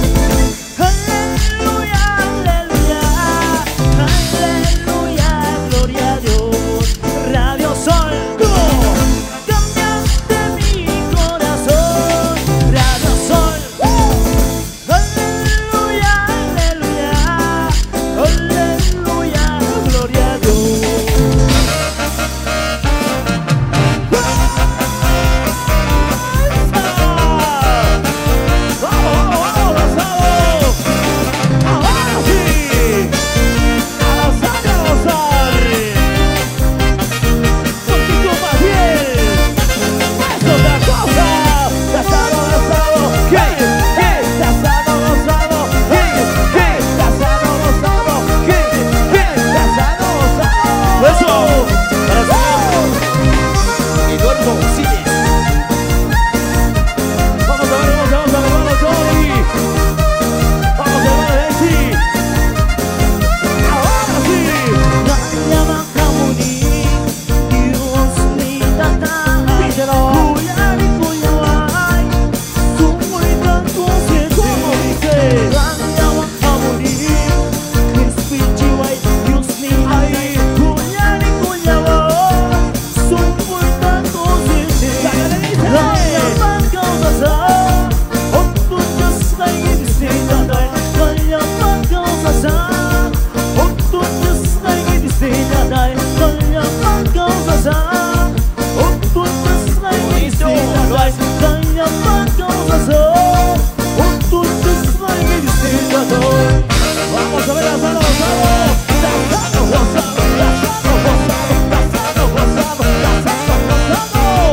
aleluya, aleluya, aleluya, gloria a Dios. Radio Sol, cambiaste mi corazón. Radio Sol, aleluya, aleluya, aleluya, gloria a Dios. ¡Vamos, vamos, vamos, Rosado! ¡Ahora sí! ¡A gozar, a gozar! ¡Contigo más bien! ¡Es otra cosa! ¡Gozado, gozado! ¿Qué? ¿Qué? ¡Gozado, gozado! ¿Qué? ¿Qué? ¡Gozado, gozado! ¿Qué? ¿Qué? ¡Gozado, gozado! ¡Eso! ¡Para el señor Eduardo Siles! Vamos a ver, vamos a ver, hermano Johnny. Vamos a ver, Messi. Ahora sí. Raya Makamuni, Dios ni tata. Díselo. Kuyari kuyawai, sumui consciente. ¿Cómo dice? Raya Makamuni, crispy chihuai, Dios ni tata. Kuyari kuyawai, sumui consciente. Sácale, dice. Raya Makamasa, ottu just like this thing. Raya Makamasa, ottu just like this thing. Raya Makamasa, ottu just like this thing. Raya Makamasa, ottu just like this thing. Vamos a ver, Gozado, Gozado. Gozado, Gozado, Gozado, Gozado, Gozado, Gozado, Gozado,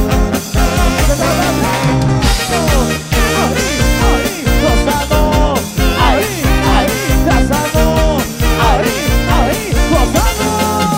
Gozado. Ahí, ahí, Gozado. Ahí, ahí, Gozado.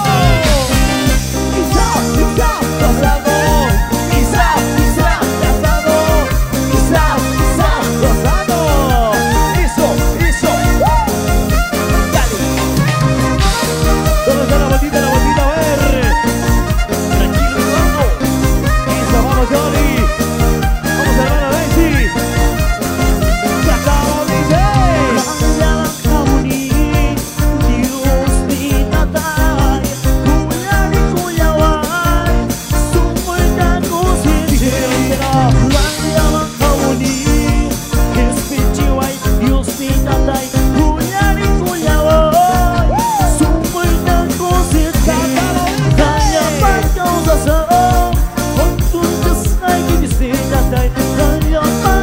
Isa, Isa, Gozado. Isa, Isa, Gozado. Isa, Isa, Gozado. Eso, eso. Dale. ¿Dónde está la botita, la botita? A ver. Tranquilo, Eduardo. Eso, vamos, Johnny. Vamos a ver a Messi. Ya estamos, dice. Raya Makamuni, Dios ni tata. Kuyari kuyawai, sumui consciente. Raya Makamuni, crispy chihuai, Dios ni tata. Kuyari kuyawai, sumui consciente. Raya Makamasa, ottu just like this thing. Raya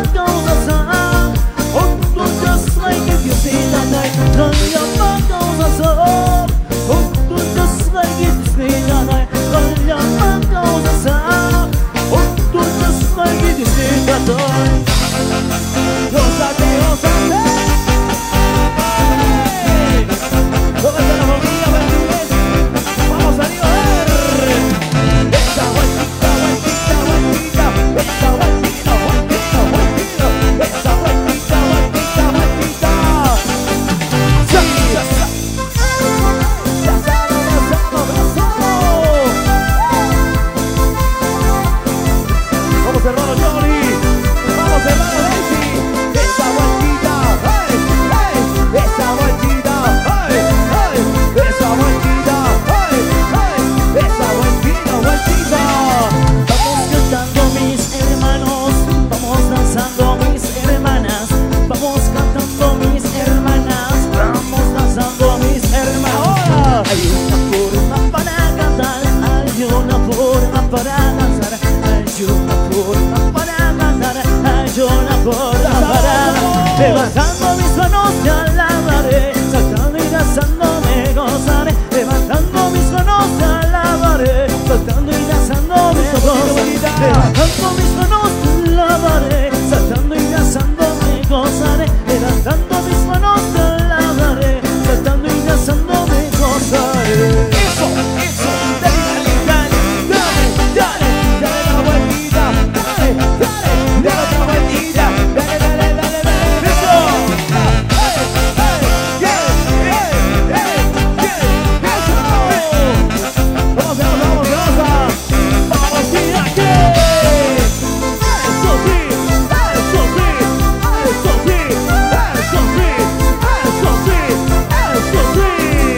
Levantando mis manos te alabaré, saltando y danzando me gozaré. Levantando mis manos te alabaré, saltando y danzando me gozaré. Levantando mis manos te alabaré, saltando y danzando me gozaré. Levantando mis manos te alabaré, saltando y danzando me gozaré. Eso, eso, dale, dale, dale, dale, dale la vueltita, dale, dale, dale otra vueltita, dale, dale, dale, dale, eso. Hey, hey, yeah, hey, hey, yeah, eso. Vamos, vamos, vamos, vamos, vamos, tira que. Eso sí, eso sí, eso sí, eso sí, eso sí, eso sí.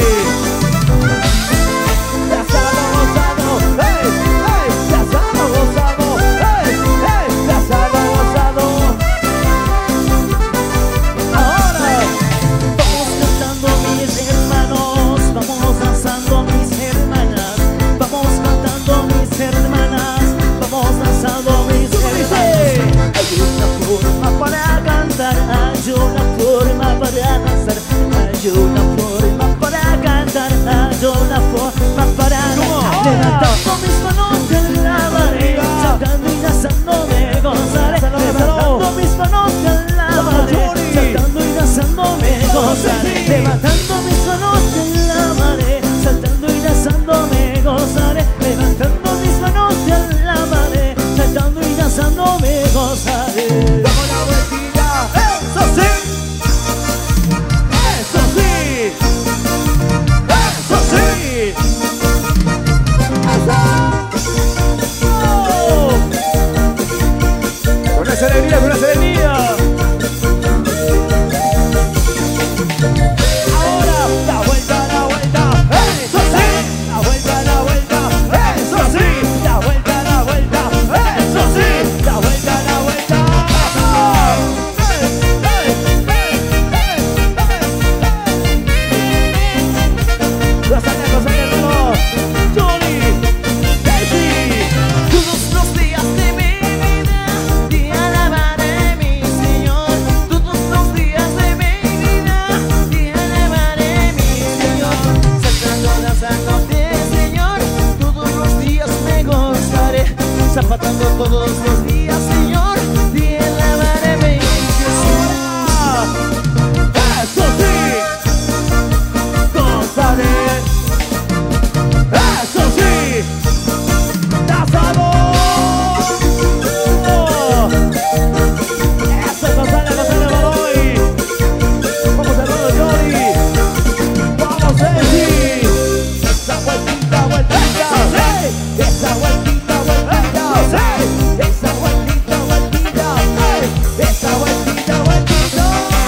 Gozado, gozado, hey, hey, gozado, gozado, hey, hey, gozado, gozado. Ahora vamos cantando mis hermanos, vamos danzando mis hermanas, vamos cantando mis hermanas, vamos danzando mis hermanas. Hay una forma para cantar, hay una forma para danzar, hay una forma para cantar, hay una forma para danzar. Levantando mis manos te alabaré, saltando y danzando me gozaré. Levantando mis manos te alabaré, saltando y danzando me gozaré. Levantando mis manos te alabaré, saltando y danzando me gozaré. Levantando mis manos te alabaré, saltando y danzando me gozaré. Damos la vueltita, eso sí, eso sí, eso sí. ¡Oh! Con esa alegría, con esa alegría. Ahora, la vuelta, la vuelta, eso sí. La vuelta, la vuelta, eso sí. La vuelta, la vuelta, eso sí. La vuelta, la vuelta. ¡Hey, hey, hey, hey, hey! Gozale, gozale, hermano. Johnny, Daisy. Todos los días de mi vida te alabaré, mi Señor. Todos los días de mi vida te alabaré, mi Señor. Saltando, danzándote, Señor. Todos los días me gozaré. Zapatando todos los días, Señor. Te alabaré, mi Jesús. Eso sí, gozaré. Eso sí, danzado. Eso, gozale, gozale, Baloy. Vamos, hermano Johnny. Vamos, Daisy. Esa vueltita, vueltita. Esa vueltita, vueltita. Esa vueltita, vueltita. Esa vueltita, vueltita.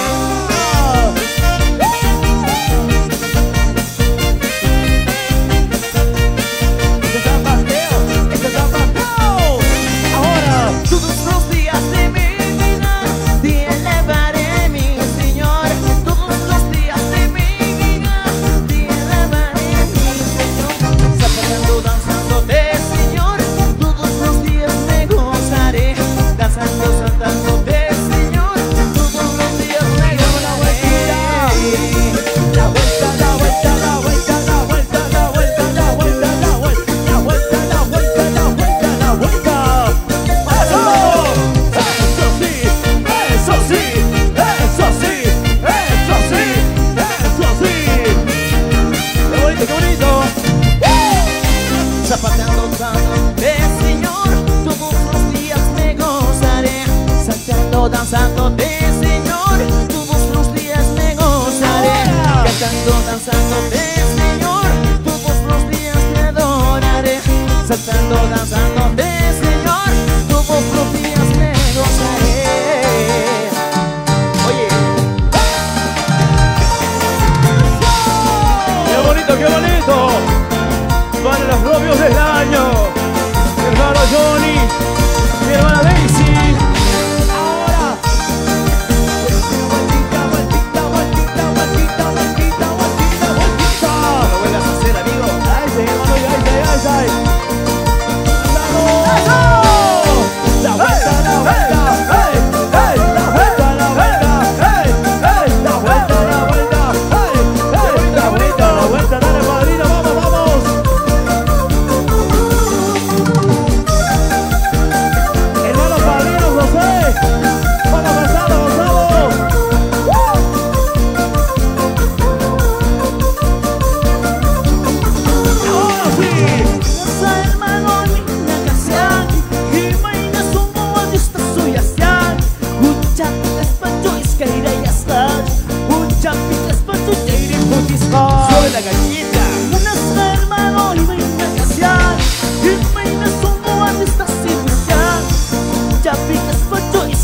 Este es el bateo, este es el bateo. Ahora, Todos los días de mi vida te alabaré, mi Señor. Todos los días de mi vida te alabaré, mi Señor. Zapatando, danzándote, Señor. Todos los días me gozaré. Danzando, saltándote, Señor. Todos los días me gozaré. la vuelta, la vuelta, la vuelta, la vuelta, la vuelta, la vuelta, la vuelta, la vuelta, la vuelta, la vuelta, la vuelta. ¡Eso! Eso sí, eso sí, eso sí, eso sí, eso sí. ¡Qué bonito, qué bonito! Zapatando, danzándote, Señor. Todos los días me gozaré. Saltando, danzándote, Señor. Todos los días me gozaré. Cantando, danzándote, Señor. Todos los días te adoraré. Saltando, danzándote, Señor. Todos los días me gozaré. Oye, ¡Qué bonito, qué bonito! Para los novios del año, mi hermano Johnny, mi hermana Daisy. Ahora, vueltita, vueltita, vueltita, vueltita, vueltita, vueltita, vueltita. lo vuelvas a hacer, amigo. Ay, sí, hermano, ay, ay, ay, ay.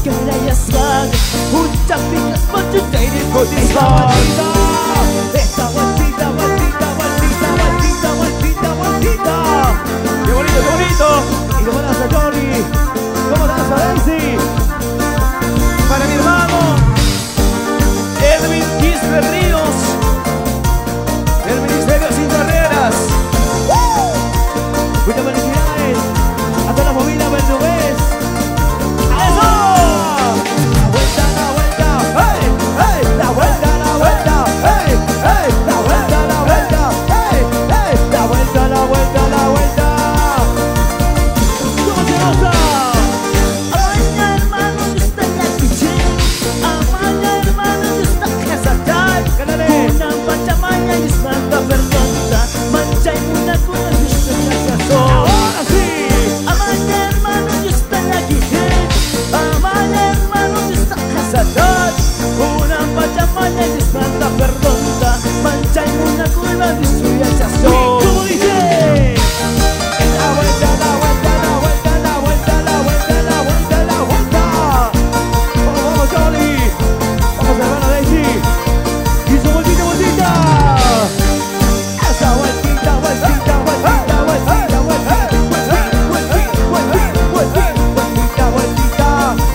Escarayasman, Uchapitas, Pachuchairi, Potisman. Esta vueltita, vueltita, vueltita, vueltita, vueltita, vueltita. ¡Qué bonito, qué bonito! Y cómo danza Johnny, cómo danza Daisy. Para mi hermano Edwin Quispe Ríos, del Ministerio Sin Barreras. Muchas felicidades a toda la movida Bernubés. ¡Eso! La vuelta, la vuelta, hey, hey, la vuelta, la vuelta, hey, hey, la vuelta, la vuelta, hey, hey, la vuelta, la vuelta, la vuelta. ¿Cómo se goza? Amaña, hermano, yo estoy aquí, amaña, hermano, yo estoy casada. Una pachamaña y es manta perdonta, mancha y una cuna y estoy casado. Ahora sí. Amaña, hermano, yo estoy aquí, amaña, hermano, yo estoy casada. Una pachamaña y es manta perdonta, mancha y una cuna y estoy casado. ¿Cómo dice? La vuelta, la vuelta, la vuelta, la vuelta, la vuelta, la vuelta, la vuelta. Vamos, vamos, Johnny. Vamos, hermana Daisy. Y su vueltita, vueltita. Esa vueltita, vueltita, vueltita, vueltita, vueltita, vueltita, vueltita, vueltita, vueltita, vueltita.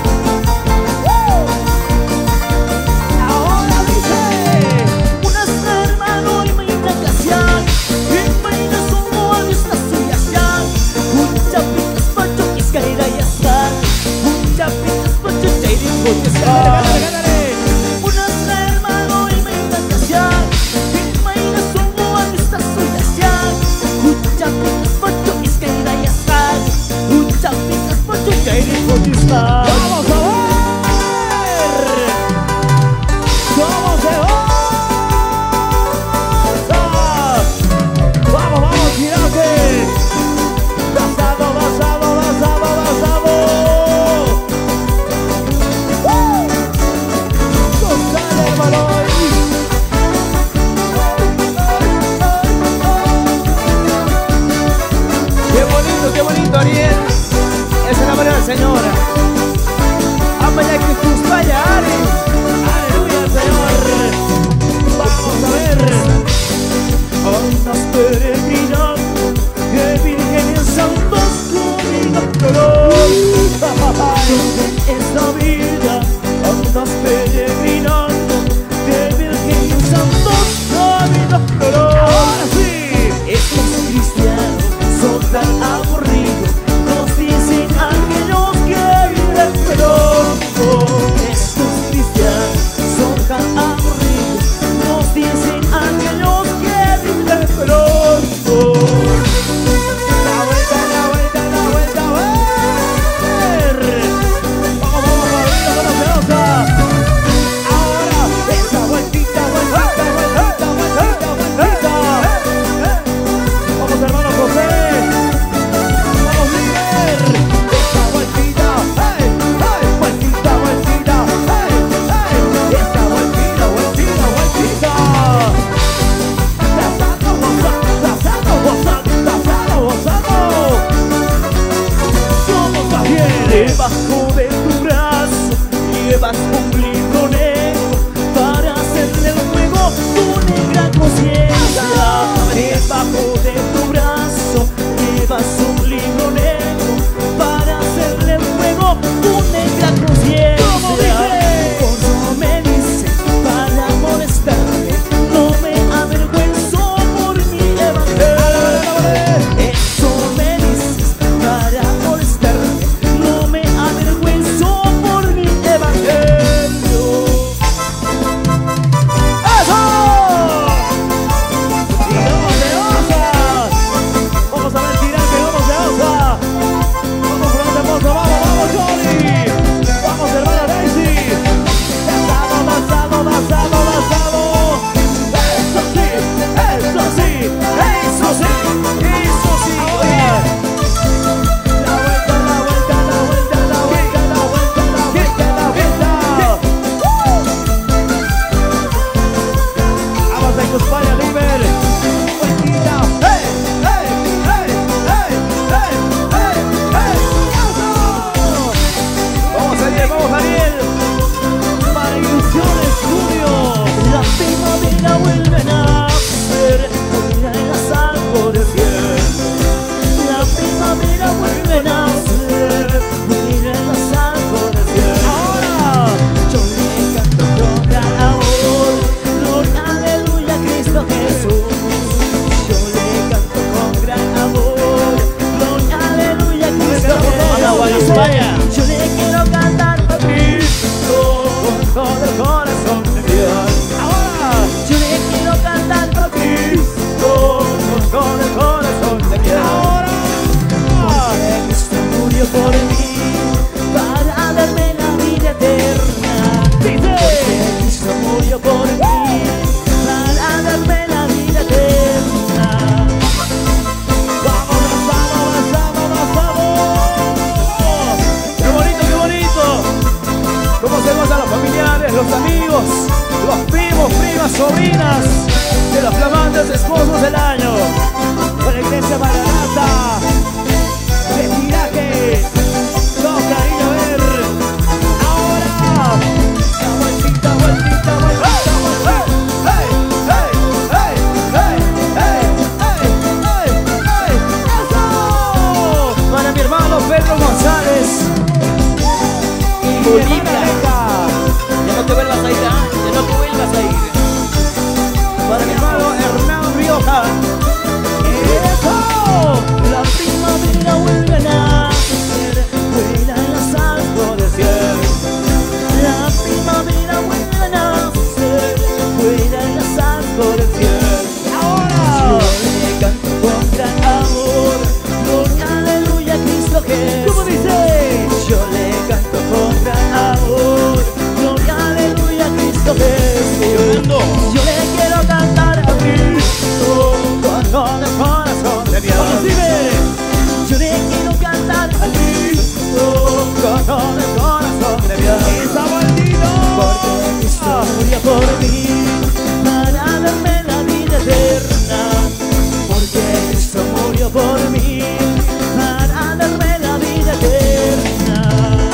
Ahora dice. Unas hermano y me inagacian, y me inasumo a esta suya sian. Mucha picas pacho que es caída y asar, mucha picas pacho que ir y porque estar. Unas hermano y me inagacian, y me inasumo a esta suya sian. Mucha picas pacho que es caída y asar, mucha picas pacho que ir y porque estar. Vamos a ver cómo se goza. Vamos, vamos, girate. Danzado, danzado, danzado, danzado. ¡Uh! González, hermano. Qué bonito, qué bonito, Ariel. Esa es la manera del Señor. Amaya que tus payares. Aleluya, Señor. Vamos a ver. Andas peregrinando, que Virgen y santos caminando. Esta vida andas peregrinando, que Virgen y santos caminando. Ahora sí. Estos cristianos son tan aburridos, nos dicen aquellos que viven pronto. Estos cristianos son tan aburridos, nos dicen aquellos que viven pronto. La vuelta, la vuelta, la vuelta, a ver. Vamos, vamos, arriba, vamos, se goza. Ahora, esa vueltita, vueltita, vueltita, vueltita, vueltita. Vamos, hermano José. Vamos, líder. Esa vueltita, hey, hey, vueltita, vueltita. familiares, los amigos, los primos, primas, sobrinas de los flamantes esposos del año. De la iglesia Maranata, de Tiraje, con cariño a ver. Ahora, vueltita, vueltita, vueltita, vueltita. ¡Hey, hey, hey, hey, hey, hey, hey, hey! ¡Eso! Para mi hermano Pedro González y Bolivia. Ya no te vuelvas a ir, ¿ah? Ya no te vuelvas a ir. Para mi hermano Hernán Rioja. ¡Eso! La primavera vuelve a nacer, vuelan las alas del cielo. La primavera vuelve a nacer, vuelan las alas del cielo. Ahora yo le canto con gran amor, con aleluya Cristo Jesús. ¿Cómo dice? Yo le canto con gran amor, con aleluya Cristo Jesús. Yo le quiero cantar a Cristo con todo el corazón de Dios. Yo le quiero cantar a Cristo con todo el corazón de Dios. Porque Cristo murió por mí para darme la vida eterna. Porque Cristo murió por mí para darme la vida eterna.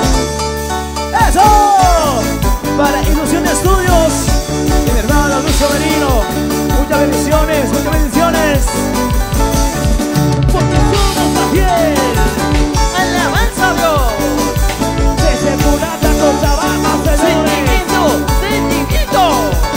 ¡Eso! Para Ilusión Estudios y mi hermano Lucio Merino. Muchas bendiciones, muchas bendiciones. Porque somos más fiel. Alabanza, bro. Desde Culata con Tabama, sentimiento, sentimiento.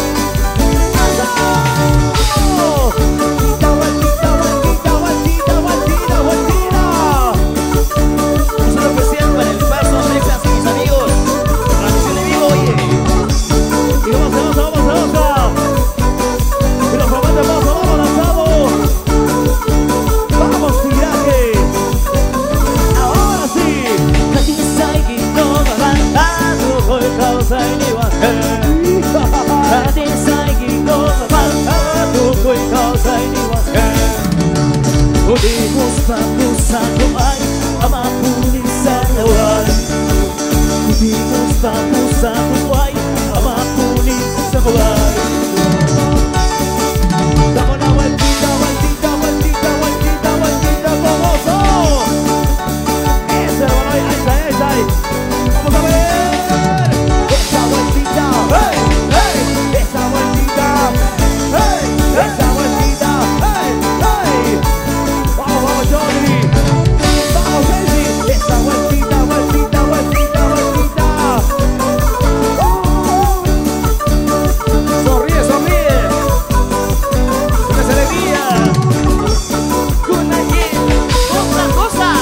Vueltita, vueltita, vueltita, vueltita, vueltita, vueltita. Un solo especial para el paso, Texas y mis amigos. Transmisión de vivo, oye. Y vamos, vamos, vamos, vamos. Y los formatos, vamos, vamos, lanzamos. Vamos, Tiraje. Ahora sí. Nadie sabe que no va avanzando por causa de igual. Nadie sabe que no va avanzando por causa de igual. Podemos vamos a ama punizando ay. Podemos vamos a ay, ama punizando ay. Damos la vueltita, vueltita, vueltita, vueltita, vueltita, como son. Ese hermano, ahí está, ahí está, ahí. Vamos a ver. Esa vueltita, hey, hey. Esa vueltita, hey, esa vueltita, hey, hey. Vamos, vamos, Johnny. Vamos, Casey. Esa vueltita, vueltita, vueltita, vueltita. Sonríe, sonríe. Con alegría. Con alegría. Otra cosa.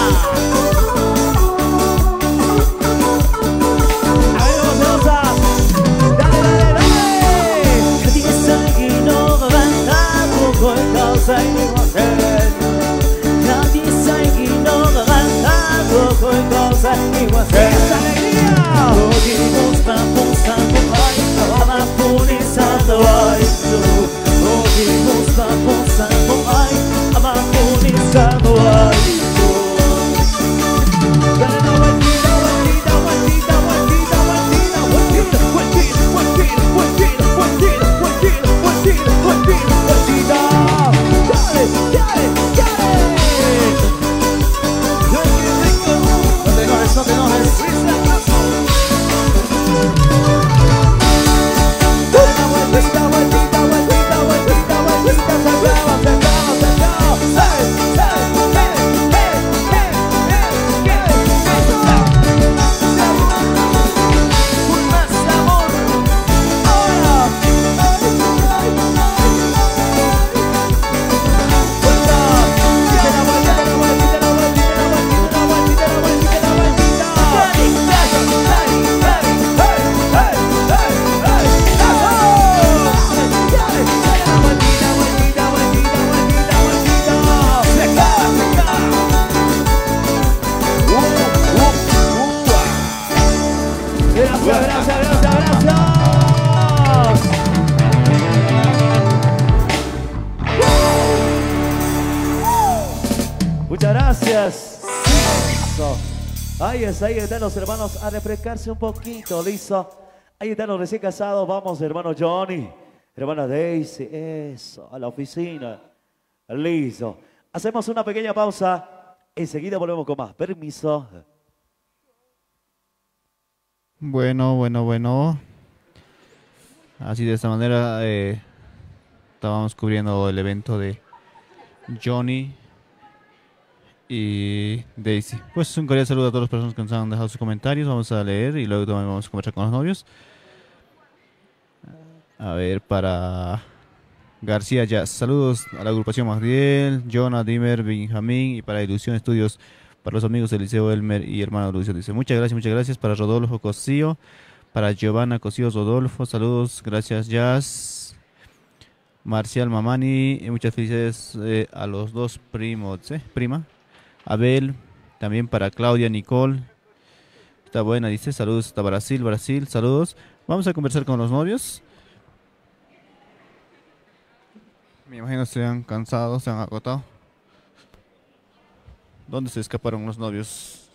A ver, vamos, vamos. Dale, dale, dale. Nadie sabe que no va avanzando por causa de igual. Nadie sabe que no va avanzando por causa de igual. ¡Esa alegría! Podemos vamos a ay, ama punizando ay. Podemos vamos a ay, ama punizando ay. Dale la vueltita, vueltita, vueltita, vueltita, vueltita, vueltita, vueltita, vueltita, vueltita, vueltita, vueltita, vueltita, vueltita. Dale, dale, dale. No te enojes, no te enojes. Dale la vueltita, vueltita, vueltita, vueltita, vueltita, se acaba, se acaba, se acaba. Hey, hey, hey, hey, hey, hey, hey. Con más amor. Ahora. Vuelta. Quita la vuelta, la vuelta, la vuelta, la vuelta, la vuelta, la vuelta, la vuelta. Hey, hey, hey, hey, hey, hey. Vueltita, vueltita, vueltita, vueltita, vueltita. Se acaba, se acaba. Uh, uh, uh. Gracias, gracias, gracias, gracias. Muchas gracias. Listo. Ahí está, ahí están los hermanos a refrescarse un poquito, listo. Ahí están los recién casados. Vamos, hermano Johnny, hermana Daisy. Eso, a la oficina. Listo. Hacemos una pequeña pausa. Enseguida volvemos con más. Permiso. Bueno, bueno, bueno. Así de esta manera eh, estábamos cubriendo el evento de Johnny y Daisy. Pues un cordial saludo a todas las personas que nos han dejado sus comentarios. Vamos a leer y luego también vamos a conversar con los novios. A ver, para García Jazz. Saludos a la agrupación Magdiel, Jonah, Dimer, Benjamín y para Ilusión Estudios. Para los amigos del Liceo Elmer y hermano Lucio. Dice, muchas gracias, muchas gracias. Para Rodolfo Cosío, para Giovanna Cosío Rodolfo, saludos, gracias Jazz. Marcial Mamani, y muchas felicidades eh, a los dos primos, ¿eh? Prima. Abel, también para Claudia Nicole. Está buena, dice, saludos hasta Brasil, Brasil, saludos. Vamos a conversar con los novios. Me imagino se han cansado, se han agotado. ¿Dónde se escaparon los novios?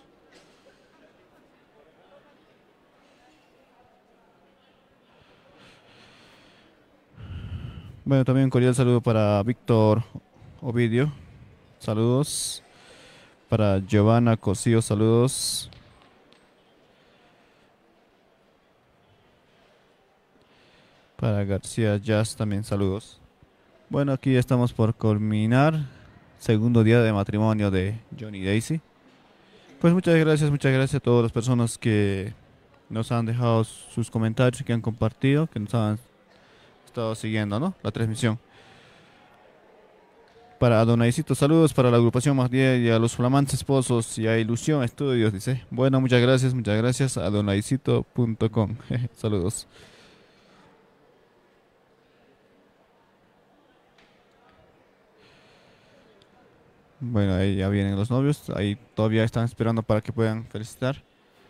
Bueno, también un cordial saludo para Víctor Ovidio. Saludos. Para Giovanna Cosío, saludos. Para García Jazz también saludos. Bueno, aquí estamos por culminar segundo día de matrimonio de Johnny y Daisy. Pues muchas gracias, muchas gracias a todas las personas que nos han dejado sus comentarios y que han compartido, que nos han estado siguiendo, ¿no? La transmisión. Para Adonaicito, saludos para la agrupación Más diez y a los flamantes esposos y a Ilusión Estudios, dice. Bueno, muchas gracias, muchas gracias a adonaicito punto com. Saludos. Bueno, ahí ya vienen los novios, ahí todavía están esperando para que puedan felicitar.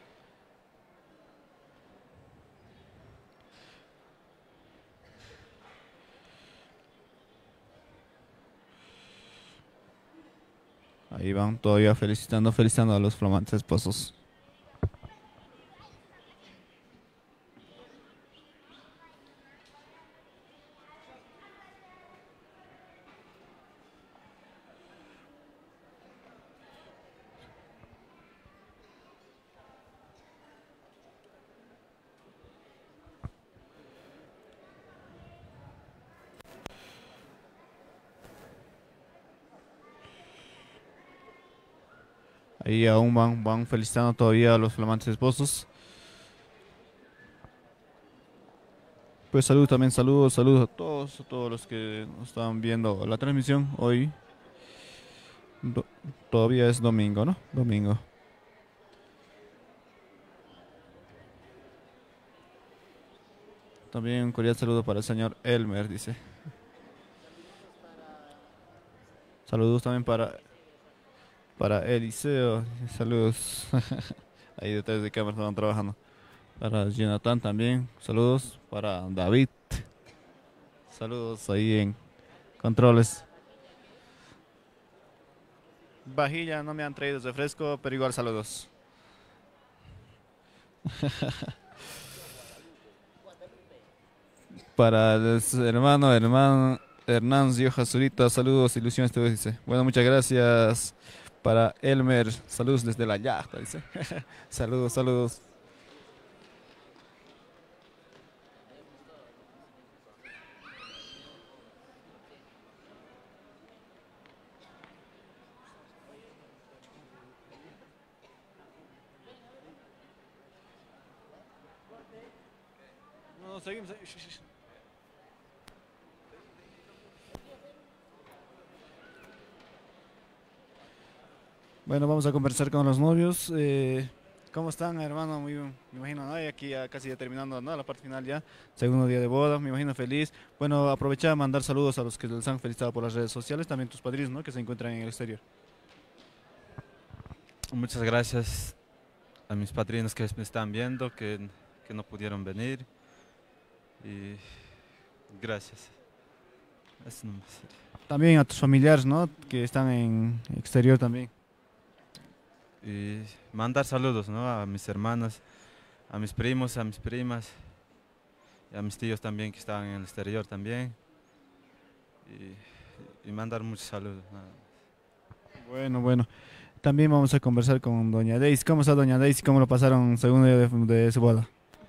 Ahí van todavía felicitando, felicitando a los flamantes esposos. Ahí aún van, van felicitando todavía a los flamantes esposos. Pues saludos también, saludos, saludos a todos, a todos los que nos están viendo la transmisión hoy. Do- todavía es domingo, ¿no? Domingo. También un cordial saludo para el señor Elmer, dice. Saludos también para... Para Eliseo, saludos. Ahí detrás de cámara estaban trabajando. Para Jonathan también, saludos. Para David, saludos ahí en controles. Vajilla, no me han traído refresco, pero igual saludos. Para el hermano, hermano Hernán Rioja Zurita, saludos, Ilusión Estudios, dice. Bueno, muchas gracias. Para Elmer, saludos desde la yachta, dice. Saludos, saludos. No, seguimos. Bueno, vamos a conversar con los novios. Eh, ¿Cómo están, hermano? Muy, me imagino, ¿no? Y aquí ya casi ya terminando, ¿no? La parte final ya. Segundo día de boda, me imagino feliz. Bueno, aprovechar a mandar saludos a los que les han felicitado por las redes sociales, también tus padrinos, ¿no? Que se encuentran en el exterior. Muchas gracias a mis padrinos que me están viendo, que, que no pudieron venir. Y gracias. Eso no me sirve. También a tus familiares, ¿no? Que están en exterior también. Y mandar saludos, ¿no? A mis hermanos, a mis primos, a mis primas y a mis tíos también que estaban en el exterior también. Y, y mandar muchos saludos. Nada más. Bueno, bueno. También vamos a conversar con doña Daisy. ¿Cómo está doña Daisy? ¿Cómo lo pasaron el segundo día de, de su boda?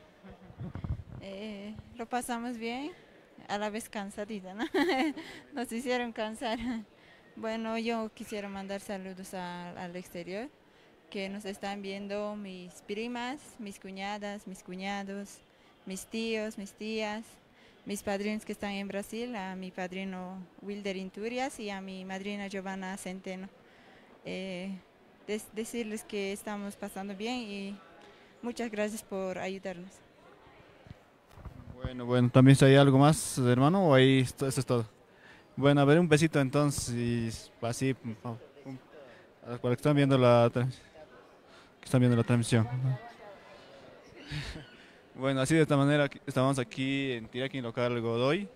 Eh, lo pasamos bien, a la vez cansadita, ¿no? Nos hicieron cansar. Bueno, yo quisiera mandar saludos a- al exterior, que nos están viendo mis primas, mis cuñadas, mis cuñados, mis tíos, mis tías, mis padrinos que están en Brasil, a mi padrino Wilder Inturias y a mi madrina Giovanna Centeno. Eh, des- decirles que estamos pasando bien y muchas gracias por ayudarnos. Bueno, bueno. ¿También hay algo más, hermano? ¿O ahí esto- eso es todo? Bueno, a ver, un besito entonces y así, pum, pum, pum, a los que están viendo la, tra- que están viendo la transmisión. Bueno, así de esta manera aquí- estamos aquí en Tiraquín Local Godoy.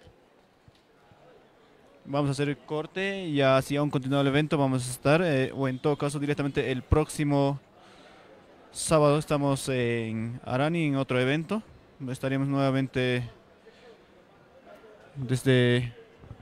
Vamos a hacer el corte y así aún continuado el evento vamos a estar, eh, o en todo caso directamente el próximo sábado estamos en Arani en otro evento. Estaremos nuevamente desde...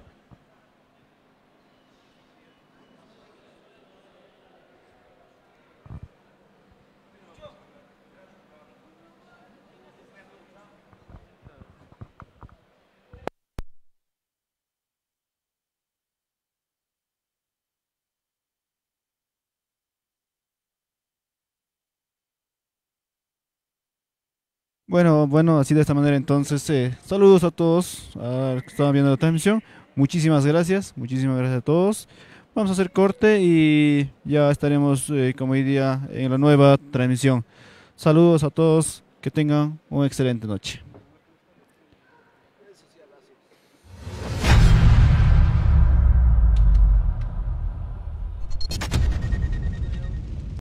Bueno, bueno, así de esta manera entonces, eh, saludos a todos a los que estaban viendo la transmisión. Muchísimas gracias, muchísimas gracias a todos. Vamos a hacer corte y ya estaremos, eh, como hoy día, en la nueva transmisión. Saludos a todos, que tengan una excelente noche.